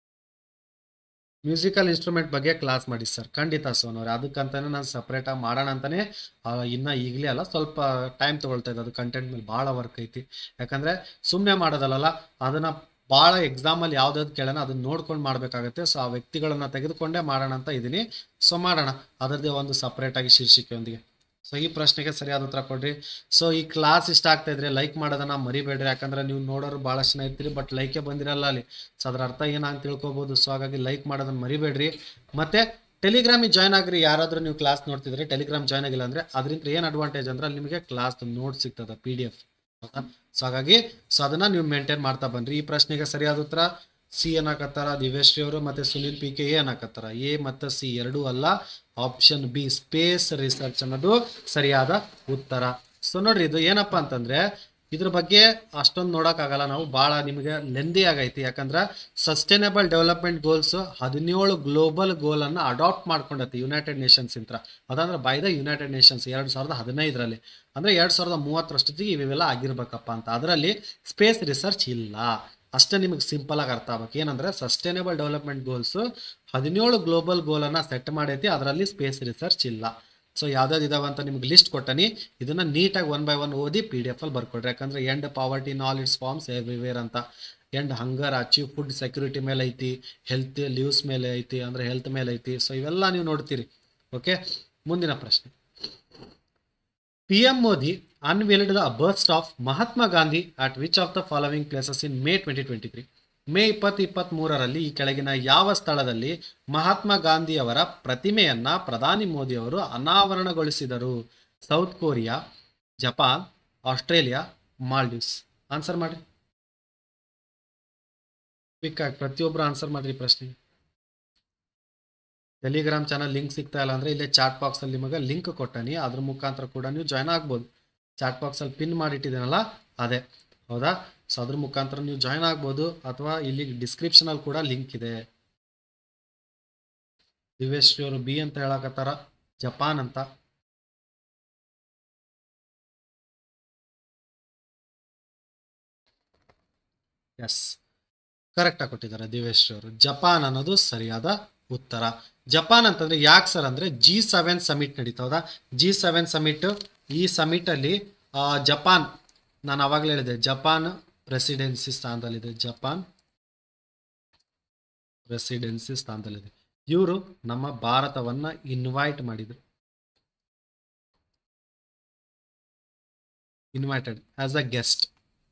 ಮ್ಯೂಸಿಕಲ್ ಇನ್ಸ್ಟ್ರೂಮೆಂಟ್ ಬಗ್ಗೆ ಕ್ಲಾಸ್ ಮಾಡಿ ಸರ್. ಖಂಡಿತ ಸೋನವ್ರೆ, ಅದಕ್ಕಂತಾನೆ ನಾನು ಸಪ್ರೇಟಾಗಿ ಮಾಡೋಣ ಅಂತಾನೆ ಇನ್ನು ಈಗಲೇ ಅಲ್ಲ, ಸ್ವಲ್ಪ ಟೈಮ್ ತೊಗೊಳ್ತಾ ಇದೆ. ಅದು ಕಂಟೆಂಟ್ ಮೇಲೆ ಭಾಳ ವರ್ಕ್ ಐತಿ. ಯಾಕಂದರೆ ಸುಮ್ಮನೆ ಮಾಡೋದಲ್ಲ, ಅದನ್ನು ಭಾಳ ಎಕ್ಸಾಮಲ್ಲಿ ಯಾವ್ದಾದ್ರು ಕೇಳೋಣ ಅದನ್ನ ನೋಡ್ಕೊಂಡು ಮಾಡಬೇಕಾಗುತ್ತೆ. ಸೊ ಆ ವ್ಯಕ್ತಿಗಳನ್ನು ತೆಗೆದುಕೊಂಡೇ ಮಾಡೋಣ ಅಂತ ಇದ್ದೀನಿ. ಸೊ ಮಾಡೋಣ ಅದರದ್ದೇ ಒಂದು ಸಪ್ರೇಟಾಗಿ ಶೀರ್ಷಿಕೆಯೊಂದಿಗೆ. ಸೊ ಈ ಪ್ರಶ್ನೆಗೆ ಸರಿಯಾದ ಉತ್ತರ ಕೊಡ್ರಿ. ಸೊ ಈ ಕ್ಲಾಸ್ ಇಷ್ಟ ಆಗ್ತಾ ಇದ್ರೆ ಲೈಕ್ ಮಾಡೋದನ್ನ ಮರಿಬೇಡ್ರಿ. ಯಾಕಂದ್ರೆ ನೀವು ನೋಡೋರು ಭಾಳಷ್ಟು ಜನ ಇರ್ತೀರಿ, ಬಟ್ ಲೈಕೇ ಬಂದಿರಲ್ಲ ಅಲ್ಲಿ. ಸೊ ಅದರ ಅರ್ಥ ಏನಂತ ತಿಳ್ಕೊಬೋದು. ಸೊ ಹಾಗಾಗಿ ಲೈಕ್ ಮಾಡೋದನ್ನ ಮರಿಬೇಡ್ರಿ. ಮತ್ತೆ ಟೆಲಿಗ್ರಾಮಿಗೆ ಜಾಯ್ನ್ ಆಗ್ರಿ. ಯಾರಾದರೂ ನೀವು ಕ್ಲಾಸ್ ನೋಡ್ತಿದ್ರೆ ಟೆಲಿಗ್ರಾಮ್ ಜಾಯ್ನ್ ಆಗಿಲ್ಲ ಅಂದ್ರೆ ಅದರಿಂದ ಏನು ಅಡ್ವಾಂಟೇಜ್ ಅಂದ್ರೆ ಅಲ್ಲಿ ನಿಮಗೆ ಕ್ಲಾಸ್ ನೋಟ್ ಸಿಗ್ತದೆ, ಪಿ ಡಿ ಎಫ್. ಸೊ ಹಾಗಾಗಿ ಸೊ ಅದನ್ನ ನೀವು ಮೇಂಟೈನ್ ಮಾಡ್ತಾ ಬನ್ರಿ. ಈ ಪ್ರಶ್ನೆಗೆ ಸರಿಯಾದ ಉತ್ತರ ಸಿ ಏನಾಕತ್ತಾರ ದಿವ್ಯಶ್ರೀ ಅವರು ಮತ್ತೆ ಸುನಿಲ್ ಪಿ ಕೆ ಏನಾಕತ್ತಾರ. ಎ ಮತ್ತು ಸಿ ಎರಡೂ ಅಲ್ಲ, ಆಪ್ಷನ್ ಬಿ ಸ್ಪೇಸ್ ರಿಸರ್ಚ್ ಅನ್ನೋದು ಸರಿಯಾದ ಉತ್ತರ. ಸೊ ನೋಡ್ರಿ, ಇದು ಏನಪ್ಪಾ ಅಂತಂದ್ರೆ ಇದ್ರ ಬಗ್ಗೆ ಅಷ್ಟೊಂದು ನೋಡೋಕ್ಕಾಗಲ್ಲ ನಾವು, ಭಾಳ ನಿಮಗೆ ಲೆಂದಿ ಆಗೈತಿ. ಯಾಕಂದ್ರೆ ಸಸ್ಟೈನಬಲ್ ಡೆವಲಪ್ಮೆಂಟ್ ಗೋಲ್ಸ್ ಹದಿನೇಳು ಗ್ಲೋಬಲ್ ಗೋಲನ್ನು ಅಡಾಪ್ಟ್ ಮಾಡ್ಕೊಂಡೈತಿ ಯುನೈಟೆಡ್ ನೇಷನ್ಸ್ ಇಂತ್ರ. ಅದಂದ್ರೆ ಬೈ ದ ಯುನೈಟೆಡ್ ನೇಷನ್ಸ್ ಎರಡು ಸಾವಿರದ ಹದಿನೈದರಲ್ಲಿ, ಅಂದರೆ ಎರಡು ಸಾವಿರದ ಮೂವತ್ತರಷ್ಟೊತ್ತಿಗೆ ಇವೆಲ್ಲ ಆಗಿರ್ಬೇಕಪ್ಪ ಅಂತ. ಅದರಲ್ಲಿ ಸ್ಪೇಸ್ ರಿಸರ್ಚ್ ಇಲ್ಲ. ಅಷ್ಟೇ ನಿಮಗೆ ಸಿಂಪಲ್ ಆಗಿ ಅರ್ಥ ಆಗ್ಬೇಕು. ಏನಂದ್ರೆ ಸಸ್ಟೈನಬಲ್ ಡೆವಲಪ್ಮೆಂಟ್ ಗೋಲ್ಸ್ ಹದಿನೇಳು ಗ್ಲೋಬಲ್ ಗೋಲನ್ನು ಸೆಟ್ ಮಾಡೈತಿ, ಅದರಲ್ಲಿ ಸ್ಪೇಸ್ ರಿಸರ್ಚ್ ಇಲ್ಲ. ಸೊ ಯಾವ್ದಾವ್ದು ಇದಾವೆ ಅಂತ ನಿಮ್ಗೆ ಲಿಸ್ಟ್ ಕೊಟ್ಟನಿ, ಇದನ್ನ ನೀಟಾಗಿ ಒನ್ ಬೈ ಒನ್ ಓದಿ ಪಿ ಡಿ ಎಫ್ ಅಲ್ಲಿ ಬರ್ಕೊಡ್ರಿ. ಯಾಕಂದ್ರೆ end poverty in all its forms everywhere ಅಂತ, end hunger achieve food security ಮೇಲೆ ಐತಿ, ಹೆಲ್ತ್ ಲೀವ್ಸ್ ಮೇಲೆ ಐತಿ, ಅಂದ್ರೆ ಹೆಲ್ತ್ ಮೇಲೆ ಐತಿ. ಸೊ ಇವೆಲ್ಲ ನೀವು ನೋಡ್ತೀರಿ. ಓಕೆ, ಮುಂದಿನ ಪ್ರಶ್ನೆ. P M Modi unveiled the bust of Mahatma Gandhi at which of the following places in May twenty twenty three? May ಇಪ್ಪತ್ತು ಇಪ್ಪತ್ತ್ ಮೂರರಲ್ಲಿ ಈ ಕೆಳಗಿನ ಯಾವ ಸ್ಥಳದಲ್ಲಿ ಮಹಾತ್ಮ ಗಾಂಧಿಯವರ ಪ್ರತಿಮೆಯನ್ನ ಪ್ರಧಾನಿ ಮೋದಿಯವರು ಅನಾವರಣಗೊಳಿಸಿದರು? South Korea, Japan, Australia, Maldives. Answer ಮಾಡ್ರಿ, ಕ್ವಿಕ್ ಆಗಿ ಪ್ರತಿಯೊಬ್ಬರು ಆನ್ಸರ್ ಮಾಡ್ರಿ ಪ್ರಶ್ನೆಗೆ. ಟೆಲಿಗ್ರಾಮ್ ಚಾನಲ್ ಲಿಂಕ್ ಸಿಗ್ತಾ ಇಲ್ಲ ಅಂದರೆ ಇಲ್ಲೇ ಚಾಟ್ ಬಾಕ್ಸಲ್ಲಿ ನಿಮಗೆ ಲಿಂಕ್ ಕೊಟ್ಟಾನಿ, ಅದ್ರ ಮುಖಾಂತರ ಕೂಡ ನೀವು ಜಾಯ್ನ್ ಆಗ್ಬೋದು. ಚಾಟ್ ಬಾಕ್ಸಲ್ಲಿ ಪಿನ್ ಮಾಡಿಟ್ಟಿದ್ದೀನಲ್ಲ ಅದೇ, ಹೌದಾ? ಸೊ ಅದ್ರ ಮುಖಾಂತರ ನೀವು ಜಾಯ್ನ್ ಆಗ್ಬೋದು, ಅಥವಾ ಇಲ್ಲಿ ಡಿಸ್ಕ್ರಿಪ್ಷನಲ್ಲಿ ಕೂಡ ಲಿಂಕ್ ಇದೆ. ದಿವೇಶ್ರೀ ಅವರು ಬಿ ಅಂತ ಹೇಳಕತ್ತಾರ, ಜಪಾನ್ ಅಂತ. ಎಸ್, ಕರೆಕ್ಟಾಗಿ ಕೊಟ್ಟಿದ್ದಾರೆ ದಿವೇಶ್ರೀ ಅವರು. ಜಪಾನ್ ಅನ್ನೋದು ಸರಿಯಾದ ಉತ್ತರ. ಜಪಾನ್ ಅಂತಂದ್ರೆ ಯಾಕೆ ಸರ್ ಅಂದ್ರೆ ಜಿ ಸೆವೆನ್ ಸಮಿಟ್ ನಡೀತಾ, ಹೌದಾ? ಜಿ ಸೆವೆನ್ ಸಮಿಟ್, ಈ ಸಮಿಟ್ ಅಲ್ಲಿ ಜಪಾನ್, ನಾನು ಅವಾಗಲೇ ಹೇಳಿದೆ ಜಪಾನ್ ಪ್ರೆಸಿಡೆನ್ಸಿ ಸ್ಥಾನದಲ್ಲಿದೆ. ಜಪಾನ್ ಪ್ರೆಸಿಡೆನ್ಸಿ ಸ್ಥಾನದಲ್ಲಿದೆ. ಇವರು ನಮ್ಮ ಭಾರತವನ್ನ ಇನ್ವೈಟ್ ಮಾಡಿದ್ರು, invited as a guest.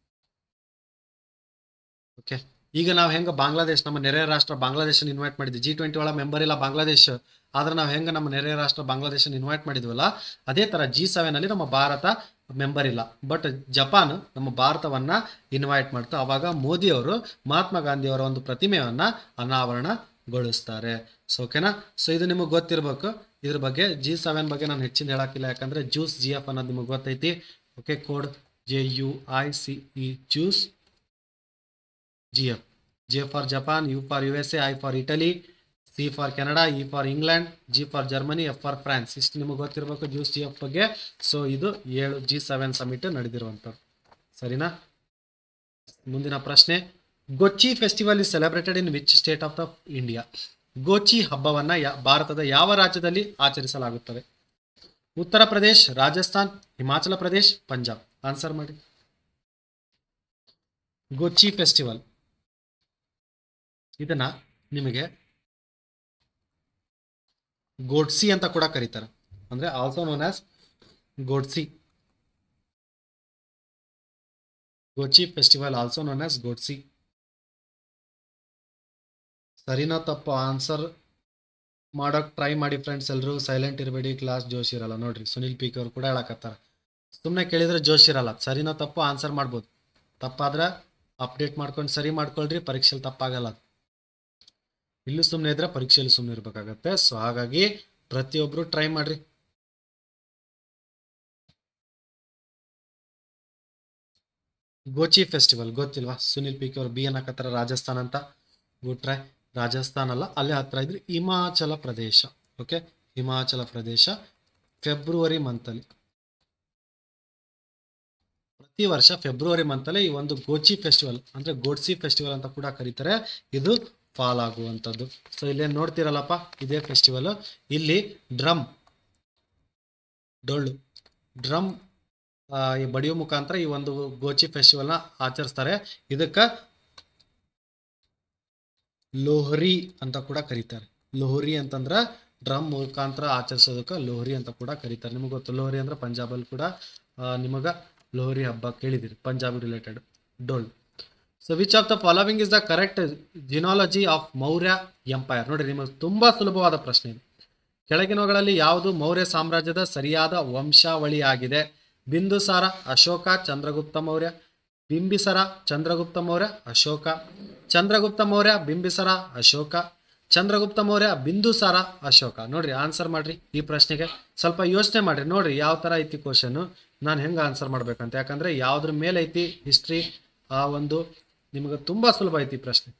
Okay, ಈಗ ನಾವು ಹೆಂಗೆ ಬಾಂಗ್ಲಾದೇಶ್, ನಮ್ಮ ನೆರೆಯ ರಾಷ್ಟ್ರ ಬಾಂಗ್ಲಾದೇಶನ ಇನ್ವೈಟ್ ಮಾಡಿದ್ವಿ. ಜಿ ಟ್ವೆಂಟಿ ಒಳಗೆ ಮೆಂಬರ್ ಇಲ್ಲ ಬಾಂಗ್ಲಾದೇಶ್, ಆದ್ರೆ ನಾವು ಹೆಂಗೆ ನಮ್ಮ ನೆರೆಯ ರಾಷ್ಟ್ರ ಬಾಂಗ್ಲಾದೇಶನ ಇನ್ವೈಟ್ ಮಾಡಿದ್ವಲ್ಲ, ಅದೇ ಥರ ಜಿ ಸೆವೆನ್ ಅಲ್ಲಿ ನಮ್ಮ ಭಾರತ ಮೆಂಬರ್ ಇಲ್ಲ, ಬಟ್ ಜಪಾನ್ ನಮ್ಮ ಭಾರತವನ್ನ ಇನ್ವೈಟ್ ಮಾಡ್ತು. ಅವಾಗ ಮೋದಿ ಅವರು ಮಹಾತ್ಮ ಗಾಂಧಿ ಅವರ ಒಂದು ಪ್ರತಿಮೆಯನ್ನ ಅನಾವರಣಗೊಳಿಸ್ತಾರೆ. ಸೊ ಓಕೆನಾ? ಸೊ ಇದು ನಿಮಗೆ ಗೊತ್ತಿರಬೇಕು. ಇದ್ರ ಬಗ್ಗೆ ಜಿ ಸೆವೆನ್ ಬಗ್ಗೆ ನಾನು ಹೆಚ್ಚಿನ ಹೇಳಕ್ಕಿಲ್ಲ, ಯಾಕಂದ್ರೆ ಜ್ಯೂಸ್ ಜಿ ಎಫ್ ಅನ್ನೋದು ನಿಮಗೆ ಗೊತ್ತೈತಿ. Okay, code J U I C E, juice G F. J for Japan, U for U S A, I for Italy, C for Canada, E for England, G for Germany, F for France. ಇಷ್ಟು ನಿಮಗೆ ಗೊತ್ತಿರಬೇಕು juice G F ಬಗ್ಗೆ. So ಇದು ಏಳು G seven summit ನಡೆದಿರುವಂಥದ್ದು, ಸರಿನಾ? ಮುಂದಿನ ಪ್ರಶ್ನೆ, Gochi festival is celebrated in which state of the India? Gochi ಹಬ್ಬವನ್ನ ಭಾರತದ ಯಾವ ರಾಜ್ಯದಲ್ಲಿ ಆಚರಿಸಲಾಗುತ್ತದೆ? ಉತ್ತರ ಪ್ರದೇಶ್, ರಾಜಸ್ಥಾನ್, ಹಿಮಾಚಲ ಪ್ರದೇಶ್, ಪಂಜಾಬ್. ಆನ್ಸರ್ ಮಾಡಿ. ಗೊಚ್ಚಿ ಫೆಸ್ಟಿವಲ್ ಇದನ್ನ ನಿಮಗೆ ಗೋಡ್ಸಿ ಅಂತ ಕೂಡ ಕರೀತಾರೆ, ಅಂದ್ರೆ also known as Godsi. Gochi festival also known as Godsi. ಸರಿನಾ ತಪ್ಪು ಆನ್ಸರ್ ಮಾಡೋಕೆ ಟ್ರೈ ಮಾಡಿ ಫ್ರೆಂಡ್ಸ್. ಎಲ್ಲರೂ ಸೈಲೆಂಟ್ ಇರಬೇಡಿ, ಕ್ಲಾಸ್ ಜೋಶ್ ಇರಲ್ಲ. ನೋಡ್ರಿ ಸುನಿಲ್ ಪಿ ಕೆ ಅವರು ಕೂಡ ಹೇಳಕತ್ತಾರ, ಸುಮ್ಮನೆ ಕೇಳಿದ್ರೆ ಜೋಶ್ ಇರಲ್ಲ. ಸರಿನಾ ತಪ್ಪು ಆನ್ಸರ್ ಮಾಡ್ಬೋದು, ತಪ್ಪಾದ್ರೆ ಅಪ್ಡೇಟ್ ಮಾಡ್ಕೊಂಡು ಸರಿ ಮಾಡ್ಕೊಳ್ರಿ, ಪರೀಕ್ಷೆಯಲ್ಲಿ ತಪ್ಪಾಗಲ್ಲ. ಇಲ್ಲೂ ಸುಮ್ಮನೆ ಇದ್ರೆ ಪರೀಕ್ಷೆಯಲ್ಲಿ ಸುಮ್ಮನೆ ಇರ್ಬೇಕಾಗತ್ತೆ. ಸೊ ಹಾಗಾಗಿ ಪ್ರತಿಯೊಬ್ರು ಟ್ರೈ ಮಾಡ್ರಿ. ಗೋಚಿ ಫೆಸ್ಟಿವಲ್ ಗೊತ್ತಿಲ್ವಾ? ಸುನಿಲ್ ಪಿ ಕೆ ಅವರು ಬಿ ಅನ್ನಕತ್ತಾರ, ರಾಜಸ್ಥಾನ್ ಅಂತ. Good try. ರಾಜಸ್ಥಾನ್ ಅಲ್ಲ, ಅಲ್ಲೇ ಹತ್ರ ಇದ್ರೆ ಹಿಮಾಚಲ ಪ್ರದೇಶ. ಓಕೆ, ಹಿಮಾಚಲ ಪ್ರದೇಶ ಫೆಬ್ರವರಿ ಮಂತಲ್ಲಿ, ಪ್ರತಿ ವರ್ಷ ಫೆಬ್ರವರಿ ಮಂತಲ್ಲಿ ಈ ಒಂದು ಗೋಚಿ ಫೆಸ್ಟಿವಲ್ ಅಂದ್ರೆ ಗೋಡ್ಸಿ ಫೆಸ್ಟಿವಲ್ ಅಂತ ಕೂಡ ಕರೀತಾರೆ, ಇದು ಫಾಲ್ ಆಗುವಂಥದ್ದು. ಸೊ ಇಲ್ಲೇನು ನೋಡ್ತಿರಲ್ಲಪ್ಪ, ಇದೇ ಫೆಸ್ಟಿವಲ್. ಇಲ್ಲಿ ಡ್ರಮ್, ಡೊಳ್ಳು, ಡ್ರಮ್ ಈ ಬಡಿಯೋ ಮುಖಾಂತರ ಈ ಒಂದು ಗೋಚಿ ಫೆಸ್ಟಿವಲ್ನ ಆಚರಿಸ್ತಾರೆ. ಇದಕ್ಕೆ ಲೋಹರಿ ಅಂತ ಕೂಡ ಕರೀತಾರೆ. ಲೋಹರಿ ಅಂತಂದ್ರೆ ಡ್ರಮ್ ಮುಖಾಂತರ ಆಚರಿಸೋದಕ್ಕೆ ಲೋಹರಿ ಅಂತ ಕೂಡ ಕರೀತಾರೆ. ನಿಮಗೆ ಗೊತ್ತು ಲೋಹರಿ ಅಂದ್ರೆ ಪಂಜಾಬಲ್ಲಿ ಕೂಡ ನಿಮಗೆ ಲೋಹರಿ ಹಬ್ಬ ಕೇಳಿದಿರಿ, Punjabi related dhol. So which of the following is the correct genealogy of Maurya empire? ನೋಡಿ, ನಿಮಗೆ ತುಂಬಾ ಸುಲಭವಾದ ಪ್ರಶ್ನೆ ಇದು. ಕೆಳಗಿನವುಗಳಲ್ಲಿ ಯಾವುದು ಮೌರ್ಯ ಸಾಮ್ರಾಜ್ಯದ ಸರಿಯಾದ ವಂಶಾವಳಿಯಾಗಿದೆ? ಬಿಂದುಸಾರ, ಅಶೋಕ, ಚಂದ್ರಗುಪ್ತ ಮೌರ್ಯ. ಬಿಂಬಿಸರ, ಚಂದ್ರಗುಪ್ತ ಮೌರ್ಯ, ಅಶೋಕ. ಚಂದ್ರಗುಪ್ತ ಮೌರ್ಯ, ಬಿಂಬಿಸರ, ಅಶೋಕ. ಚಂದ್ರಗುಪ್ತ ಮೌರ್ಯ, ಬಿಂದುಸಾರ, ಅಶೋಕ. ನೋಡ್ರಿ ಆನ್ಸರ್ ಮಾಡ್ರಿ ಈ ಪ್ರಶ್ನೆಗೆ. ಸ್ವಲ್ಪ ಯೋಚನೆ ಮಾಡ್ರಿ, ನೋಡ್ರಿ ಯಾವ ತರ ಐತಿ ಕ್ವಶನ್, ನಾನು ಹೆಂಗೆ ಆನ್ಸರ್ ಮಾಡ್ಬೇಕಂತ. ಯಾಕಂದ್ರೆ ಯಾವ್ದ್ರ ಮೇಲೆ ಐತಿ ಹಿಸ್ಟ್ರಿ, ಆ ಒಂದು ನಿಮಗೆ ತುಂಬಾ ಸುಲಭ ಐತಿ ಪ್ರಶ್ನೆ.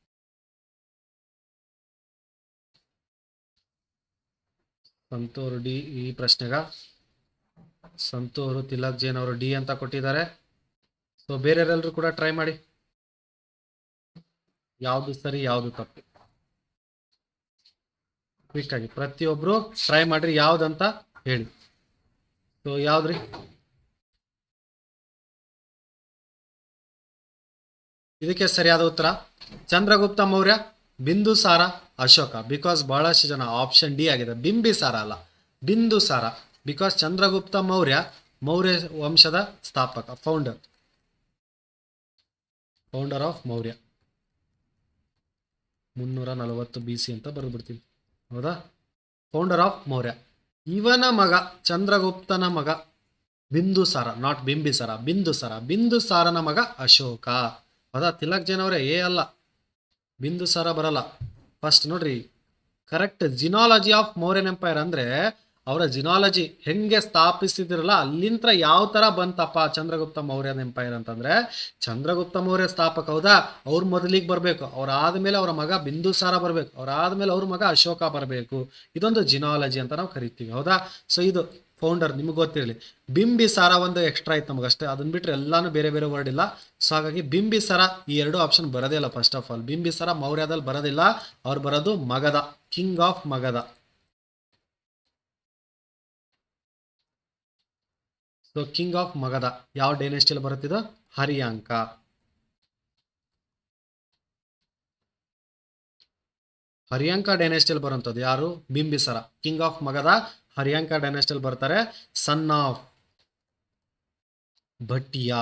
ಸಂತೂರು ಡಿ ಈ ಪ್ರಶ್ನೆಗ. ಸಂತೂರು ತಿಲಕ್ ಜೈನ್ ಅವರು ಡಿ ಅಂತ ಕೊಟ್ಟಿದ್ದಾರೆ. ಸೊ ಬೇರೆಯವರೆಲ್ಲರೂ ಕೂಡ ಟ್ರೈ ಮಾಡಿ, ಯಾವುದು ಸರಿ ಯಾವುದು ತಪ್ಪು. ಕ್ವಿಕ್ ಆಗಿ ಪ್ರತಿಯೊಬ್ರು ಟ್ರೈ ಮಾಡ್ರಿ, ಯಾವ್ದಂತ ಹೇಳಿ. ಸೊ ಯಾವ್ದ್ರಿ? ಇದಕ್ಕೆ ಸರಿಯಾದ ಉತ್ತರ ಚಂದ್ರಗುಪ್ತ ಮೌರ್ಯ, ಬಿಂದುಸಾರ, ಅಶೋಕ. ಬಿಕಾಸ್ ಬಹಳಷ್ಟು ಜನ ಆಪ್ಷನ್ ಡಿ ಆಗಿದೆ, ಬಿಂಬಿಸಾರ ಅಲ್ಲ, ಬಿಂದುಸಾರ. ಬಿಕಾಸ್ ಚಂದ್ರಗುಪ್ತ ಮೌರ್ಯ ಮೌರ್ಯ ವಂಶದ ಸ್ಥಾಪಕ, ಫೌಂಡರ್ ಫೌಂಡರ್ ಆಫ್ ಮೌರ್ಯ. ಮುನ್ನೂರ ನಲವತ್ತು ಬಿ ಸಿ ಅಂತ ಬರೆದ್ಬಿಡ್ತೀವಿ. ಹೌದಾ? Founder of Maurya. ಇವನ ಮಗ ಚಂದ್ರಗುಪ್ತನ ಮಗ ಬಿಂದುಸಾರ, ನಾಟ್ ಬಿಂಬಿಸಾರ, ಬಿಂದುಸಾರ. ಬಿಂದುಸಾರನ ಮಗ ಅಶೋಕ. ಹೌದಾ? ತಿಲಕ್ ಜೈನ್ ಅವರೇ ಎ ಅಲ್ಲ, ಬಿಂದುಸಾರ ಬರಲ್ಲ. ಫಸ್ಟ್ ನೋಡ್ರಿ, correct genealogy of Mauryan empire ಅಂದ್ರೆ ಅವರ ಜಿನಾಲಜಿ ಹೆಂಗೆ ಸ್ಥಾಪಿಸಿದಿರಲ್ಲ ಅಲ್ಲಿಂದ ಯಾವ ತರ ಬಂತಪ್ಪ ಚಂದ್ರಗುಪ್ತ ಮೌರ್ಯನ್ ಎಂಪೈರ್ ಅಂತಂದ್ರೆ, ಚಂದ್ರಗುಪ್ತ ಮೌರ್ಯ ಸ್ಥಾಪಕ ಹೌದಾ, ಅವ್ರ ಮೊದಲಿಗೆ ಬರಬೇಕು, ಅವ್ರ ಆದ್ಮೇಲೆ ಅವ್ರ ಮಗ ಬಿಂದುಸಾರ ಬರಬೇಕು, ಅವ್ರ ಆದ್ಮೇಲೆ ಅವ್ರ ಮಗ ಅಶೋಕ ಬರಬೇಕು. ಇದೊಂದು ಜಿನಾಲಜಿ ಅಂತ ನಾವು ಕರಿತೀವಿ. ಹೌದಾ? ಸೊ ಇದು ಫೌಂಡರ್ ನಿಮ್ಗೆ ಗೊತ್ತಿರಲಿ. ಬಿಂಬಿಸಾರ ಒಂದು ಎಕ್ಸ್ಟ್ರಾ ಆಯ್ತು ನಮಗೆ ಅಷ್ಟೇ, ಅದನ್ನ ಬಿಟ್ರೆ ಎಲ್ಲಾನು ಬೇರೆ ಬೇರೆ ವರ್ಡ್ ಇಲ್ಲ. ಸೊ ಹಾಗಾಗಿ ಬಿಂಬಿಸಾರ ಈ ಎರಡು ಆಪ್ಷನ್ ಬರೋದೇ ಇಲ್ಲ. ಫಸ್ಟ್ ಆಫ್ ಆಲ್ ಬಿಂಬಿಸಾರ ಮೌರ್ಯದಲ್ಲಿ ಬರೋದಿಲ್ಲ, ಅವ್ರು ಬರೋದು Magadha, king of Magadha. So king of Magadha ಯಾವ ಡೈನೆಸ್ಟಿಯಲ್ಲಿ ಬರುತ್ತಿದ್ದು? ಹರ್ಯಾಂಕ. ಹರ್ಯಾಂಕ ಡೈನೆಸ್ಟಿಯಲ್ಲಿ ಬರುವಂಥದ್ದು ಯಾರು? ಬಿಂಬಿಸಾರ. ಕಿಂಗ್ ಆಫ್ ಮಗಧ ಹರ್ಯಾಂಕ ಡೈನೆಸ್ಟಿಯಲ್ಲಿ ಬರ್ತಾರೆ. ಸನ್ ಆಫ್ ಭಟಿಯಾ,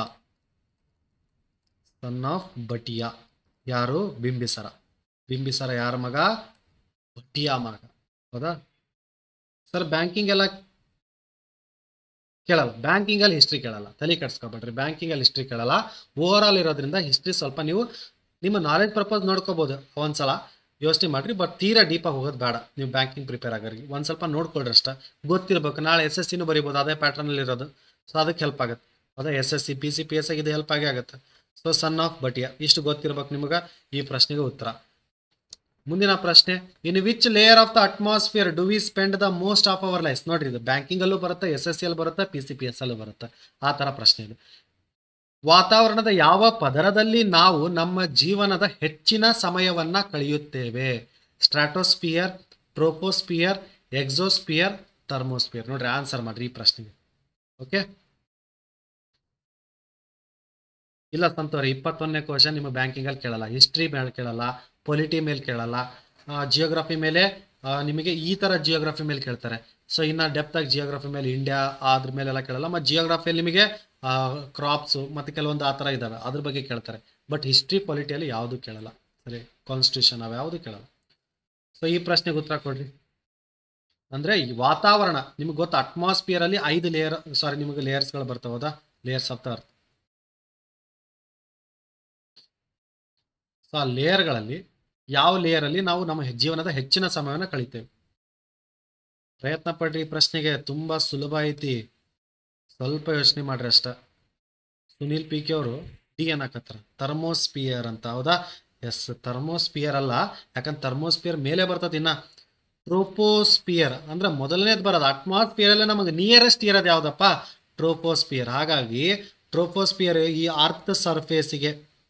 ಸನ್ ಆಫ್ ಭಟಿಯಾ ಯಾರು? ಬಿಂಬಿಸಾರ. ಬಿಂಬಿಸಾರ ಯಾರ ಮಗ? ಭಟಿಯಾ ಮಗ. ಹೌದಾ ಸರ್? ಬ್ಯಾಂಕಿಂಗ್ ಎಲ್ಲ ಕೇಳಲ್ಲ, ಬ್ಯಾಂಕಿಂಗ್ ಅಲ್ಲಿ ಹಿಸ್ಟ್ರಿ ಕೇಳಲ್ಲ, ತಲೆ ಕೆಡ್ಸ್ಕೊಬೇಡ್ರಿ. ಬ್ಯಾಂಕಿಂಗ್ ಅಲ್ಲಿ ಹಿಸ್ಟ್ರಿ ಕೇಳಲ್ಲ, ಓವರ್ ಆಲ್ ಇರೋದ್ರಿಂದ ಹಿಸ್ಟ್ರಿ ಸ್ವಲ್ಪ ನೀವು ನಿಮ್ಮ ನಾಲೆಜ್ ಪರ್ಪಸ್ ನೋಡ್ಕೋಬಹುದು, ಒಂದ್ಸಲ ಯೋಚನೆ ಮಾಡ್ರಿ. ಬಟ್ ತೀರಾ ಡೀಪಾಗಿ ಹೋಗೋದು ಬೇಡ. ನೀವು ಬ್ಯಾಂಕಿಂಗ್ ಪ್ರಿಪೇರ್ ಆಗೋರಿಗೆ ಒಂದ್ ಸ್ವಲ್ಪ ನೋಡ್ಕೊಳ್ರಿ ಅಷ್ಟ, ಗೊತ್ತಿರ್ಬೇಕು. ನಾಳೆ ಎಸ್ ಎಸ್ ಸಿನೂ ಬರೀಬೋದು ಅದೇ ಪ್ಯಾಟರ್ನ್ ಅಲ್ಲಿ ಇರೋದು. ಸೊ ಅದಕ್ಕೆ ಹೆಲ್ಪ್ ಆಗುತ್ತೆ. ಅದೇ S S C, P C P S ಇದು ಹೆಲ್ಪ್ ಆಗೇ ಆಗುತ್ತೆ. ಸೊ ಸನ್ ಆಫ್ ಭಟಿಯಾ ಇಷ್ಟು ಗೊತ್ತಿರ್ಬೇಕು ನಿಮ್ಗೆ. ಈ ಪ್ರಶ್ನೆಗೆ ಉತ್ತರ. ಮುಂದಿನ ಪ್ರಶ್ನೆ, in which layer of the atmosphere do we spend the most of our life? ನೋಡ್ರಿ, ಇದು ಬ್ಯಾಂಕಿಂಗ್ ಅಲ್ಲೂ ಬರುತ್ತೆ, ಎಸ್ ಎಸ್ ಸಿ ಅಲ್ಲಿ ಬರುತ್ತೆ, ಪಿ ಸಿ ಪಿ ಎಸ್ ಅಲ್ಲೂ ಬರುತ್ತೆ. ಆ ತರ ಪ್ರಶ್ನೆ ಇದು. ವಾತಾವರಣದ ಯಾವ ಪದರದಲ್ಲಿ ನಾವು ನಮ್ಮ ಜೀವನದ ಹೆಚ್ಚಿನ ಸಮಯವನ್ನ ಕಳೆಯುತ್ತೇವೆ? Stratosphere, troposphere, exosphere, thermosphere. ನೋಡ್ರಿ ಆನ್ಸರ್ ಮಾಡ್ರಿ ಈ ಪ್ರಶ್ನೆಗೆ. ಓಕೆ, ಇಲ್ಲ ಸಂತೋರಿ, ಇಪ್ಪತ್ತೊಂದನೇ ಕ್ವಶನ್ ನಿಮ್ಮ ಬ್ಯಾಂಕಿಂಗ್ ಅಲ್ಲಿ ಕೇಳಲ್ಲ, ಹಿಸ್ಟ್ರಿ ಮೇಲೆ ಕೇಳಲ್ಲ, ಪೊಲಿಟಿ ಮೇಲೆ ಕೇಳಲ್ಲ, ಜಿಯೋಗ್ರಫಿ ಮೇಲೆ ನಿಮಗೆ ಈ ತರ ಜಿಯೋಗ್ರಫಿ ಮೇಲೆ ಕೇಳ್ತಾರೆ. ಸೊ ಇನ್ನ ಡೆಪ್ತ್ ಆಗಿ ಜಿಯೋಗ್ರಫಿ ಮೇಲೆ ಇಂಡಿಯಾ ಅದ್ರ ಮೇಲೆಲ್ಲ ಕೇಳಲ್ಲ. ಮತ್ತು ಜಿಯೋಗ್ರಫಿಯಲ್ಲಿ ನಿಮಗೆ ಕ್ರಾಪ್ಸ್ ಮತ್ತೆ ಕೆಲವೊಂದು ಆ ಥರ ಇದಾವೆ, ಅದ್ರ ಬಗ್ಗೆ ಕೇಳ್ತಾರೆ. ಬಟ್ ಹಿಸ್ಟ್ರಿ ಪೊಲಿಟಿಯಲ್ಲಿ ಯಾವುದು ಕೇಳಲ್ಲ. ಸರಿ, ಕಾನ್ಸ್ಟಿಟ್ಯೂಷನ್ ಅವ ಯಾವುದು ಕೇಳಲ್ಲ. ಸೊ ಈ ಪ್ರಶ್ನೆಗೆ ಉತ್ತರ ಕೊಡ್ರಿ. ಅಂದ್ರೆ ಈ ವಾತಾವರಣ ನಿಮ್ಗೆ ಗೊತ್ತಾ, ಅಟ್ಮಾಸ್ಫಿಯರ್ ಅಲ್ಲಿ ಐದು ಲೇಯರ್, ಸಾರಿ ನಿಮಗೆ ಲೇಯರ್ಸ್ಗಳು ಬರ್ತಾವ. ಹೌದಾ? Layers of the earth. So ಆ ಲೇಯರ್ಗಳಲ್ಲಿ ಯಾವ ಲೇಯರ್ ಅಲ್ಲಿ ನಾವು ನಮ್ಮ ಜೀವನದ ಹೆಚ್ಚಿನ ಸಮಯವನ್ನು ಕಳಿತೇವೆ? ಪ್ರಯತ್ನ ಪಡ್ರಿ. ಈ ಪ್ರಶ್ನೆಗೆ ತುಂಬಾ ಸುಲಭ ಐತಿ, ಸ್ವಲ್ಪ ಯೋಚನೆ ಮಾಡ್ರಿ ಅಷ್ಟ. ಸುನೀಲ್ ಪಿ ಕೆ ಅವರು ಡಿ ಅನ್ನಕತ್ತಾರ, ಥರ್ಮೋಸ್ಫಿಯರ್ ಅಂತ. ಹೌದಾ? ಎಸ್, ಥರ್ಮೋಸ್ಫಿಯರ್ ಅಲ್ಲ, ಯಾಕಂದ್ರೆ ಥರ್ಮೋಸ್ಫಿಯರ್ ಮೇಲೆ ಬರ್ತದೆ. ಇನ್ನ ಟ್ರೋಪೋಸ್ಫಿಯರ್ ಅಂದ್ರೆ ಮೊದಲನೇದು ಬರೋದು. ಅಟ್ಮಾಸ್ಫಿಯರ್ ಅಲ್ಲೇ ನಮಗೆ ನಿಯರೆಸ್ಟ್ ಇರೋದು ಯಾವ್ದಪ್ಪ? ಟ್ರೋಪೋಸ್ಫಿಯರ್. ಹಾಗಾಗಿ ಟ್ರೋಪೋಸ್ಫಿಯರ್ ಈ ಅರ್ತ್ ಸರ್ಫೇಸಿಗೆ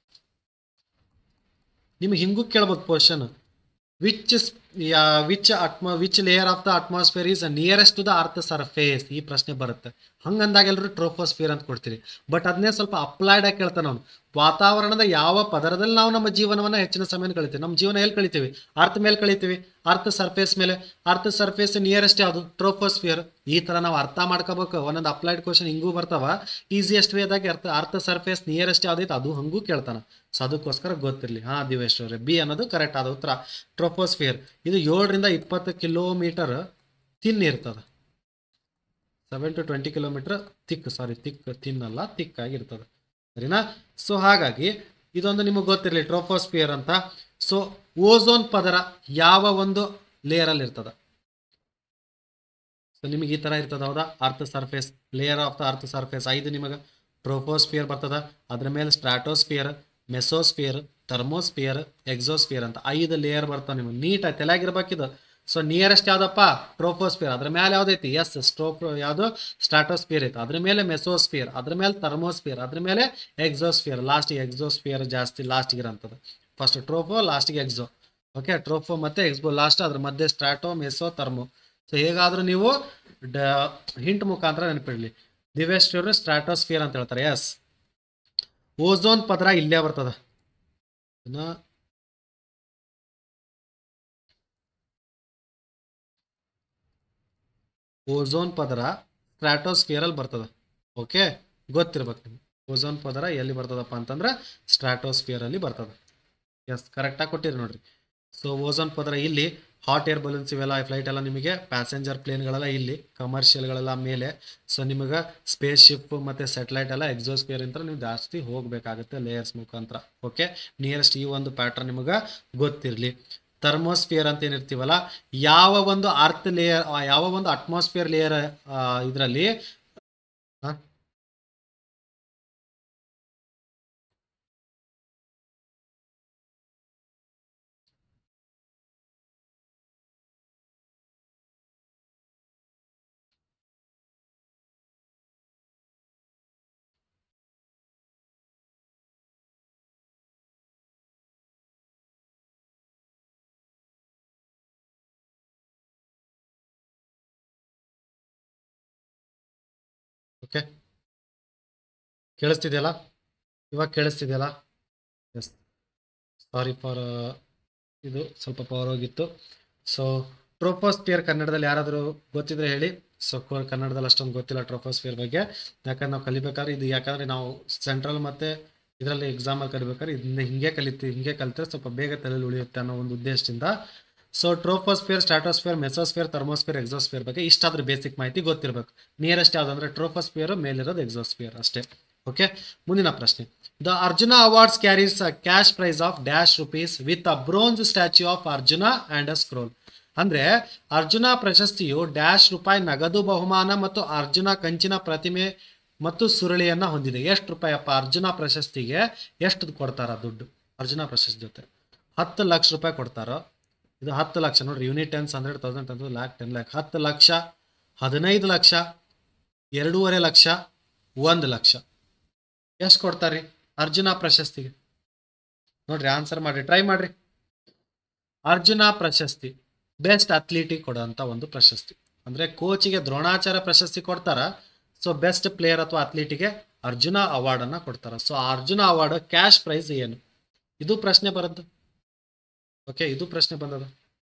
ನಿಮ್ಗೆ ಹಿಂಗೂ ಕೇಳ್ಬೋದು question, which which atmo which layer of the atmosphere is nearest to the earth surface? ಈ ಪ್ರಶ್ನೆ ಬರುತ್ತೆ. ಹಂಗಂದಾಗ ಎಲ್ಲರೂ ಟ್ರೋಪೋಸ್ಫಿಯರ್ ಅಂತ ಕೊಡ್ತೀರಿ. ಬಟ್ ಅದನ್ನೇ ಸ್ವಲ್ಪ ಅಪ್ಲೈಡ್ ಆಗಿ ಕೇಳ್ತಾನೆ ಅವನು. ವಾತಾವರಣದ ಯಾವ ಪದರದಲ್ಲಿ ನಾವು ನಮ್ಮ ಜೀವನವನ್ನು ಹೆಚ್ಚಿನ ಸಮಯ ಕಳಿತೀವಿ? ನಮ್ಮ ಜೀವನ ಎಲ್ಲಿ ಕಳಿತೀವಿ? ಅರ್ತ್ ಮೇಲೆ ಕಳಿತೀವಿ, ಅರ್ತ್ ಸರ್ಫೇಸ್ ಮೇಲೆ. ಅರ್ತ್ ಸರ್ಫೇಸ್ ನಿಯರೆಸ್ಟ್ ಯಾವುದು? ಟ್ರೋಪೋಸ್ಫಿಯರ್. ಈ ತರ ನಾವು ಅರ್ಥ ಮಾಡ್ಕೋಬೇಕು. ಒಂದೊಂದು ಅಪ್ಲೈಡ್ ಕ್ವಶನ್ ಹಿಂಗೂ ಬರ್ತಾವ. ಈಸಿಯೆಸ್ಟ್ ವೇದಾಗಿ ಅರ್ಥ ಅರ್ತ್ ಸರ್ಫೇಸ್ ನಿಯರೆಸ್ಟ್ ಯಾವ್ದೈತೆ ಅದು ಹಂಗೂ ಕೇಳ್ತಾನೆ. ಸೊ ಅದಕ್ಕೋಸ್ಕರ ಗೊತ್ತಿರಲಿ. ಹಾ ದಿವೇಶ್ ಅವರೇ, ಬಿ ಅನ್ನೋದು ಕರೆಕ್ಟ್ ಆದ ಉತ್ತರ. ಟ್ರೋಪೋಸ್ಫಿಯರ್ ಇದು ಏಳರಿಂದ ಇಪ್ಪತ್ತು ಕಿಲೋಮೀಟರ್ ತಿನ್ ಇರ್ತದೆ. Seven to twenty kilometre thick, sorry thick ತಿನ್ನಲ್ಲ, ತಿಕ್ ಆಗಿರ್ತದೆ. ಸರಿನಾ? ಸೊ ಹಾಗಾಗಿ ಇದೊಂದು ನಿಮಗೆ ಗೊತ್ತಿರಲಿ, ಟ್ರೋಪೋಸ್ಫಿಯರ್ ಅಂತ. ಸೊ ಓಝೋನ್ ಪದರ ಯಾವ ಒಂದು ಲೇಯರ್ ಅಲ್ಲಿ ಇರ್ತದ? ಸೊ ನಿಮಗೆ ಈ ತರ ಇರ್ತದ. ಹೌದಾ? Earth surface, layer of the earth surface ಐದು ನಿಮಗೆ ಟ್ರೋಪೋಸ್ಫಿಯರ್ ಬರ್ತದ. ಅದ್ರ ಮೇಲೆ ಸ್ಟ್ರಾಟೋಸ್ಫಿಯರ್, ಮೆಸೋಸ್ಫಿಯರ್, ಥರ್ಮೋಸ್ಫಿಯರ್, ಎಕ್ಸೋಸ್ಫಿಯರ್ ಅಂತ ಐದು ಲೇಯರ್ ಬರ್ತಾವ. ನಿಮಗೆ ನೀಟಾಗಿ ತಲೆಯಾಗಿರ್ಬೇಕಿದು. ಸೊ ನಿಯರೆಸ್ಟ್ ಯಾವ್ದಪ್ಪ? ಟ್ರೋಪೋಸ್ಫಿಯರ್. ಅದ್ರ ಮೇಲೆ ಯಾವ್ದೈತಿ? ಎಸ್, ಸ್ಟ್ರೋಪ್ ಯಾವುದು? ಸ್ಟ್ರಾಟೋಸ್ಫಿಯರ್ ಐತೆ. ಅದ್ರ ಮೇಲೆ ಮೆಸೋಸ್ಫಿಯರ್, ಅದ್ರ ಮೇಲೆ ಥರ್ಮೋಸ್ಫಿಯರ್, ಅದ್ರ ಮೇಲೆ ಎಕ್ಸೋಸ್ಫಿಯರ್. ಲಾಸ್ಟಿಗೆ ಎಕ್ಸೋಸ್ಫಿಯರ್ ಜಾಸ್ತಿ ಲಾಸ್ಟ್ಗೆ ಇರೋಂಥದ್ದು. ಫಸ್ಟ್ ಟ್ರೋಪೋ, ಲಾಸ್ಟಿಗೆ ಎಕ್ಸೋ. ಓಕೆ, ಟ್ರೋಪೋ ಮತ್ತೆ ಎಕ್ಸ್ಬೋ ಲಾಸ್ಟ್, ಅದ್ರ ಮಧ್ಯೆ ಸ್ಟ್ರಾಟೋ, ಮೆಸೋ, ಥರ್ಮೋ. ಸೊ ಹೇಗಾದ್ರೂ ನೀವು ಡ ಹಿಂಟ್ ಮುಖಾಂತರ ನೆನಪಿಡ್ಲಿ. ದಿವೇಶ್ ಅವರು ಸ್ಟ್ರಾಟೋಸ್ಫಿಯರ್ ಅಂತ ಹೇಳ್ತಾರೆ. ಎಸ್, ಓಝೋನ್ ಪದರ ಇಲ್ಲೇ ಬರ್ತದ. ಓಝೋನ್ ಪದರ ಸ್ಟ್ರಾಟೋಸ್ಫಿಯರ್ ಅಲ್ಲಿ ಬರ್ತದ. ಓಕೆ, ಗೊತ್ತಿರ್ಬೇಕು ನಿಮ್ಗೆ. ಓಝೋನ್ ಪದರ ಎಲ್ಲಿ ಬರ್ತದಪ್ಪ ಅಂತಂದ್ರೆ ಸ್ಟ್ರಾಟೋಸ್ಫಿಯರ್ ಅಲ್ಲಿ ಬರ್ತದ. ಎಸ್, ಕರೆಕ್ಟಾಗಿ ಕೊಟ್ಟಿರಿ ನೋಡ್ರಿ. ಸೊ ಓಝೋನ್ ಪದರ ಇಲ್ಲಿ, ಹಾಟ್ ಏರ್ ಬಲೂನ್ಸ್ ಇವೆಲ್ಲ ಫ್ಲೈಟ್ ಎಲ್ಲ ನಿಮಗೆ ಪ್ಯಾಸೆಂಜರ್ ಪ್ಲೇನ್ಗಳೆಲ್ಲ ಇಲ್ಲಿ, ಕಮರ್ಷಿಯಲ್ಗಳೆಲ್ಲ ಮೇಲೆ. ಸೊ ನಿಮಗೆ ಸ್ಪೇಸ್ ಶಿಪ್ ಮತ್ತು ಸ್ಯಾಟಲೈಟ್ ಎಲ್ಲ ಎಕ್ಸೋಸ್ಫಿಯರ್ ಅಂತ ನೀವು ಜಾಸ್ತಿ ಹೋಗಬೇಕಾಗುತ್ತೆ ಲೇಯರ್ಸ್ ಮುಖಾಂತರ. ಓಕೆ, ನಿಯರೆಸ್ಟ್ ಈ ಒಂದು ಪ್ಯಾಟ್ರನ್ ನಿಮಗೆ ಗೊತ್ತಿರಲಿ. ಥರ್ಮೋಸ್ಫಿಯರ್ ಅಂತ ಏನಿರ್ತೀವಲ್ಲ, ಯಾವ ಒಂದು ಅರ್ತ್ ಲೇಯರ್, ಯಾವ ಒಂದು ಅಟ್ಮಾಸ್ಫಿಯರ್ ಲೇಯರ್ ಇದರಲ್ಲಿ ಓಕೆ ಕೇಳಿಸ್ತಿದೆಯಲ್ಲ? ಇವಾಗ ಕೇಳಿಸ್ತಿದೆಯಲ್ಲ? ಎಸ್, ಸಾರಿ ಫಾರ್ ಇದು ಸ್ವಲ್ಪ ಪವರ್ ಹೋಗಿತ್ತು. ಸೊ ಟ್ರೋಪೋಸ್ಫಿಯರ್ ಕನ್ನಡದಲ್ಲಿ ಯಾರಾದರೂ ಗೊತ್ತಿದ್ರೆ ಹೇಳಿ. ಸೊ ಕನ್ನಡದಲ್ಲಿ ಅಷ್ಟೊಂದು ಗೊತ್ತಿಲ್ಲ ಟ್ರೋಪೋಸ್ಫಿಯರ್ ಬಗ್ಗೆ, ಯಾಕಂದ್ರೆ ನಾವು ಕಲಿಬೇಕಾದ್ರೆ ಇದು, ಯಾಕಂದರೆ ನಾವು ಸೆಂಟ್ರಲ್ ಮತ್ತು ಇದರಲ್ಲಿ ಎಕ್ಸಾಮಲ್ಲಿ ಕಲಿಬೇಕಾದ್ರೆ ಇದನ್ನ ಹಿಂಗೆ ಕಲಿತೀವಿ, ಹಿಂಗೆ ಕಲಿತ್ರೆ ಸ್ವಲ್ಪ ಬೇಗ ತಲೆಯಲ್ಲಿ ಉಳಿಯುತ್ತೆ ಅನ್ನೋ ಒಂದು ಉದ್ದೇಶದಿಂದ. So troposphere, stratosphere, mesosphere, thermosphere, exosphere ಬಗ್ಗೆ ಇಷ್ಟಾದ್ರೂ ಬೇಸಿಕ್ ಮಾಹಿತಿ ಗೊತ್ತಿರಬೇಕು. ನಿಯರೆಸ್ಟ್ ಯಾವುದಂದ್ರೆ ಟ್ರೋಪೋಸ್ಫಿಯರ್, ಮೇಲಿರೋದು ಎಕ್ಸೋಸ್ಫಿಯರ್ ಅಷ್ಟೇ. ಓಕೆ, ಮುಂದಿನ ಪ್ರಶ್ನೆ. The Arjuna awards carries a cash prize of dash rupees with a bronze statue of Arjuna and a scroll. ಅಂದರೆ ಅರ್ಜುನ ಪ್ರಶಸ್ತಿಯು ಡ್ಯಾಶ್ ರೂಪಾಯಿ ನಗದು ಬಹುಮಾನ ಮತ್ತು ಅರ್ಜುನ ಕಂಚಿನ ಪ್ರತಿಮೆ ಮತ್ತು ಸುರುಳಿಯನ್ನು ಹೊಂದಿದೆ. ಎಷ್ಟು ರೂಪಾಯಪ್ಪ ಅರ್ಜುನ ಪ್ರಶಸ್ತಿಗೆ ಎಷ್ಟು ಕೊಡ್ತಾರ ದುಡ್ಡು? ಅರ್ಜುನ ಪ್ರಶಸ್ತಿ ಜೊತೆ ಹತ್ತು ಲಕ್ಷ ರೂಪಾಯಿ ಕೊಡ್ತಾರೋ. ಇದು ಹತ್ತು ಲಕ್ಷ ನೋಡ್ರಿ, ಯೂನಿಟ್ ಟೆನ್ಸ್ ಹಂಡ್ರೆಡ್ ತೌಸಂಡ್ ಅಂತ ಲ್ಯಾಕ್ ಟೆನ್ ಲ್ಯಾಕ್. ಹತ್ತು ಲಕ್ಷ, ಹದಿನೈದು ಲಕ್ಷ, ಎರಡೂವರೆ ಲಕ್ಷ, ಒಂದು ಲಕ್ಷ. ಎಷ್ಟು ಕೊಡ್ತಾರ್ರಿ ಅರ್ಜುನ ಪ್ರಶಸ್ತಿಗೆ? ನೋಡ್ರಿ, ಆನ್ಸರ್ ಮಾಡ್ರಿ, ಟ್ರೈ ಮಾಡ್ರಿ. ಅರ್ಜುನ ಪ್ರಶಸ್ತಿ ಬೆಸ್ಟ್ ಅಥ್ಲೀಟಿಗೆ ಕೊಡೋಂಥ ಒಂದು ಪ್ರಶಸ್ತಿ. ಅಂದರೆ ಕೋಚಿಗೆ ದ್ರೋಣಾಚಾರ್ಯ ಪ್ರಶಸ್ತಿ ಕೊಡ್ತಾರ. ಸೊ ಬೆಸ್ಟ್ ಪ್ಲೇಯರ್ ಅಥವಾ ಅಥ್ಲೀಟಿಗೆ ಅರ್ಜುನ ಅವಾರ್ಡನ್ನು ಕೊಡ್ತಾರೆ. ಸೊ ಆ ಅರ್ಜುನ ಅವಾರ್ಡ್ ಕ್ಯಾಶ್ ಪ್ರೈಸ್ ಏನು? ಇದು ಪ್ರಶ್ನೆ ಬರದ್ದು. ಓಕೆ, ಇದು ಪ್ರಶ್ನೆ ಬಂದದ.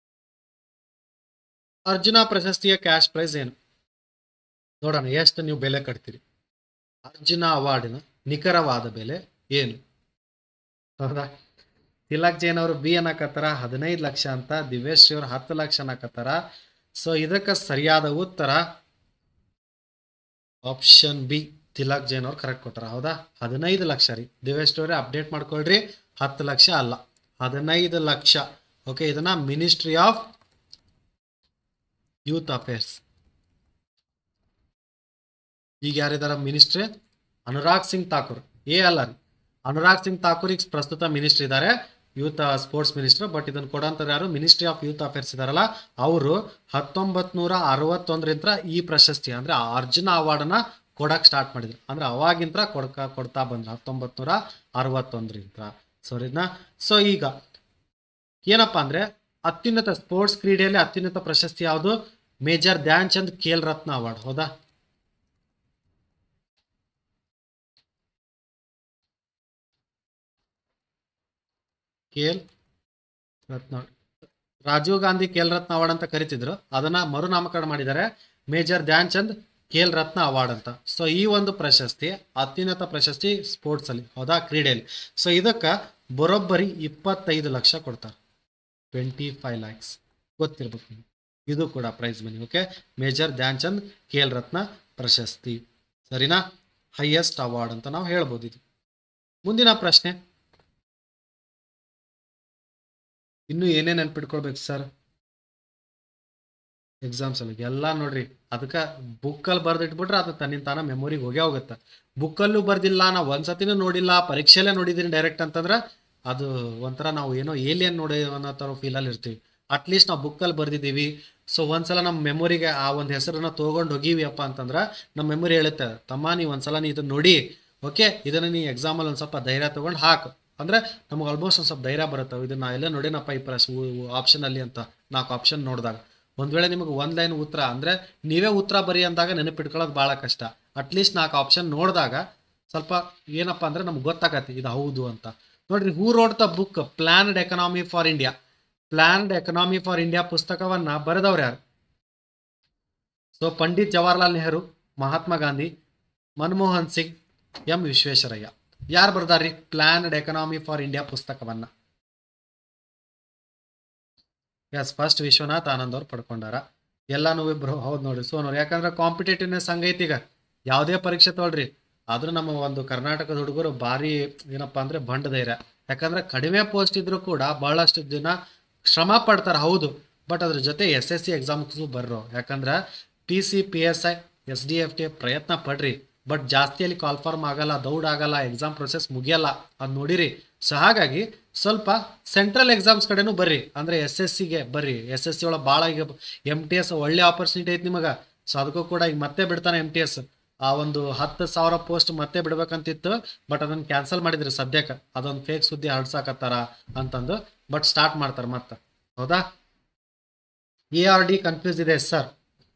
ಅರ್ಜುನ ಪ್ರಶಸ್ತಿಯ ಕ್ಯಾಶ್ ಪ್ರೈಸ್ ಏನು? ನೋಡೋಣ ಎಷ್ಟು ನೀವು ಬೆಲೆ ಕಟ್ತೀರಿ. ಅರ್ಜುನ ಅವಾರ್ಡಿನ ನಿಖರವಾದ ಬೆಲೆ ಏನು? ಹೌದಾ? ತಿಲಕ್ ಜೈನ್ ಅವರು ಬಿ ಅನ್ನಕತ್ತಾರ ಹದಿನೈದು ಲಕ್ಷ ಅಂತ, ದಿವೇಶ್ ಅವರು ಹತ್ತು ಲಕ್ಷ ಅನ್ನಕತ್ತಾರ. ಸೊ ಇದಕ್ಕೆ ಸರಿಯಾದ ಉತ್ತರ ಆಪ್ಷನ್ ಬಿ, ತಿಲಕ್ ಜೈನ್ ಅವ್ರು ಕರೆಕ್ಟ್ ಕೊಟ್ಟಾರ. ಹೌದಾ? ಹದಿನೈದು ಲಕ್ಷ ರೀ. ದಿವೇಶ್ ಅವರೇ ಅಪ್ಡೇಟ್ ಮಾಡ್ಕೊಳ್ರಿ, ಹತ್ತು ಲಕ್ಷ ಅಲ್ಲ, ಹದಿನೈದು ಲಕ್ಷ. ಓಕೆ, ಇದನ್ನ ಮಿನಿಸ್ಟ್ರಿ ಆಫ್ ಯೂತ್ ಅಫೇರ್ಸ್, ಈಗ ಯಾರಿದಾರ ಮಿನಿಸ್ಟ್ರಿ? ಅನುರಾಗ್ ಸಿಂಗ್ ಠಾಕೂರ್. ಏ ಅಲ್ಲ ರೀ, ಅನುರಾಗ್ ಸಿಂಗ್ ಠಾಕೂರ್ ಈಗ ಪ್ರಸ್ತುತ ಮಿನಿಸ್ಟ್ರಿ ಇದ್ದಾರೆ, ಯೂತ್ ಸ್ಪೋರ್ಟ್ಸ್ ಮಿನಿಸ್ಟರ್. ಬಟ್ ಇದನ್ನು ಕೊಡೋಂಥದ್ದು ಯಾರು? ಮಿನಿಸ್ಟ್ರಿ ಆಫ್ ಯೂತ್ ಅಫೇರ್ಸ್ ಇದಾರಲ್ಲ ಅವರು ಹತ್ತೊಂಬತ್ ನೂರ ಅರವತ್ತೊಂದರಿಂದ ಈ ಪ್ರಶಸ್ತಿ ಅಂದ್ರೆ ಅರ್ಜುನ ಅವಾರ್ಡನ್ನ ಕೊಡಕ್ಕೆ ಸ್ಟಾರ್ಟ್ ಮಾಡಿದ್ರು. ಅಂದ್ರೆ ಅವಾಗಿಂತ ಕೊಡ್ಕ ಕೊಡ್ತಾ ಬಂದ್ರು ಹತ್ತೊಂಬತ್ ನೂರ ಅರವತ್ತೊಂದರಿಂದ. ಸರಿನಾ? ಸೊ ಈಗ ಏನಪ್ಪಾ ಅಂದ್ರೆ ಅತ್ಯುನ್ನತ ಸ್ಪೋರ್ಟ್ಸ್ ಕ್ರೀಡೆಯಲ್ಲಿ ಅತ್ಯುನ್ನತ ಪ್ರಶಸ್ತಿ ಯಾವುದು? Major Dhyan Chand Khel Ratna award. ಹೌದಾ? ಖೇಲ್ ರತ್ನ, ರಾಜೀವ್ ಗಾಂಧಿ ಖೇಲ್ ರತ್ನ ಅವಾರ್ಡ್ ಅಂತ ಕರಿತಿದ್ರು, ಅದನ್ನ ಮರುನಾಮಕರಣ ಮಾಡಿದ್ದಾರೆ ಮೇಜರ್ ಧ್ಯಾನ್ ಚಂದ್ ಖೇಲ್ ರತ್ನ ಅವಾರ್ಡ್ ಅಂತ. ಸೊ ಈ ಒಂದು ಪ್ರಶಸ್ತಿ ಅತ್ಯುನ್ನತ ಪ್ರಶಸ್ತಿ ಸ್ಪೋರ್ಟ್ಸ್ ಅಲ್ಲಿ, ಹೌದಾ, ಕ್ರೀಡೆಯಲ್ಲಿ. ಸೊ ಇದಕ್ಕೆ ಬರೋಬ್ಬರಿ ಇಪ್ಪತ್ತೈದು ಲಕ್ಷ ಕೊಡ್ತಾರೆ, ಟ್ವೆಂಟಿ ಫೈವ್ ಲ್ಯಾಕ್ಸ್. ಗೊತ್ತಿರ್ಬೇಕು, ಇದು ಕೂಡ prize money. Okay, major Dhyan Chand Khel Ratna ಪ್ರಶಸ್ತಿ. ಸರಿನಾ? ಹೈಯೆಸ್ಟ್ ಅವಾರ್ಡ್ ಅಂತ ನಾವು ಹೇಳ್ಬೋದು ಇದು. ಮುಂದಿನ ಪ್ರಶ್ನೆ, ಇನ್ನು ಏನೇನು ನೆನ್ಪಿಟ್ಕೊಳ್ಬೇಕು ಸರ್ ಎಕ್ಸಾಮ್ಸ್ ಅಲ್ಲಿ? ಎಲ್ಲ ನೋಡ್ರಿ, ಅದಕ್ಕೆ ಬುಕ್ಕಲ್ಲಿ ಬರ್ದಿಟ್ಬಿಟ್ರೆ ಅದು ತನ್ನಿಂದ ತಾನ ಮೆಮೊರಿಗೆ ಹೋಗೇ ಹೋಗುತ್ತೆ. ಬುಕ್ಕಲ್ಲೂ ಬರ್ದಿಲ್ಲ, ನಾವು ಒಂದ್ಸತಿನೂ ನೋಡಿಲ್ಲ, ಪರೀಕ್ಷೆಲ್ಲೇ ನೋಡಿದ್ದೀನಿ ಡೈರೆಕ್ಟ್ ಅಂತಂದ್ರೆ ಅದು ಒಂಥರ ನಾವು ಏನೋ ಏಲಿಯನ್ ನೋಡಿ ಅನ್ನೋ ಥರ ಫೀಲಲ್ಲಿ ಇರ್ತೀವಿ. ಅಟ್ಲೀಸ್ಟ್ ನಾವು ಬುಕ್ಕಲ್ಲಿ ಬರ್ದಿದ್ದೀವಿ. ಸೊ ಒಂದ್ಸಲ ನಮ್ಮ ಮೆಮೊರಿಗೆ ಆ ಒಂದು ಹೆಸರನ್ನ ತೊಗೊಂಡು ಹೋಗಿವಿ ಅಪ್ಪ ಅಂತಂದ್ರೆ ನಮ್ಮ ಮೆಮೊರಿ ಹೇಳುತ್ತೆ, ತಮ್ಮ ನೀವು ಒಂದ್ಸಲ ನೀ ಇದನ್ನ ನೋಡಿ, ಓಕೆ, ಇದನ್ನು ನೀ ಎಕ್ಸಾಮಲ್ಲಿ ಒಂದು ಸ್ವಲ್ಪ ಧೈರ್ಯ ತೊಗೊಂಡು ಹಾಕು ಅಂದರೆ ನಮ್ಗೆ ಆಲ್ಮೋಸ್ಟ್ ಒಂದು ಸ್ವಲ್ಪ ಧೈರ್ಯ ಬರುತ್ತೆ. ಇದನ್ನ ಎಲ್ಲ ನೋಡೇನಪ್ಪ ಈ ಪ್ರಶ್ನೆ ಆಪ್ಷನಲ್ಲಿ ಅಂತ, ನಾಲ್ಕು ಆಪ್ಷನ್ ನೋಡಿದಾಗ. ಒಂದು ವೇಳೆ ನಿಮಗೆ ಒಂದು ಲೈನ್ ಉತ್ತರ ಅಂದರೆ ನೀವೇ ಉತ್ತರ ಬರಿ ಅಂದಾಗ ನೆನಪಿಟ್ಕೊಳ್ಳೋದು ಭಾಳ ಕಷ್ಟ. ಅಟ್ಲೀಸ್ಟ್ ನಾಲ್ಕು ಆಪ್ಷನ್ ನೋಡಿದಾಗ ಸ್ವಲ್ಪ ಏನಪ್ಪ ಅಂದರೆ ನಮ್ಗೆ ಗೊತ್ತಾಗತ್ತೆ ಇದು ಹೌದು ಅಂತ. ನೋಡ್ರಿ, who wrote the book planned economy for India? Planned economy for India ಪುಸ್ತಕವನ್ನ ಬರೆದವ್ರು ಯಾರು? ಸೊ ಪಂಡಿತ್ ಜವಾಹರ್ಲಾಲ್ ನೆಹರು, ಮಹಾತ್ಮ ಗಾಂಧಿ, ಮನಮೋಹನ್ ಸಿಂಗ್, ಎಂ ವಿಶ್ವೇಶ್ವರಯ್ಯ. ಯಾರು ಬರ್ದಾರ್ರಿ ಪ್ಲಾನ್ಡ್ ಎಕನಾಮಿ ಫಾರ್ ಇಂಡಿಯಾ ಪುಸ್ತಕವನ್ನ? ಎಸ್ ಫಸ್ಟ್ ವಿಶ್ವನಾಥ್ ಆನಂದ್ ಅವ್ರು ಪಡ್ಕೊಂಡಾರ. ಎಲ್ಲಾನು ಇಬ್ರು ಹೌದು ನೋಡ್ರಿ ಸೋನವ್ರು. ಯಾಕಂದ್ರೆ ಕಾಂಪಿಟೇಟಿವ್ನೆಸ್ ಹಂಗೈತಿ ಈಗ, ಯಾವುದೇ ಪರೀಕ್ಷೆ ತೊಗೊಳ್ರಿ ಆದ್ರೂ ನಮ್ಮ ಒಂದು ಕರ್ನಾಟಕದ ಹುಡುಗರು ಭಾರಿ ಏನಪ್ಪಾ ಅಂದ್ರೆ ಬಂಡ ಧೈರ್ಯ. ಯಾಕಂದ್ರೆ ಕಡಿಮೆ ಪೋಸ್ಟ್ ಇದ್ರು ಕೂಡ ಬಹಳಷ್ಟು ದಿನ ಶ್ರಮ ಪಡ್ತಾರೆ ಹೌದು, ಬಟ್ ಅದ್ರ ಜೊತೆ ಎಸ್ ಎಸ್ ಸಿ ಎಕ್ಸಾಮ್ಸು ಬರ್ರೋ. ಯಾಕಂದ್ರೆ P C P S I S D F T ಪ್ರಯತ್ನ ಪಡ್ರಿ, ಬಟ್ ಜಾಸ್ತಿಯಲ್ಲಿ ಕಾಲ್ಫಾರ್ಮ್ ಆಗಲ್ಲ, ದೌಡ್ ಆಗಲ್ಲ, ಎಕ್ಸಾಮ್ ಪ್ರೊಸೆಸ್ ಮುಗಿಯಲ್ಲ, ಅದು ನೋಡಿರಿ. ಸೊ ಹಾಗಾಗಿ ಸ್ವಲ್ಪ ಸೆಂಟ್ರಲ್ ಎಕ್ಸಾಮ್ಸ್ ಕಡೆನೂ ಬರ್ರಿ, ಅಂದ್ರೆ ಎಸ್ ಎಸ್ ಸಿಗೆ ಬರ್ರಿ. ಎಸ್ ಎಸ್ ಸಿ ಒಳಗೆ ಭಾಳ ಈಗ ಎಮ್ ಟಿ ಎಸ್ ಒಳ್ಳೆ ಆಪರ್ಚುನಿಟಿ ಐತಿ ನಿಮಗೆ. ಸೊ ಅದಕ್ಕೂ ಕೂಡ ಈಗ ಮತ್ತೆ ಬಿಡ್ತಾನೆ ಎಮ್ ಟಿ ಎಸ್. ಆ ಒಂದು ಹತ್ತು ಸಾವಿರ ಪೋಸ್ಟ್ ಮತ್ತೆ ಬಿಡ್ಬೇಕಂತಿತ್ತು, ಬಟ್ ಅದನ್ನ ಕ್ಯಾನ್ಸಲ್ ಮಾಡಿದ್ರಿ ಸದ್ಯಕ್ಕೆ. ಅದೊಂದು ಫೇಕ್ ಸುದ್ದಿ ಹರಡ್ಸಾಕತ್ತಾರ ಅಂತಂದು, ಬಟ್ ಸ್ಟಾರ್ಟ್ ಮಾಡ್ತಾರೆ ಮತ್ತೆ. ಹೌದಾ? ಎ ಆರ್ ಡಿ ಕನ್ಫ್ಯೂಸ್ ಇದೆ ಸರ್.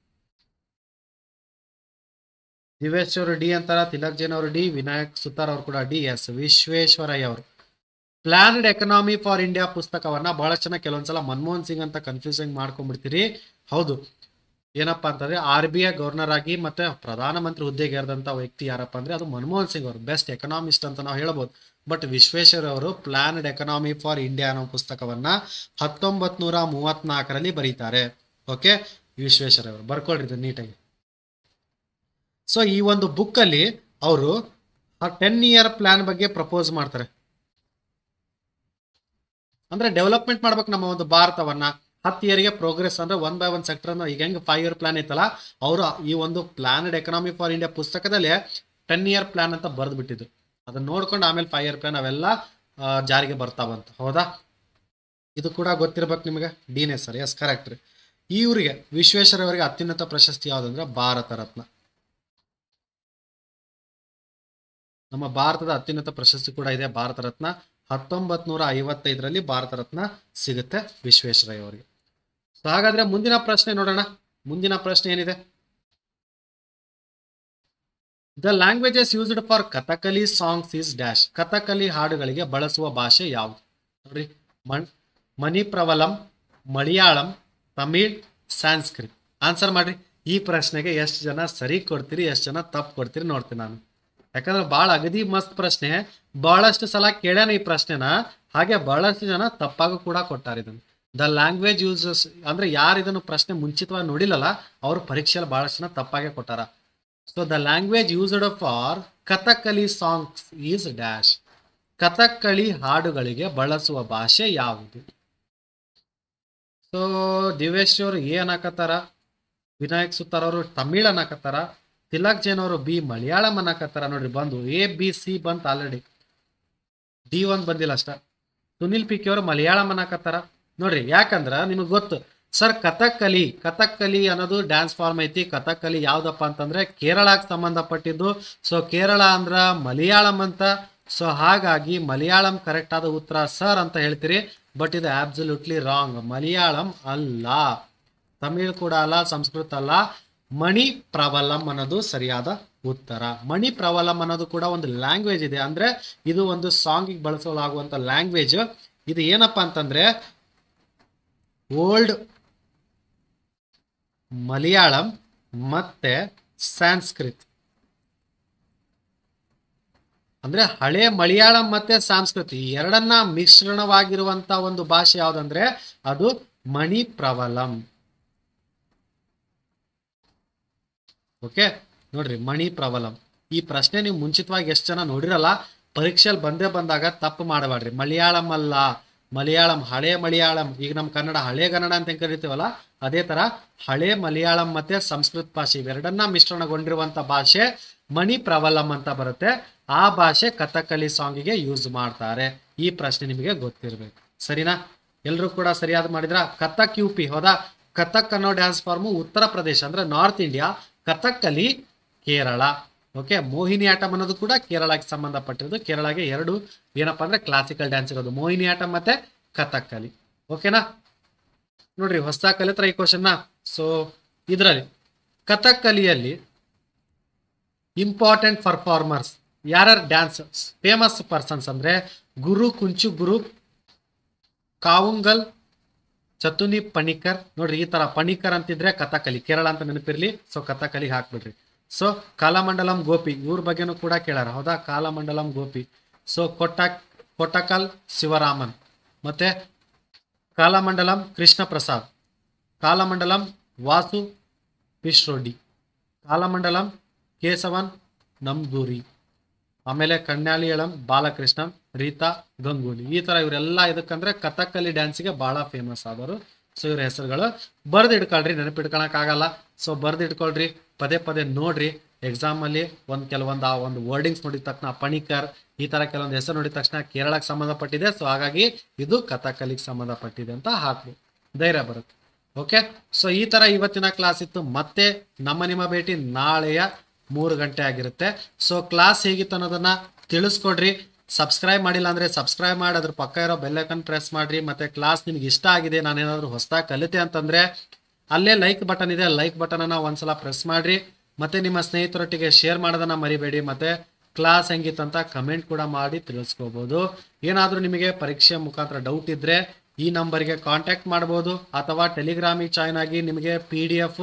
ದಿವೇಶ್ ಅವರು ಡಿ ಅಂತಾರ, ತಿಲಕ್ ಜೈನ್ ಅವರು ಡಿ, ವಿನಾಯಕ್ ಸುತಾರ್ ಅವರು ಕೂಡ ಡಿ. ಎಸ್ ವಿಶ್ವೇಶ್ವರಯ್ಯ ಅವರು ಪ್ಲಾನ್ಡ್ ಎಕನಾಮಿ ಫಾರ್ ಇಂಡಿಯಾ ಪುಸ್ತಕವನ್ನ ಬಹಳಷ್ಟು ಜನ ಕೆಲವೊಂದ್ಸಲ ಮನಮೋಹನ್ ಸಿಂಗ್ ಅಂತ ಕನ್ಫ್ಯೂಸಿಂಗ್ ಮಾಡ್ಕೊಂಡ್ಬಿಡ್ತೀರಿ. ಹೌದು, ಏನಪ್ಪಾ ಅಂತಂದ್ರೆ ಆರ್ ಬಿ ಐ ಗವರ್ನರ್ ಆಗಿ ಮತ್ತೆ ಪ್ರಧಾನಮಂತ್ರಿ ಹುದ್ದೆಗೆ ಏರಿದಂತ ವ್ಯಕ್ತಿ ಯಾರಪ್ಪ ಅಂದ್ರೆ ಅದು ಮನಮೋಹನ್ ಸಿಂಗ್ ಅವರು, ಬೆಸ್ಟ್ ಎಕನಾಮಿಸ್ಟ್ ಅಂತ ನಾವು ಹೇಳ್ಬೋದು. ಬಟ್ ವಿಶ್ವೇಶ್ವರ ಅವರು ಪ್ಲಾನ್ಡ್ ಎಕನಾಮಿ ಫಾರ್ ಇಂಡಿಯಾ ಅನ್ನೋ ಪುಸ್ತಕವನ್ನ ಹತ್ತೊಂಬತ್ ನೂರ ಮೂವತ್ನಾಲ್ಕರಲ್ಲಿ ಬರೀತಾರೆ. ಓಕೆ, ವಿಶ್ವೇಶ್ವರ ಅವರು ಬರ್ಕೊಳ್ರಿ ಇದು ನೀಟಾಗಿ. ಸೊ ಈ ಒಂದು ಬುಕ್ ಅಲ್ಲಿ ಅವರು ಟೆನ್ ಇಯರ್ ಪ್ಲಾನ್ ಬಗ್ಗೆ ಪ್ರಪೋಸ್ ಮಾಡ್ತಾರೆ. ಅಂದ್ರೆ ಡೆವಲಪ್ಮೆಂಟ್ ಮಾಡ್ಬೇಕು ನಮ್ಮ ಒಂದು ಭಾರತವನ್ನ. ಹತ್ತು ಇಯರ್ಗೆ ಪ್ರೋಗ್ರೆಸ್ ಅಂದ್ರೆ ಒನ್ ಬೈ ಒನ್ ಸೆಕ್ಟರ್ ಅನ್ನು ಈಗ ಹೆಂಗೆ ಫೈವ್ ಇಯರ್ ಪ್ಲಾನ್ ಐತಲ್ಲ, ಅವರು ಈ ಒಂದು ಪ್ಲಾನ್ಡ್ ಎಕನಾಮಿ ಫಾರ್ ಇಂಡಿಯಾ ಪುಸ್ತಕದಲ್ಲಿ ಟೆನ್ ಇಯರ್ ಪ್ಲಾನ್ ಅಂತ ಬರೆದು ಬಿಟ್ಟಿದ್ದು. ಅದನ್ನ ನೋಡ್ಕೊಂಡು ಆಮೇಲೆ ಫೈವ್ ಇಯರ್ ಪ್ಲಾನ್ ಅವೆಲ್ಲ ಜಾರಿಗೆ ಬರ್ತಾವಂತ. ಹೌದಾ? ಇದು ಕೂಡ ಗೊತ್ತಿರ್ಬೇಕು ನಿಮಗೆ. ಡಿನೇ ಸರ್, ಎಸ್ ಕರೆಕ್ಟ್ ರೀ. ಇವರಿಗೆ ವಿಶ್ವೇಶ್ವರ ಅವರಿಗೆ ಅತ್ಯುನ್ನತ ಪ್ರಶಸ್ತಿ ಯಾವುದಂದ್ರೆ ಭಾರತ ರತ್ನ. ನಮ್ಮ ಭಾರತದ ಅತ್ಯುನ್ನತ ಪ್ರಶಸ್ತಿ ಕೂಡ ಇದೆ ಭಾರತ ರತ್ನ. ಹತ್ತೊಂಬತ್ ನೂರ ಐವತ್ತೈದರಲ್ಲಿ ಭಾರತ ರತ್ನ ಸಿಗುತ್ತೆ ವಿಶ್ವೇಶ್ವರಯ್ಯ ಅವರಿಗೆ. ಸೊ ಹಾಗಾದ್ರೆ ಮುಂದಿನ ಪ್ರಶ್ನೆ ನೋಡೋಣ. ಮುಂದಿನ ಪ್ರಶ್ನೆ ಏನಿದೆ? The languages used for Kathakali songs is dash. Kathakali ಹಾಡುಗಳಿಗೆ ಬಳಸುವ ಭಾಷೆ ಯಾವುದು? ನೋಡ್ರಿ, ಮಣ್ ಮಣಿಪ್ರವಲಂ, ಮಲಯಾಳಂ, ತಮಿಳ್, ಸಾಂಸ್ಕ್ರಿತ್. ಆನ್ಸರ್ ಮಾಡ್ರಿ. ಈ ಪ್ರಶ್ನೆಗೆ ಎಷ್ಟು ಜನ ಸರಿ ಕೊಡ್ತೀರಿ, ಎಷ್ಟು ಜನ ತಪ್ಪು ಕೊಡ್ತೀರಿ ನೋಡ್ತೀನಿ ನಾನು. ಯಾಕಂದ್ರೆ ಭಾಳ ಅಗದಿ ಮಸ್ತ್ ಪ್ರಶ್ನೆ, ಬಹಳಷ್ಟು ಸಲ ಕೇಳ್ಯಾನ ಈ ಪ್ರಶ್ನೆನ, ಹಾಗೆ ಬಹಳಷ್ಟು ಜನ ತಪ್ಪಾಗೂ ಕೂಡ ಕೊಟ್ಟಾರ ಇದನ್ನು. ದ ಲ್ಯಾಂಗ್ವೇಜ್ ಯೂಸಸ್ ಅಂದ್ರೆ ಯಾರು ಇದನ್ನು ಪ್ರಶ್ನೆ ಮುಂಚಿತವಾಗಿ ನೋಡಿಲ್ಲಲ್ಲ, ಅವರು ಪರೀಕ್ಷೆಯಲ್ಲಿ ಬಹಳಷ್ಟು ಜನ ತಪ್ಪಾಗೆ ಕೊಟ್ಟಾರ. So the language used for Kathakali songs is dash. Kathakali ಹಾಡುಗಳಿಗೆ ಬಳಸುವ ಭಾಷೆ ಯಾವುದು? ಸೊ ದಿವೇಶ್ ಅವರು ಎ ಅನ್ನಕತ್ತಾರ, ವಿನಾಯಕ್ ಸುತಾರ್ ಅವರು ತಮಿಳ್ ಅನ್ನಕತ್ತಾರ, ತಿಲಕ್ ಜೈನ್ ಅವರು ಬಿ ಮಲಯಾಳಂ ಅನ್ನಕತ್ತಾರ. ನೋಡ್ರಿ ಬಂದು ಎ ಬಿ ಸಿ ಬಂತ ಆಲ್ರೆಡಿ, ಡಿ ಒಂದ್ ಬಂದಿಲ್ಲ ಅಷ್ಟ. ಸುನಿಲ್ ಪಿ ಕೆ ಅವರು ಮಲಯಾಳಂ ಅನ್ನಕತ್ತಾರ. ನೋಡ್ರಿ, ಯಾಕಂದ್ರ ನಿಮಗೆ ಗೊತ್ತು ಸರ್, ಕಥಕ್ಕಲಿ ಕಥಕ್ಕಲಿ ಅನ್ನೋದು ಡ್ಯಾನ್ಸ್ ಫಾರ್ಮ್ ಐತಿ. ಕಥಕ್ಕಲಿ ಯಾವ್ದಪ್ಪ ಅಂತಂದ್ರೆ ಕೇರಳಕ್ಕೆ ಸಂಬಂಧಪಟ್ಟಿದ್ದು. ಸೊ ಕೇರಳ ಅಂದ್ರ ಮಲಯಾಳಂ ಅಂತ. ಸೊ ಹಾಗಾಗಿ ಮಲಯಾಳಂ ಕರೆಕ್ಟ್ ಆದ ಉತ್ತರ ಸರ್ ಅಂತ ಹೇಳ್ತೀರಿ, ಬಟ್ ಇದು ಆಬ್ಸಲ್ಯೂಟ್ಲಿ ರಾಂಗ್. ಮಲಯಾಳಂ ಅಲ್ಲ, ತಮಿಳ್ ಕೂಡ ಅಲ್ಲ, ಸಂಸ್ಕೃತ ಅಲ್ಲ, ಮಣಿ ಪ್ರವಲಂ ಅನ್ನೋದು ಸರಿಯಾದ ಉತ್ತರ. ಮಣಿ ಪ್ರವಲಂ ಅನ್ನೋದು ಕೂಡ ಒಂದು ಲ್ಯಾಂಗ್ವೇಜ್ ಇದೆ. ಅಂದ್ರೆ ಇದು ಒಂದು ಸಾಂಗಿಗೆ ಬಳಸಲಾಗುವಂತ ಲ್ಯಾಂಗ್ವೇಜ್. ಇದು ಏನಪ್ಪಾ ಅಂತಂದ್ರೆ ಓಲ್ಡ್ ಮಲಯಾಳಂ ಮತ್ತೆ ಸಾಂಸ್ಕೃತ್. ಅಂದ್ರೆ ಹಳೆ ಮಲಯಾಳಂ ಮತ್ತೆ ಸಂಸ್ಕೃತಿ ಈ ಎರಡನ್ನ ಮಿಶ್ರಣವಾಗಿರುವಂತ ಒಂದು ಭಾಷೆ ಯಾವ್ದಂದ್ರೆ ಅದು ಮಣಿ ಪ್ರವಲಂ. ಓಕೆ, ನೋಡ್ರಿ ಮಣಿ ಪ್ರವಲಂ. ಈ ಪ್ರಶ್ನೆ ನೀವು ಮುಂಚಿತವಾಗಿ ಎಷ್ಟು ಜನ ನೋಡಿರಲ್ಲ, ಪರೀಕ್ಷೆಯಲ್ಲಿ ಬಂದೇ ಬಂದಾಗ ತಪ್ಪು ಮಾಡಬೇಡ್ರಿ. ಮಲಯಾಳಂ ಅಲ್ಲ, ಮಲಯಾಳಂ ಹಳೆ ಮಲಯಾಳಂ. ಈಗ ನಮ್ಮ ಕನ್ನಡ ಹಳೆ ಕನ್ನಡ ಅಂತ ಕರಿತೀವಲ್ಲ, ಅದೇ ತರ ಹಳೆ ಮಲಯಾಳಂ ಮತ್ತೆ ಸಂಸ್ಕೃತ ಭಾಷೆ ಇವೆರಡನ್ನ ಮಿಶ್ರಣಗೊಂಡಿರುವಂತ ಭಾಷೆ ಮಣಿ ಪ್ರವಲಂ ಅಂತ ಬರುತ್ತೆ. ಆ ಭಾಷೆ ಕಥಕಲಿ ಸಾಂಗಿಗೆ ಯೂಸ್ ಮಾಡ್ತಾರೆ. ಈ ಪ್ರಶ್ನೆ ನಿಮಗೆ ಗೊತ್ತಿರಬೇಕು, ಸರಿನಾ? ಎಲ್ಲರೂ ಕೂಡ ಸರಿಯಾದ ಮಾಡಿದ್ರ. ಕಥಕ್ ಯು ಪಿ, ಹೌದಾ? ಕಥಕ್ ಅನ್ನೋ ಡ್ಯಾನ್ಸ್ ಫಾರ್ಮು ಉತ್ತರ ಪ್ರದೇಶ ಅಂದ್ರೆ north India, Kathakali Kerala. Okay, Mohini Attam ಅನ್ನೋದು ಕೂಡ ಕೇರಳಕ್ಕೆ ಸಂಬಂಧಪಟ್ಟಿರೋದು. ಕೇರಳಗೆ ಎರಡು ಏನಪ್ಪಾ ಅಂದ್ರೆ ಕ್ಲಾಸಿಕಲ್ ಡ್ಯಾನ್ಸ್ ಇರೋದು, ಮೋಹಿನಿ ಆಟಂ ಮತ್ತೆ ಕಥಕ್ಕಲಿ. ಓಕೆನಾ? ನೋಡ್ರಿ ಹೊಸ ಕಲಿತ್ರ ಈ ಕ್ವಶನ್ನ. ಸೊ ಇದರಲ್ಲಿ ಕಥಕ್ಕಲಿಯಲ್ಲಿ ಇಂಪಾರ್ಟೆಂಟ್ ಪರ್ಫಾರ್ಮರ್ಸ್ ಯಾರ್ಯಾರು ಡ್ಯಾನ್ಸ್ ಫೇಮಸ್ ಪರ್ಸನ್ಸ್ ಅಂದ್ರೆ ಗುರು ಕುಂಚು ಗುರು, ಕಾವುಂಗಲ್, ಚತುನಿ ಪಣಿಕರ್. ನೋಡ್ರಿ ಈ ತರ ಪಣಿಕರ್ ಅಂತಿದ್ರೆ ಕಥಕ್ಕಲಿ ಕೇರಳ ಅಂತ ನೆನಪಿರ್ಲಿ. ಸೊ ಕಥಕ್ಕಲಿ ಹಾಕ್ಬಿಡ್ರಿ. ಸೊ ಕಾಲಮಂಡಲಂ ಗೋಪಿ ಇವ್ರ ಬಗ್ಗೆನೂ ಕೂಡ ಕೇಳಾರ, ಹೌದಾ? ಕಾಲಮಂಡಲಂ ಗೋಪಿ. ಸೊ ಕೊಟ್ಟ ಕೊಟ್ಟಕಲ್ ಶಿವರಾಮನ್ ಮತ್ತೆ ಕಾಲಮಂಡಲಂ ಕೃಷ್ಣ ಪ್ರಸಾದ್, ಕಾಲಮಂಡಲಂ ವಾಸು ಪಿಶ್ರೋಡಿ, ಕಾಲಮಂಡಲಂ ಕೇಶವನ್ ನಂಬೂರಿ, ಆಮೇಲೆ ಕನ್ಯಾಳಿಯಳಂ ಬಾಲಕೃಷ್ಣ, ರೀತಾ ಗಂಗೂಲಿ. ಈ ತರ ಇವರೆಲ್ಲ ಇದಕ್ಕಂದ್ರೆ ಕಥಕ್ಕಲಿ ಡ್ಯಾನ್ಸ್ಗೆ ಬಹಳ ಫೇಮಸ್ ಆದವರು. ಸೊ ಇವ್ರ ಹೆಸರುಗಳು ಬರ್ದು ಇಟ್ಕೊಳ್ರಿ, ನೆನಪಿಟ್ಕೊಳಕ್ ಆಗಲ್ಲ. ಸೊ ಬರ್ದು ಇಟ್ಕೊಳ್ರಿ, ಪದೇ ಪದೇ ನೋಡ್ರಿ. ಎಕ್ಸಾಮ್ ಅಲ್ಲಿ ಒಂದ್ ಕೆಲವೊಂದು ಆ ಒಂದು ವರ್ಡಿಂಗ್ಸ್ ನೋಡಿದ ತಕ್ಷಣ ಪಣಿಕರ್ ಈ ತರ ಕೆಲವೊಂದು ಹೆಸರು ನೋಡಿದ ತಕ್ಷಣ ಕೇರಳಕ್ಕೆ ಸಂಬಂಧಪಟ್ಟಿದೆ, ಸೊ ಹಾಗಾಗಿ ಇದು ಕಥಕ್ಕಲಿಗೆ ಸಂಬಂಧಪಟ್ಟಿದೆ ಅಂತ ಹಾಕ್ಲಿ, ಧೈರ್ಯ ಬರುತ್ತೆ. ಓಕೆ, ಸೊ ಈ ತರ ಇವತ್ತಿನ ಕ್ಲಾಸ್ ಇತ್ತು. ಮತ್ತೆ ನಮ್ಮ ನಿಮ್ಮ ಭೇಟಿ ನಾಳೆಯ ಮೂರು ಗಂಟೆ ಆಗಿರುತ್ತೆ. ಸೊ ಕ್ಲಾಸ್ ಹೇಗಿತ್ತು ಅನ್ನೋದನ್ನ ತಿಳಿಸ್ಕೊಡ್ರಿ. ಸಬ್ಸ್ಕ್ರೈಬ್ ಮಾಡಿಲ್ಲ ಅಂದ್ರೆ ಸಬ್ಸ್ಕ್ರೈಬ್ ಮಾಡಿ ಅದ್ರ ಪಕ್ಕ ಇರೋ ಬೆಲ್ ಐಕನ್ ಪ್ರೆಸ್ ಮಾಡ್ರಿ. ಮತ್ತೆ ಕ್ಲಾಸ್ ನಿಮ್ಗೆ ಇಷ್ಟ ಆಗಿದೆ, ನಾನೇನಾದ್ರೂ ಹೊಸದಾಗಿ ಕಲಿತೆ ಅಂತಂದ್ರೆ ಅಲ್ಲೇ ಲೈಕ್ ಬಟನ್ ಇದೆ, ಲೈಕ್ ಬಟನ್ ಅನ್ನ ಒಂದ್ಸಲ ಪ್ರೆಸ್ ಮಾಡ್ರಿ. ಮತ್ತೆ ನಿಮ್ಮ ಸ್ನೇಹಿತರೊಟ್ಟಿಗೆ ಶೇರ್ ಮಾಡೋದನ್ನ ಮರಿಬೇಡಿ. ಮತ್ತೆ ಕ್ಲಾಸ್ ಹೆಂಗಿತ್ತಂತ ಕಮೆಂಟ್ ಕೂಡ ಮಾಡಿ ತಿಳಿಸ್ಕೋಬಹುದು. ಏನಾದ್ರೂ ನಿಮಗೆ ಪರೀಕ್ಷೆ ಮುಖಾಂತರ ಡೌಟ್ ಇದ್ರೆ ಈ ನಂಬರ್ಗೆ ಕಾಂಟ್ಯಾಕ್ಟ್ ಮಾಡಬಹುದು, ಅಥವಾ ಟೆಲಿಗ್ರಾಮಿಗೆ ಜಾಯ್ನ್ ಆಗಿ ನಿಮಗೆ P D F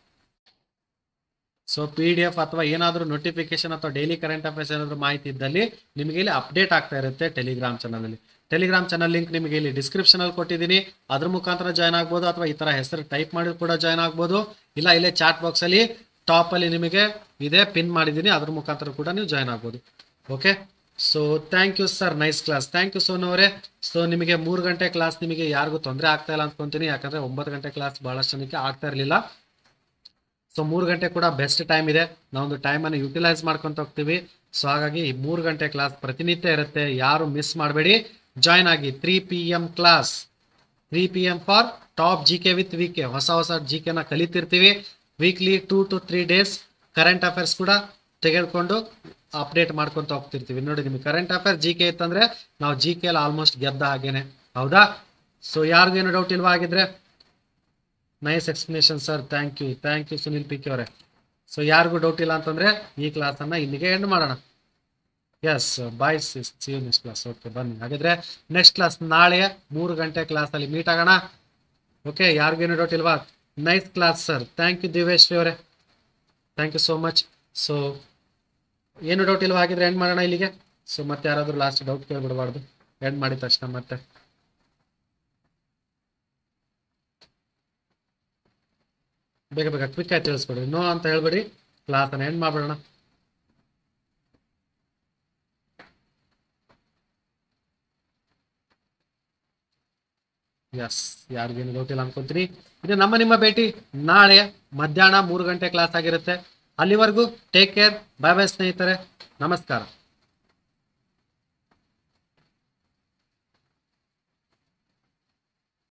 so P D F ಅಥವಾ ಏನಾದರೂ ನೋಟಿಫಿಕೇಶನ್ ಅಥವಾ ಡೈಲಿ ಕರೆಂಟ್ ಅಫೇರ್ಸ್ ಏನಾದರೂ ಮಾಹಿತಿ ಇದ್ದಲ್ಲಿ ನಿಮಗೆ ಇಲ್ಲಿ ಅಪ್ಡೇಟ್ ಆಗ್ತಾ ಇರುತ್ತೆ ಟೆಲಿಗ್ರಾಮ್ ಚಾನಲ್ ಅಲ್ಲಿ. ಟೆಲಿಗ್ರಾಮ್ ಚಾನಲ್ ಲಿಂಕ್ ನಿಮಗೆ ಇಲ್ಲಿ ಡಿಸ್ಕ್ರಿಪ್ಷನ್ ಅಲ್ಲಿ ಕೊಟ್ಟಿದ್ದೀನಿ, ಅದ್ರ ಮುಖಾಂತರ ಜಾಯ್ನ್ ಆಗ್ಬೋದು, ಅಥವಾ ಈ ತರ ಹೆಸರು ಟೈಪ್ ಮಾಡಿ ಕೂಡ ಜಾಯ್ನ್ ಆಗ್ಬೋದು. ಇಲ್ಲ ಇಲ್ಲೇ ಚಾಟ್ ಬಾಕ್ಸ್ ಅಲ್ಲಿ ಟಾಪ್ ಅಲ್ಲಿ ನಿಮಗೆ ಇದೇ ಪಿನ್ ಮಾಡಿದ್ದೀನಿ, ಅದ್ರ ಮುಖಾಂತರ ಕೂಡ ನೀವು ಜಾಯ್ನ್ ಆಗ್ಬೋದು. Okay, so thank you sir, nice class. Thank you Sonu ಅವರೇ. ಸೊ ನಿಮಗೆ ಮೂರು ಗಂಟೆ ಕ್ಲಾಸ್ ನಿಮಗೆ ಯಾರಿಗೂ ತೊಂದರೆ ಆಗ್ತಾ ಇಲ್ಲ ಅನ್ಕೊಂತೀನಿ, ಯಾಕಂದ್ರೆ ಒಂಬತ್ತು ಗಂಟೆ ಕ್ಲಾಸ್ ಬಹಳಷ್ಟು ಜನಕ್ಕೆ ಆಗ್ತಾ ಇರಲಿಲ್ಲ. ಸೊ ಮೂರು ಗಂಟೆ ಕೂಡ ಬೆಸ್ಟ್ ಟೈಮ್ ಇದೆ, ನಾವೊಂದು ಟೈಮನ್ನು ಯುಟಿಲೈಸ್ ಮಾಡ್ಕೊಂತ ಹೋಗ್ತೀವಿ. ಸೊ ಹಾಗಾಗಿ ಈ ಮೂರು ಗಂಟೆ ಕ್ಲಾಸ್ ಪ್ರತಿನಿತ್ಯ ಇರುತ್ತೆ, ಯಾರು ಮಿಸ್ ಮಾಡಬೇಡಿ, ಜಾಯ್ನ್ ಆಗಿ. Three P M class, three P M for top G K with V K. ಹೊಸ ಹೊಸ ಜಿ ಕೆನ ಕಲಿತಿರ್ತೀವಿ. Weekly two to three days current affairs ಕೂಡ ತೆಗೆದುಕೊಂಡು ಅಪ್ಡೇಟ್ ಮಾಡ್ಕೊಂತ ಹೋಗ್ತಿರ್ತೀವಿ. ನೋಡಿ, ನಿಮಗೆ ಕರೆಂಟ್ ಅಫೇರ್ಸ್ ಜಿ ಕೆ ಇತ್ತಂದ್ರೆ ನಾವು ಜಿ ಕೆ ಎಲ್ಲ ಆಲ್ಮೋಸ್ಟ್ ಗೆದ್ದ ಹಾಗೇನೆ, ಹೌದಾ? ಸೊ ಯಾರಿಗೇನು ಡೌಟ್ ಇಲ್ವಾ ಆಗಿದ್ರೆ? Nice explanation sir, thank you thank you Sunil P K ಅವರೇ. ಸೊ ಯಾರಿಗೂ ಡೌಟ್ ಇಲ್ಲ ಅಂತಂದ್ರೆ ಈ ಕ್ಲಾಸನ್ನು ಇಲ್ಲಿಗೆ ಎಂಡ್ ಮಾಡೋಣ. Yes, bye, see you next class. Okay, ಬನ್ನಿ ಹಾಗಿದ್ರೆ ನೆಕ್ಸ್ಟ್ ಕ್ಲಾಸ್ ನಾಳೆ ಮೂರು ಗಂಟೆ ಕ್ಲಾಸಲ್ಲಿ ಮೀಟ್ ಆಗೋಣ. ಓಕೆ, ಯಾರಿಗೇನು ಡೌಟ್ ಇಲ್ವಾ? Nice class sir, thank you Diveshri ಅವರೇ, thank you so much. So ಏನು ಡೌಟ್ ಇಲ್ವಾ ಹಾಗಿದ್ರೆ ಎಂಡ್ ಮಾಡೋಣ ಇಲ್ಲಿಗೆ. ಸೊ ಮತ್ತೆ ಯಾರಾದರೂ ಲಾಸ್ಟ್ ಡೌಟ್ ಕೇಳ್ಬಿಡಬಾರ್ದು ಎಂಡ್ ಮಾಡಿದ ತಕ್ಷಣ. ಮತ್ತೆ ಬೇಗ ಬೇಗ ಕ್ವಿಕ್ ಆಗಿ ತಿಳಿಸ್ಬಿಡ್ರಿ, ನೋ ಅಂತ ಹೇಳ್ಬೇಡಿ, ಕ್ಲಾಸನ್ನು ಎಂಡ್ ಮಾಡ್ಬಿಡೋಣ. ಎಸ್, ಯಾರಿಗೇನು ಡೌಟ್ ಇಲ್ಲ ಅನ್ಕೊಂತೀನಿ. ಇದು ನಮ್ಮ ನಿಮ್ಮ ಭೇಟಿ ನಾಳೆ ಮಧ್ಯಾಹ್ನ ಮೂರು ಗಂಟೆ ಕ್ಲಾಸ್ ಆಗಿರುತ್ತೆ. ಅಲ್ಲಿವರೆಗೂ ಟೇಕ್ ಕೇರ್, ಬಾಯ್ ಬಾಯ್ ಸ್ನೇಹಿತರೆ, ನಮಸ್ಕಾರ.